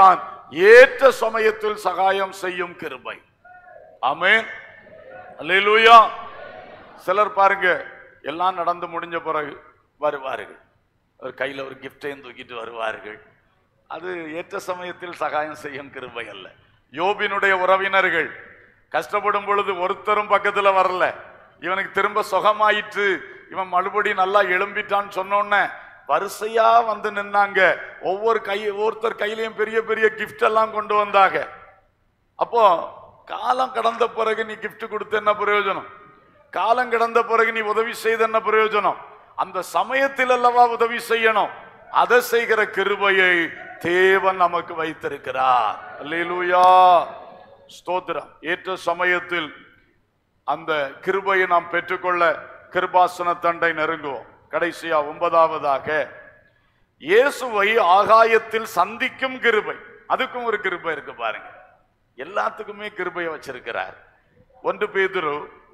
ஏற்ற சமயத்தில் சகாயம் செய்யும் கிருபை. ஆமென், அல்லேலூயா. சிலர் பாருங்க, எல்லாம் நடந்து முடிஞ்ச பிறகு வருவார்கள், ஒரு கையில ஒரு கிஃப்டையும் தூக்கிட்டு வருவார்கள். அது ஏற்ற சமயத்தில் சகாயம் செய்யும் கிருபை அல்ல. யோபினுடைய உறவினர்கள் கஷ்டப்படும் பொழுது ஒருத்தரும் பக்கத்துல வரல. இவனுக்கு திரும்ப சுகமாயிற்று, இவன் மறுபடி நல்லா எழும்பிட்டான்னு சொன்னோன்ன வரிசையா வந்து நின்னாங்க. ஒவ்வொருத்தர் கையிலையும் பெரிய பெரிய கிஃப்ட் எல்லாம் கொண்டு வந்தாங்க. அப்போ காலம் கடந்த பிறகு நீ கிஃப்ட் கொடுத்த என்ன பிரயோஜனம்? காலம் கடந்த பிறகு நீ உதவி செய்த என்ன பிரயோஜனம்? அந்த சமயத்தில் அல்லவா உதவி செய்யணும். அதை செய்கிற கிருபையை தேவன் நமக்கு வைத்திருக்கிறார். அல்லேலூயா, ஸ்தோத்திரம். ஏற்ற சமயத்தில் அந்த கிருபையை நாம் பெற்றுக்கொள்ள கிருபாசன தண்டை நெருங்குவோம். கடைசியா 9வதாக இயேசுவை ஆகாயத்தில் சந்திக்கும் கிருபை. அதுக்கும் ஒரு கிருபை இருக்கு பாருங்க. எல்லாத்துக்குமே கிருபையை வச்சிருக்கிறார். 1 பேதுரு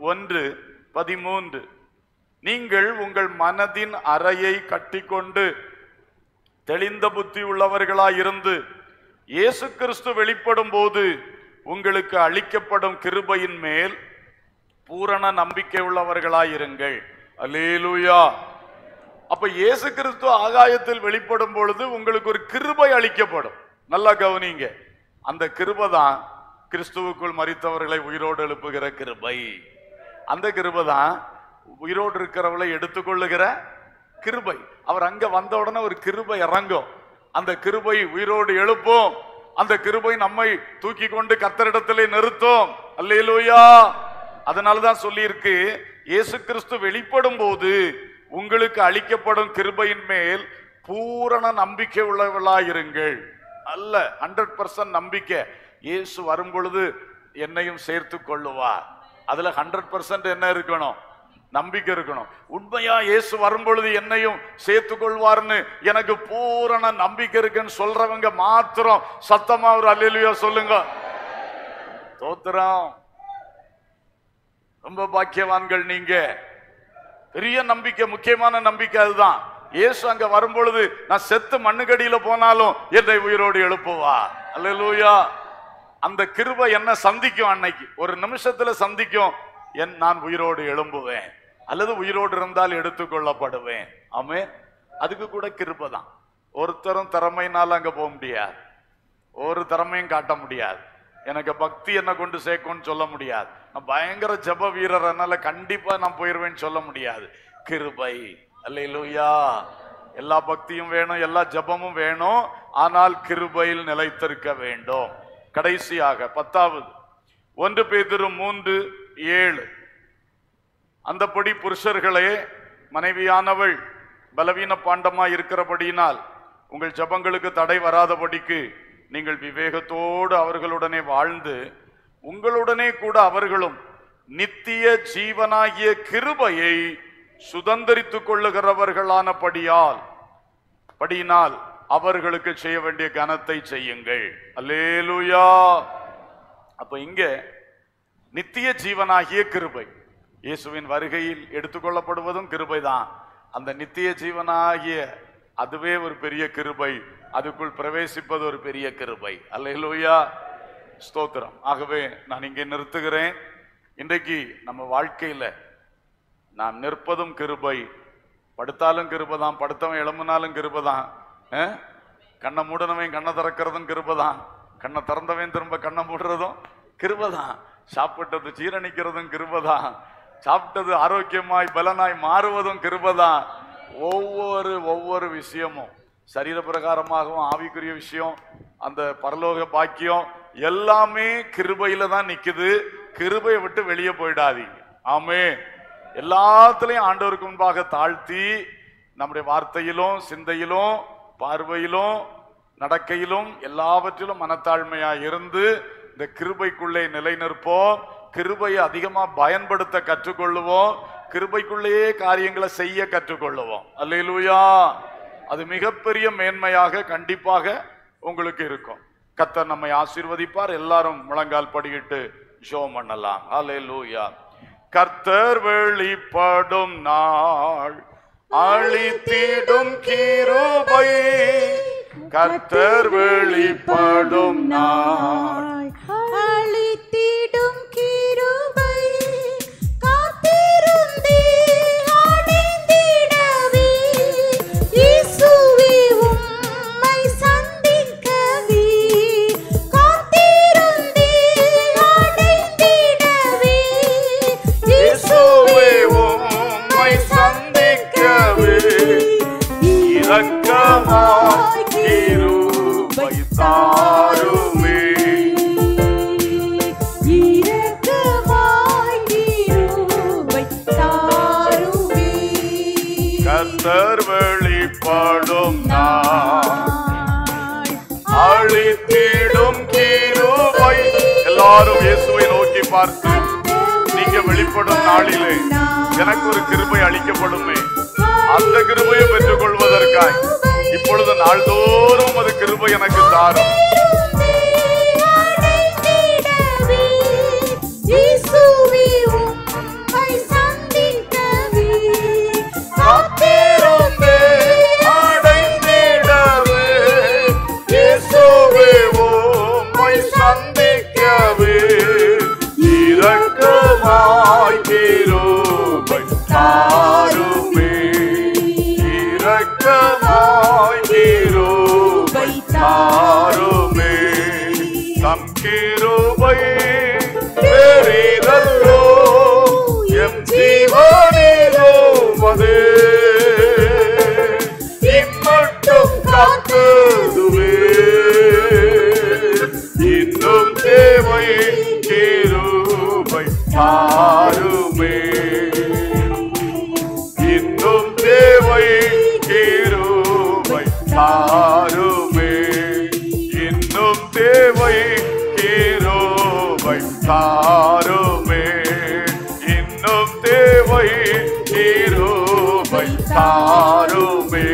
1:13 நீங்கள் உங்கள் மனதின் அறையை கட்டிக்கொண்டு தெளிந்த புத்தி உள்ளவர்களாயிருந்து இயேசு கிறிஸ்து வெளிப்படும் போது உங்களுக்கு அளிக்கப்படும் கிருபையின் மேல் பூரண நம்பிக்கை உள்ளவர்களாயிருங்கள். அல்லேலூயா. அப்ப இயேசு கிறிஸ்து ஆகாயத்தில் வெளிப்படும் பொழுது உங்களுக்கு ஒரு கிருபை அளிக்கப்படும். நல்லா கவனிங்க. அந்த கிருபை தான் கிறிஸ்துவுக்குள் மரித்தவர்களை உயிரோடு எழுப்புகிற கிருபை. அந்த கிருபை தான் உயிரோடு இருக்கிறவளை எடுத்துக்கொள்ளுகிற கிருபை. அவர் அங்க வந்த உடனே ஒரு கிருபை இறங்கும். அந்த கிருபை உயிரோடு எழுப்பும். அந்த கிருபை நம்மை தூக்கி கொண்டு கர்த்தரிடத்திலே நிறுத்தும். அல்லேலூயா. அதனாலதான் சொல்லி இருக்கு, இயேசு கிறிஸ்து வெளிப்படும் போது உங்களுக்கு அளிக்கப்படும் கிருபையின் மேல் பூரண நம்பிக்கை உள்ளவர்களாயிருங்கள். அல்ல 100% நம்பிக்கை. இயேசு வரும் பொழுது என்னையும் சேர்த்து கொள்ளுவார். அதுல 100% என்ன இருக்கணும்? நம்பிக்கை இருக்கணும். உண்மையா இயேசு வரும் பொழுது என்னையும் சேர்த்து கொள்வார்னு எனக்கு பூரண நம்பிக்கை இருக்குன்னு சொல்றவங்க மாத்திரம் சத்தமா ஒரு அல்லேலூயா சொல்லுங்க. ஸ்தோத்திரம். ரொம்ப பாக்கியவான்கள் நீங்க. பெரிய நம்பிக்கை, முக்கியமான நம்பிக்கை அதுதான். இயேசு அங்க வரும் பொழுது நான் செத்து மண்ணுக்கடியில போனாலும் என்னை உயிரோடு எழுப்புவா. அல்லேலூயா. அந்த கிருபை என்ன சந்திக்கும், அன்னைக்கு ஒரு நிமிஷத்துல சந்திக்கும். நான் உயிரோடு எழும்புவேன் அல்லது உயிரோடு இருந்தால் எடுத்துக்கொள்ளப்படுவேன். ஆமென். அதுக்கு கூட கிருபை தான். ஒருத்தரும் திறமையினால அங்க போக முடியாது, ஒரு திறமையும் காட்ட முடியாது. எனக்கு பக்தி என்ன கொண்டு சேர்க்கும்னு சொல்ல முடியாது. நான் பயங்கர ஜப வீரர், அதனால கண்டிப்பா நான் போயிருவேன்னு சொல்ல முடியாது. கிருபை. அல்லேலூயா. எல்லா பக்தியும் வேணும், எல்லா ஜபமும் வேணும், ஆனால் கிருபையில் நிலைத்திருக்க வேண்டும். கடைசியாக 10வது 1 பேதுரு 3:7 அந்தபடி புருஷர்களே, மனைவியானவள் பலவீன பாண்டமா இருக்கிறபடியினால் உங்கள் ஜபங்களுக்கு தடை வராதபடிக்கு நீங்கள் விவேகத்தோடு அவர்களுடனே வாழ்ந்து உங்களுடனே கூட அவர்களும் நித்திய ஜீவனாகிய கிருபையை சுதந்தரித்துக் கொள்ளுகிறவர்களானபடியினால் அவர்களுக்கு செய்ய வேண்டிய கனத்தை செய்யுங்கள். அல்லேலூயா. அப்ப இங்க நித்திய ஜீவனாகிய கிருபை, இயேசுவின் வருகையில் எடுத்துக்கொள்ளப்படுவதும் கிருபைதான். அந்த நித்திய ஜீவனாகிய அதுவே ஒரு பெரிய கிருபை. அதுக்குள் பிரவேசிப்பது ஒரு பெரிய கிருபை. அல்லேலூயா. ஸ்தோத்திரம். ஆகவே நான் இங்கே நிறுத்துகிறேன். இன்றைக்கு நம்ம வாழ்க்கையில நாம் நிற்பதும் கிருபை, படுத்தாலும் கிருபைதான், படுத்தவன் எழும்பினாலும் கிருபைதான், கண்ணை மூடனவன் கண்ணை திறக்கிறதும் கிருபைதான், கண்ணை திறந்தவன் திரும்ப கண்ணை மூடுறதும் கிருபைதான், சாப்பிட்டது ஜீரணிக்கிறதும் கிருபைதான், சாப்பிட்டது ஆரோக்கியமாய் பலனாய் மாறுவதும் கிருபைதான். ஒவ்வொரு விஷயமும் சரீர பிரகாரமாகவும் ஆவிக்குரிய விஷயம், அந்த பரலோக பாக்கியம் எல்லாமே கிருபையில தான் நிக்குது. கிருபையை விட்டு வெளியே போயிடாதீங்க. ஆமென். எல்லாத்துலயும் ஆண்டவருக்கு முன்பாக தாழ்த்தி நம்முடைய வார்த்தையிலும் சிந்தையிலும் பார்வையிலும் நடக்கையிலும் எல்லாவற்றிலும் மனத்தாழ்மையா இருந்து இந்த கிருபைக்குள்ளே நிலை நிற்போம். கிருபையை அதிகமா பயன்படுத்த கற்றுக்கொள்ளுவோம். கிருபைக்குள்ளேயே காரியங்களை செய்ய கற்றுக்கொள்ளுவோம். அல்லேலூயா. அது மிகப்பெரிய மேன்மையாக கண்டிப்பாக உங்களுக்கு இருக்கும். கர்த்தர் நம்மை ஆசீர்வதிப்பார். எல்லாரும் முழங்கால் படியிட்டு ஜெபம் பண்ணலாம். அல்லேலூயா. கர்த்தர் வெளிப்படும் நாள் அளித்திடும் கிருபை கர்த்தர் வெளிப்படும் நாள். அளித்திடும் கிருபை காத்திருந்தே அடைந்திடவே, இயேசுவே உம்மை சந்திக்கவே, காத்திருந்தே அடைந்திடவே, இயேசுவே உம்மை சந்திக்கவே, இரக்கமாய் கிருபை தாருமே. இரக்கமாய் கிருபை தாருமே. கர்த்தர் வெளிப்படும் நாள். அளித்திடும் கிருபை. எல்லாரும் இயேசுவை நோக்கி பார்த்து, நீங்க வெளிப்படும் நாளிலே எனக்கு ஒரு கிருபை அளிக்கப்படுமே, அந்த கிருபையை பெற்றுக் கொள்வதற்காய் இப்பொழுது நாள்தோறும் அது கிருபை எனக்கு தாரும். இயேசுவே உம்மை சந்திக்கவே, காத்திருந்தே அடைந்திடவே, இயேசுவே உம்மை சந்திக்கவே, இரக்கமாய் கிருபை தாருமே, இரக்கமாய் கிருபை தாருமே. தம் கிருபை பெரிதல்லோ, எம் ஜீவனிலோவதே, இம்மட்டும் காத்ததுவே, இன்னும் தேவை கிருபை தாருமே, இன்னும் தேவை கிருபை தாருமே, இன்னும் தேவை கிருபை தாருமே, இன்னும் தேவை கிருபை தாருமே,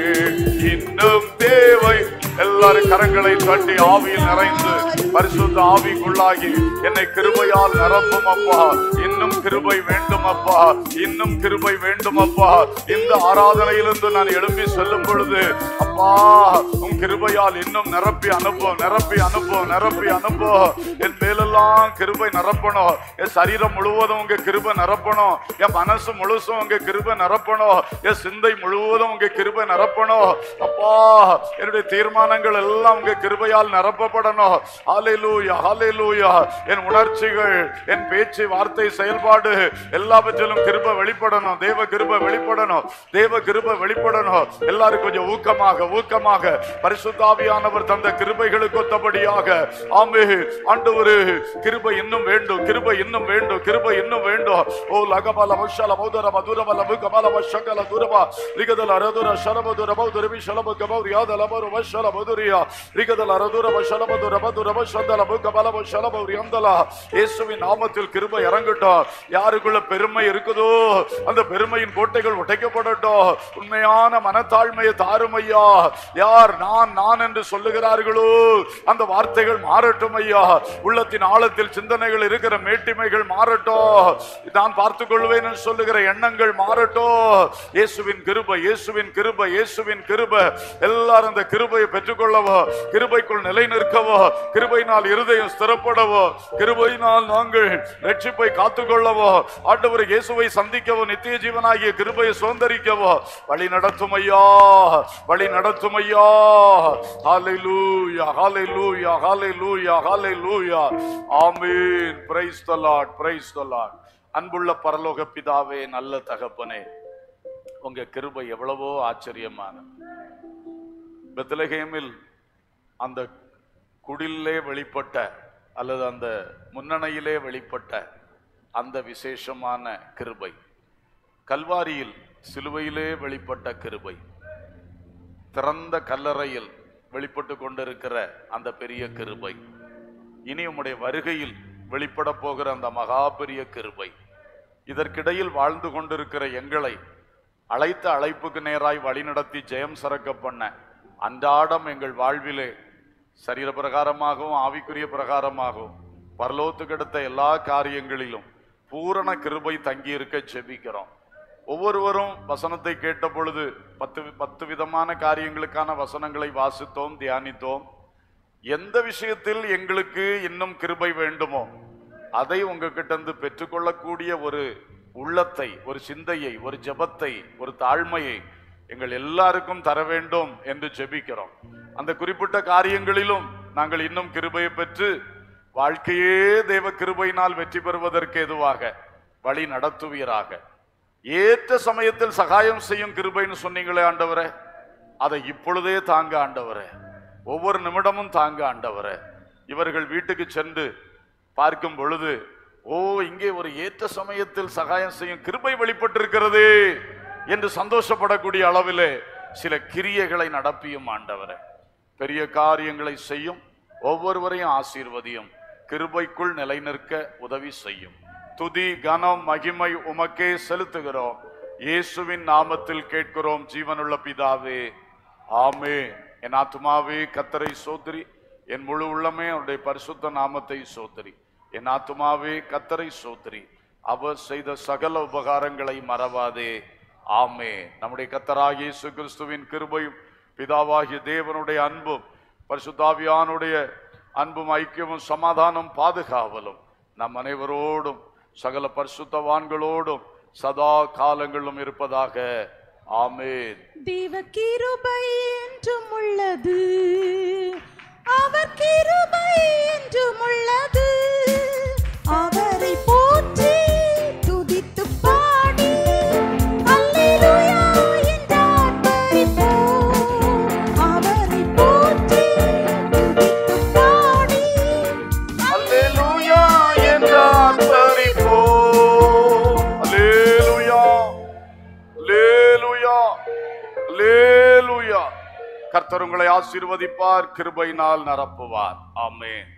இன்னும் தேவை. எல்லாரும் கரங்களை தட்டி ஆவியில் நிறைந்து பரிசுத்த ஆவிக்குள்ளாகி என்னை கிருபையால் நிரப்பும் அப்பா. இன்னும் கிருபை வேண்டும் அப்பா, இன்னும் கிருபை வேண்டும் அப்பா. இந்த ஆராதனையிலிருந்து நான் எழும்பி செல்லும் பொழுது அப்பா உன் கிருபையால் இன்னும் நிரப்பி அனுப்பும், நிரப்பி அனுப்பும், நிரப்பி அனுப்பும். என் மேலெல்லாம் கிருபை நிரப்பணும், என் சரீரம் முழுவதும் உங்க கிருபை நிரப்பணும், என் மனசு முழுசும் உங்க கிருபை நிரப்பணும், என் சிந்தை முழுவதும் உங்க கிருபை நிரப்பணும் அப்பா. என்னுடைய தீர்மானங்கள் எல்லாம் உங்க கிருபையால் நிரப்பப்படணும். ஹல்லேலூயா, ஹல்லேலூயா. என் உணர்ச்சிகள், என் பேச்சு, வார்த்தை, செயல்பாடு எல்லாவற்றிலும் கிருபை வெளிப்படணும், தேவ கிருபை வெளிப்படணும், தேவ கிருபை வெளிப்படணும். எல்லாரும் கொஞ்சம் ஊக்கமாக ஊக்கமாக பரிசுத்த ஆவியானவர் தந்த கிருபைகளுக்கு ஒத்தபடியாக ஆமென். ஆண்டவரே கிருபை இன்னும் வேண்டும், கிருபை இன்னும் வேண்டும், கிருபை இன்னும் வேண்டும். ஓ லகபல மஷல மௌதர மதுரபல முகபல மஷகல துரபா ரிகதல அரதுர ஷரபதுர மௌதரபி ஷலப கபௌர் யாதல மரு மஷல மதுரியா ரிகதல அரதுர மஷல மதுர மதுர மஷந்தல முகபல மஷல மௌர் யந்தல. இயேசுவின் நாமத்தில் கிருபை இறங்கட்டும். யாருக்குள்ள பெருமை இருக்குதோ அந்த பெருமையின் கோட்டைகள் உடைக்கப்படட்டும். உண்மையான மனத்தாழ்மையை தாரும் ஐயா. யார் நான் நான் என்று சொல்லுகிறார்களோ அந்த வார்த்தைகள் மாறட்டும் ஐயா. உள்ளத்தின் ஆழத்தில் சிந்தனைகள் இருக்கிற மேட்டிமைகள் மாறட்டும். நான் பார்த்துக் கொள்வேன் என்று சொல்லுகிற எண்ணங்கள் மாறட்டும். இயேசுவின் கிருபை, இயேசுவின் கிருபை, இயேசுவின் கிருபை. எல்லாரும் அந்த கிருபையை பெற்றுக்கொள்ளவோ, கிருபைக்குள் நிலை நிற்கவோ, கிருபையினால் இருதயம் ஸ்திரப்படவோ, கிருபையினால் நாங்கள் ரட்சிப்பை காத்துக்கொள்ளவோ, ஆண்டவர் இயேசுவை சந்திக்கவோ, நித்திய ஜீவனாகிய கிருபையை சுதந்தரிக்கவோ வழி நடத்தும் ஐயா, வழி நடத்தும் ஐயா. ஹல்லேலூயா, ஹல்லேலூயா, ஹல்லேலூயா, ஹல்லேலூயா. ஆமென். Praise the lord, praise the lord. அன்புள்ள பரலோக பிதாவே, நல்ல தகப்பனே, உங்க கிருபை எவ்வளவோ ஆச்சரியமானது. பெத்லகேமில் அந்த குடிலே வெளிப்பட்ட அல்லது அந்த முன்னணையிலே வெளிப்பட்ட அந்த விசேஷமான கிருபை, கல்வாரியில் சிலுவையிலே வெளிப்பட்ட கிருபை, திறந்த கல்லறையில் வெளிப்பட்டு கொண்டிருக்கிற அந்த பெரிய கிருபை, இனி உம்முடைய வருகையில் வெளிப்பட போகிற அந்த மகா பெரிய கிருபை, இதற்கிடையில் வாழ்ந்து கொண்டிருக்கிற எங்களை அழைத்த அழைப்புக்கு நேராய் வழிநடத்தி ஜெயம் சரக்க பண்ண அன்றாடம் எங்கள் வாழ்விலே சரீர பிரகாரமாகவும் ஆவிக்குரிய பிரகாரமாகவும் பரலோகத்துக்கு அடுத்த எல்லா காரியங்களிலும் பூரண கிருபை தங்கி இருக்க செபிக்கிறோம். ஒவ்வொருவரும் வசனத்தை கேட்ட பொழுது 10 விதமான காரியங்களுக்கான வசனங்களை வாசித்தோம், தியானித்தோம். எந்த விஷயத்தில் எங்களுக்கு இன்னும் கிருபை வேண்டுமோ அதை உங்ககிட்ட இருந்து பெற்றுக்கொள்ளக்கூடிய ஒரு உள்ளத்தை, ஒரு சிந்தையை, ஒரு ஜெபத்தை, ஒரு தாழ்மையை எங்கள் எல்லாருக்கும் தர வேண்டும் என்று ஜெபிக்கிறோம். அந்த குறிப்பிட்ட காரியங்களிலும் நாங்கள் இன்னும் கிருபையை பெற்று வாழ்க்கையே தேவ கிருபையினால் வெற்றி பெறுவதற்கு எதுவாக வழி நடத்துவீராக. ஏற்ற சமயத்தில் சகாயம் செய்யும் கிருபைன்னு சொன்னீங்களே ஆண்டவரே, அதை இப்பொழுதே தாங்க ஆண்டவரே, ஒவ்வொரு நிமிடமும் தாங்க ஆண்டவரே. இவர்கள் வீட்டுக்கு சென்று பார்க்கும் பொழுது, ஓ, இங்கே ஒரு ஏற்ற சமயத்தில் சகாயம் செய்யும் கிருபை வெளிப்பட்டிருக்கிறதே என்று சந்தோஷப்படக்கூடிய அளவிலே சில கிரியைகளை நடப்பியும் ஆண்டவரே. பெரிய காரியங்களை செய்யும், ஒவ்வொருவரையும் ஆசீர்வதியும், கிருபைக்குள் நிலை நிற்க உதவி செய்யும். துதி கனம் மகிமை உமக்கே செலுத்துகிறோம். இயேசுவின் நாமத்தில் கேட்கிறோம் ஜீவனுள்ள பிதாவே, ஆமென். என் ஆத்துமாவே கர்த்தரை சோத்திரி, என் முழு உள்ளமே அவருடைய பரிசுத்த நாமத்தை சோத்திரி. என் ஆத்துமாவே கர்த்தரை சோத்திரி, அவர் செய்த சகல உபகாரங்களை மறவாதே. ஆமென். நம்முடைய கர்த்தராகிய இயேசு கிறிஸ்துவின் கிருபையும் பிதாவாகிய தேவனுடைய அன்பும் பரிசுத்தாவியானுடைய அன்பும் ஐக்கியமும் சமாதானம் பாதுகாவலும் நம் அனைவரோடும் சகல பரிசுத்தவான்களோடும் சதா காலங்களிலும் இருப்பதாக. ஆமென். தேவ கிருபை என்றும் உள்ளது, அவர் கிருபை என்றும் உள்ளது. அவரை போற்றி துதித்து பாடி அல்லேலூயா என்று ஆர்ப்பரிப்போம். அவரை போற்றி துதித்து பாடி அல்லேலூயா என்று ஆர்ப்பரிப்போம். அல்லேலூயா, அல்லேலூயா, அல்லேலூயா. கர்த்தர் உங்களை ஆசீர்வதிப்பார், கிருபையினால் நிரப்புவார். ஆமென்.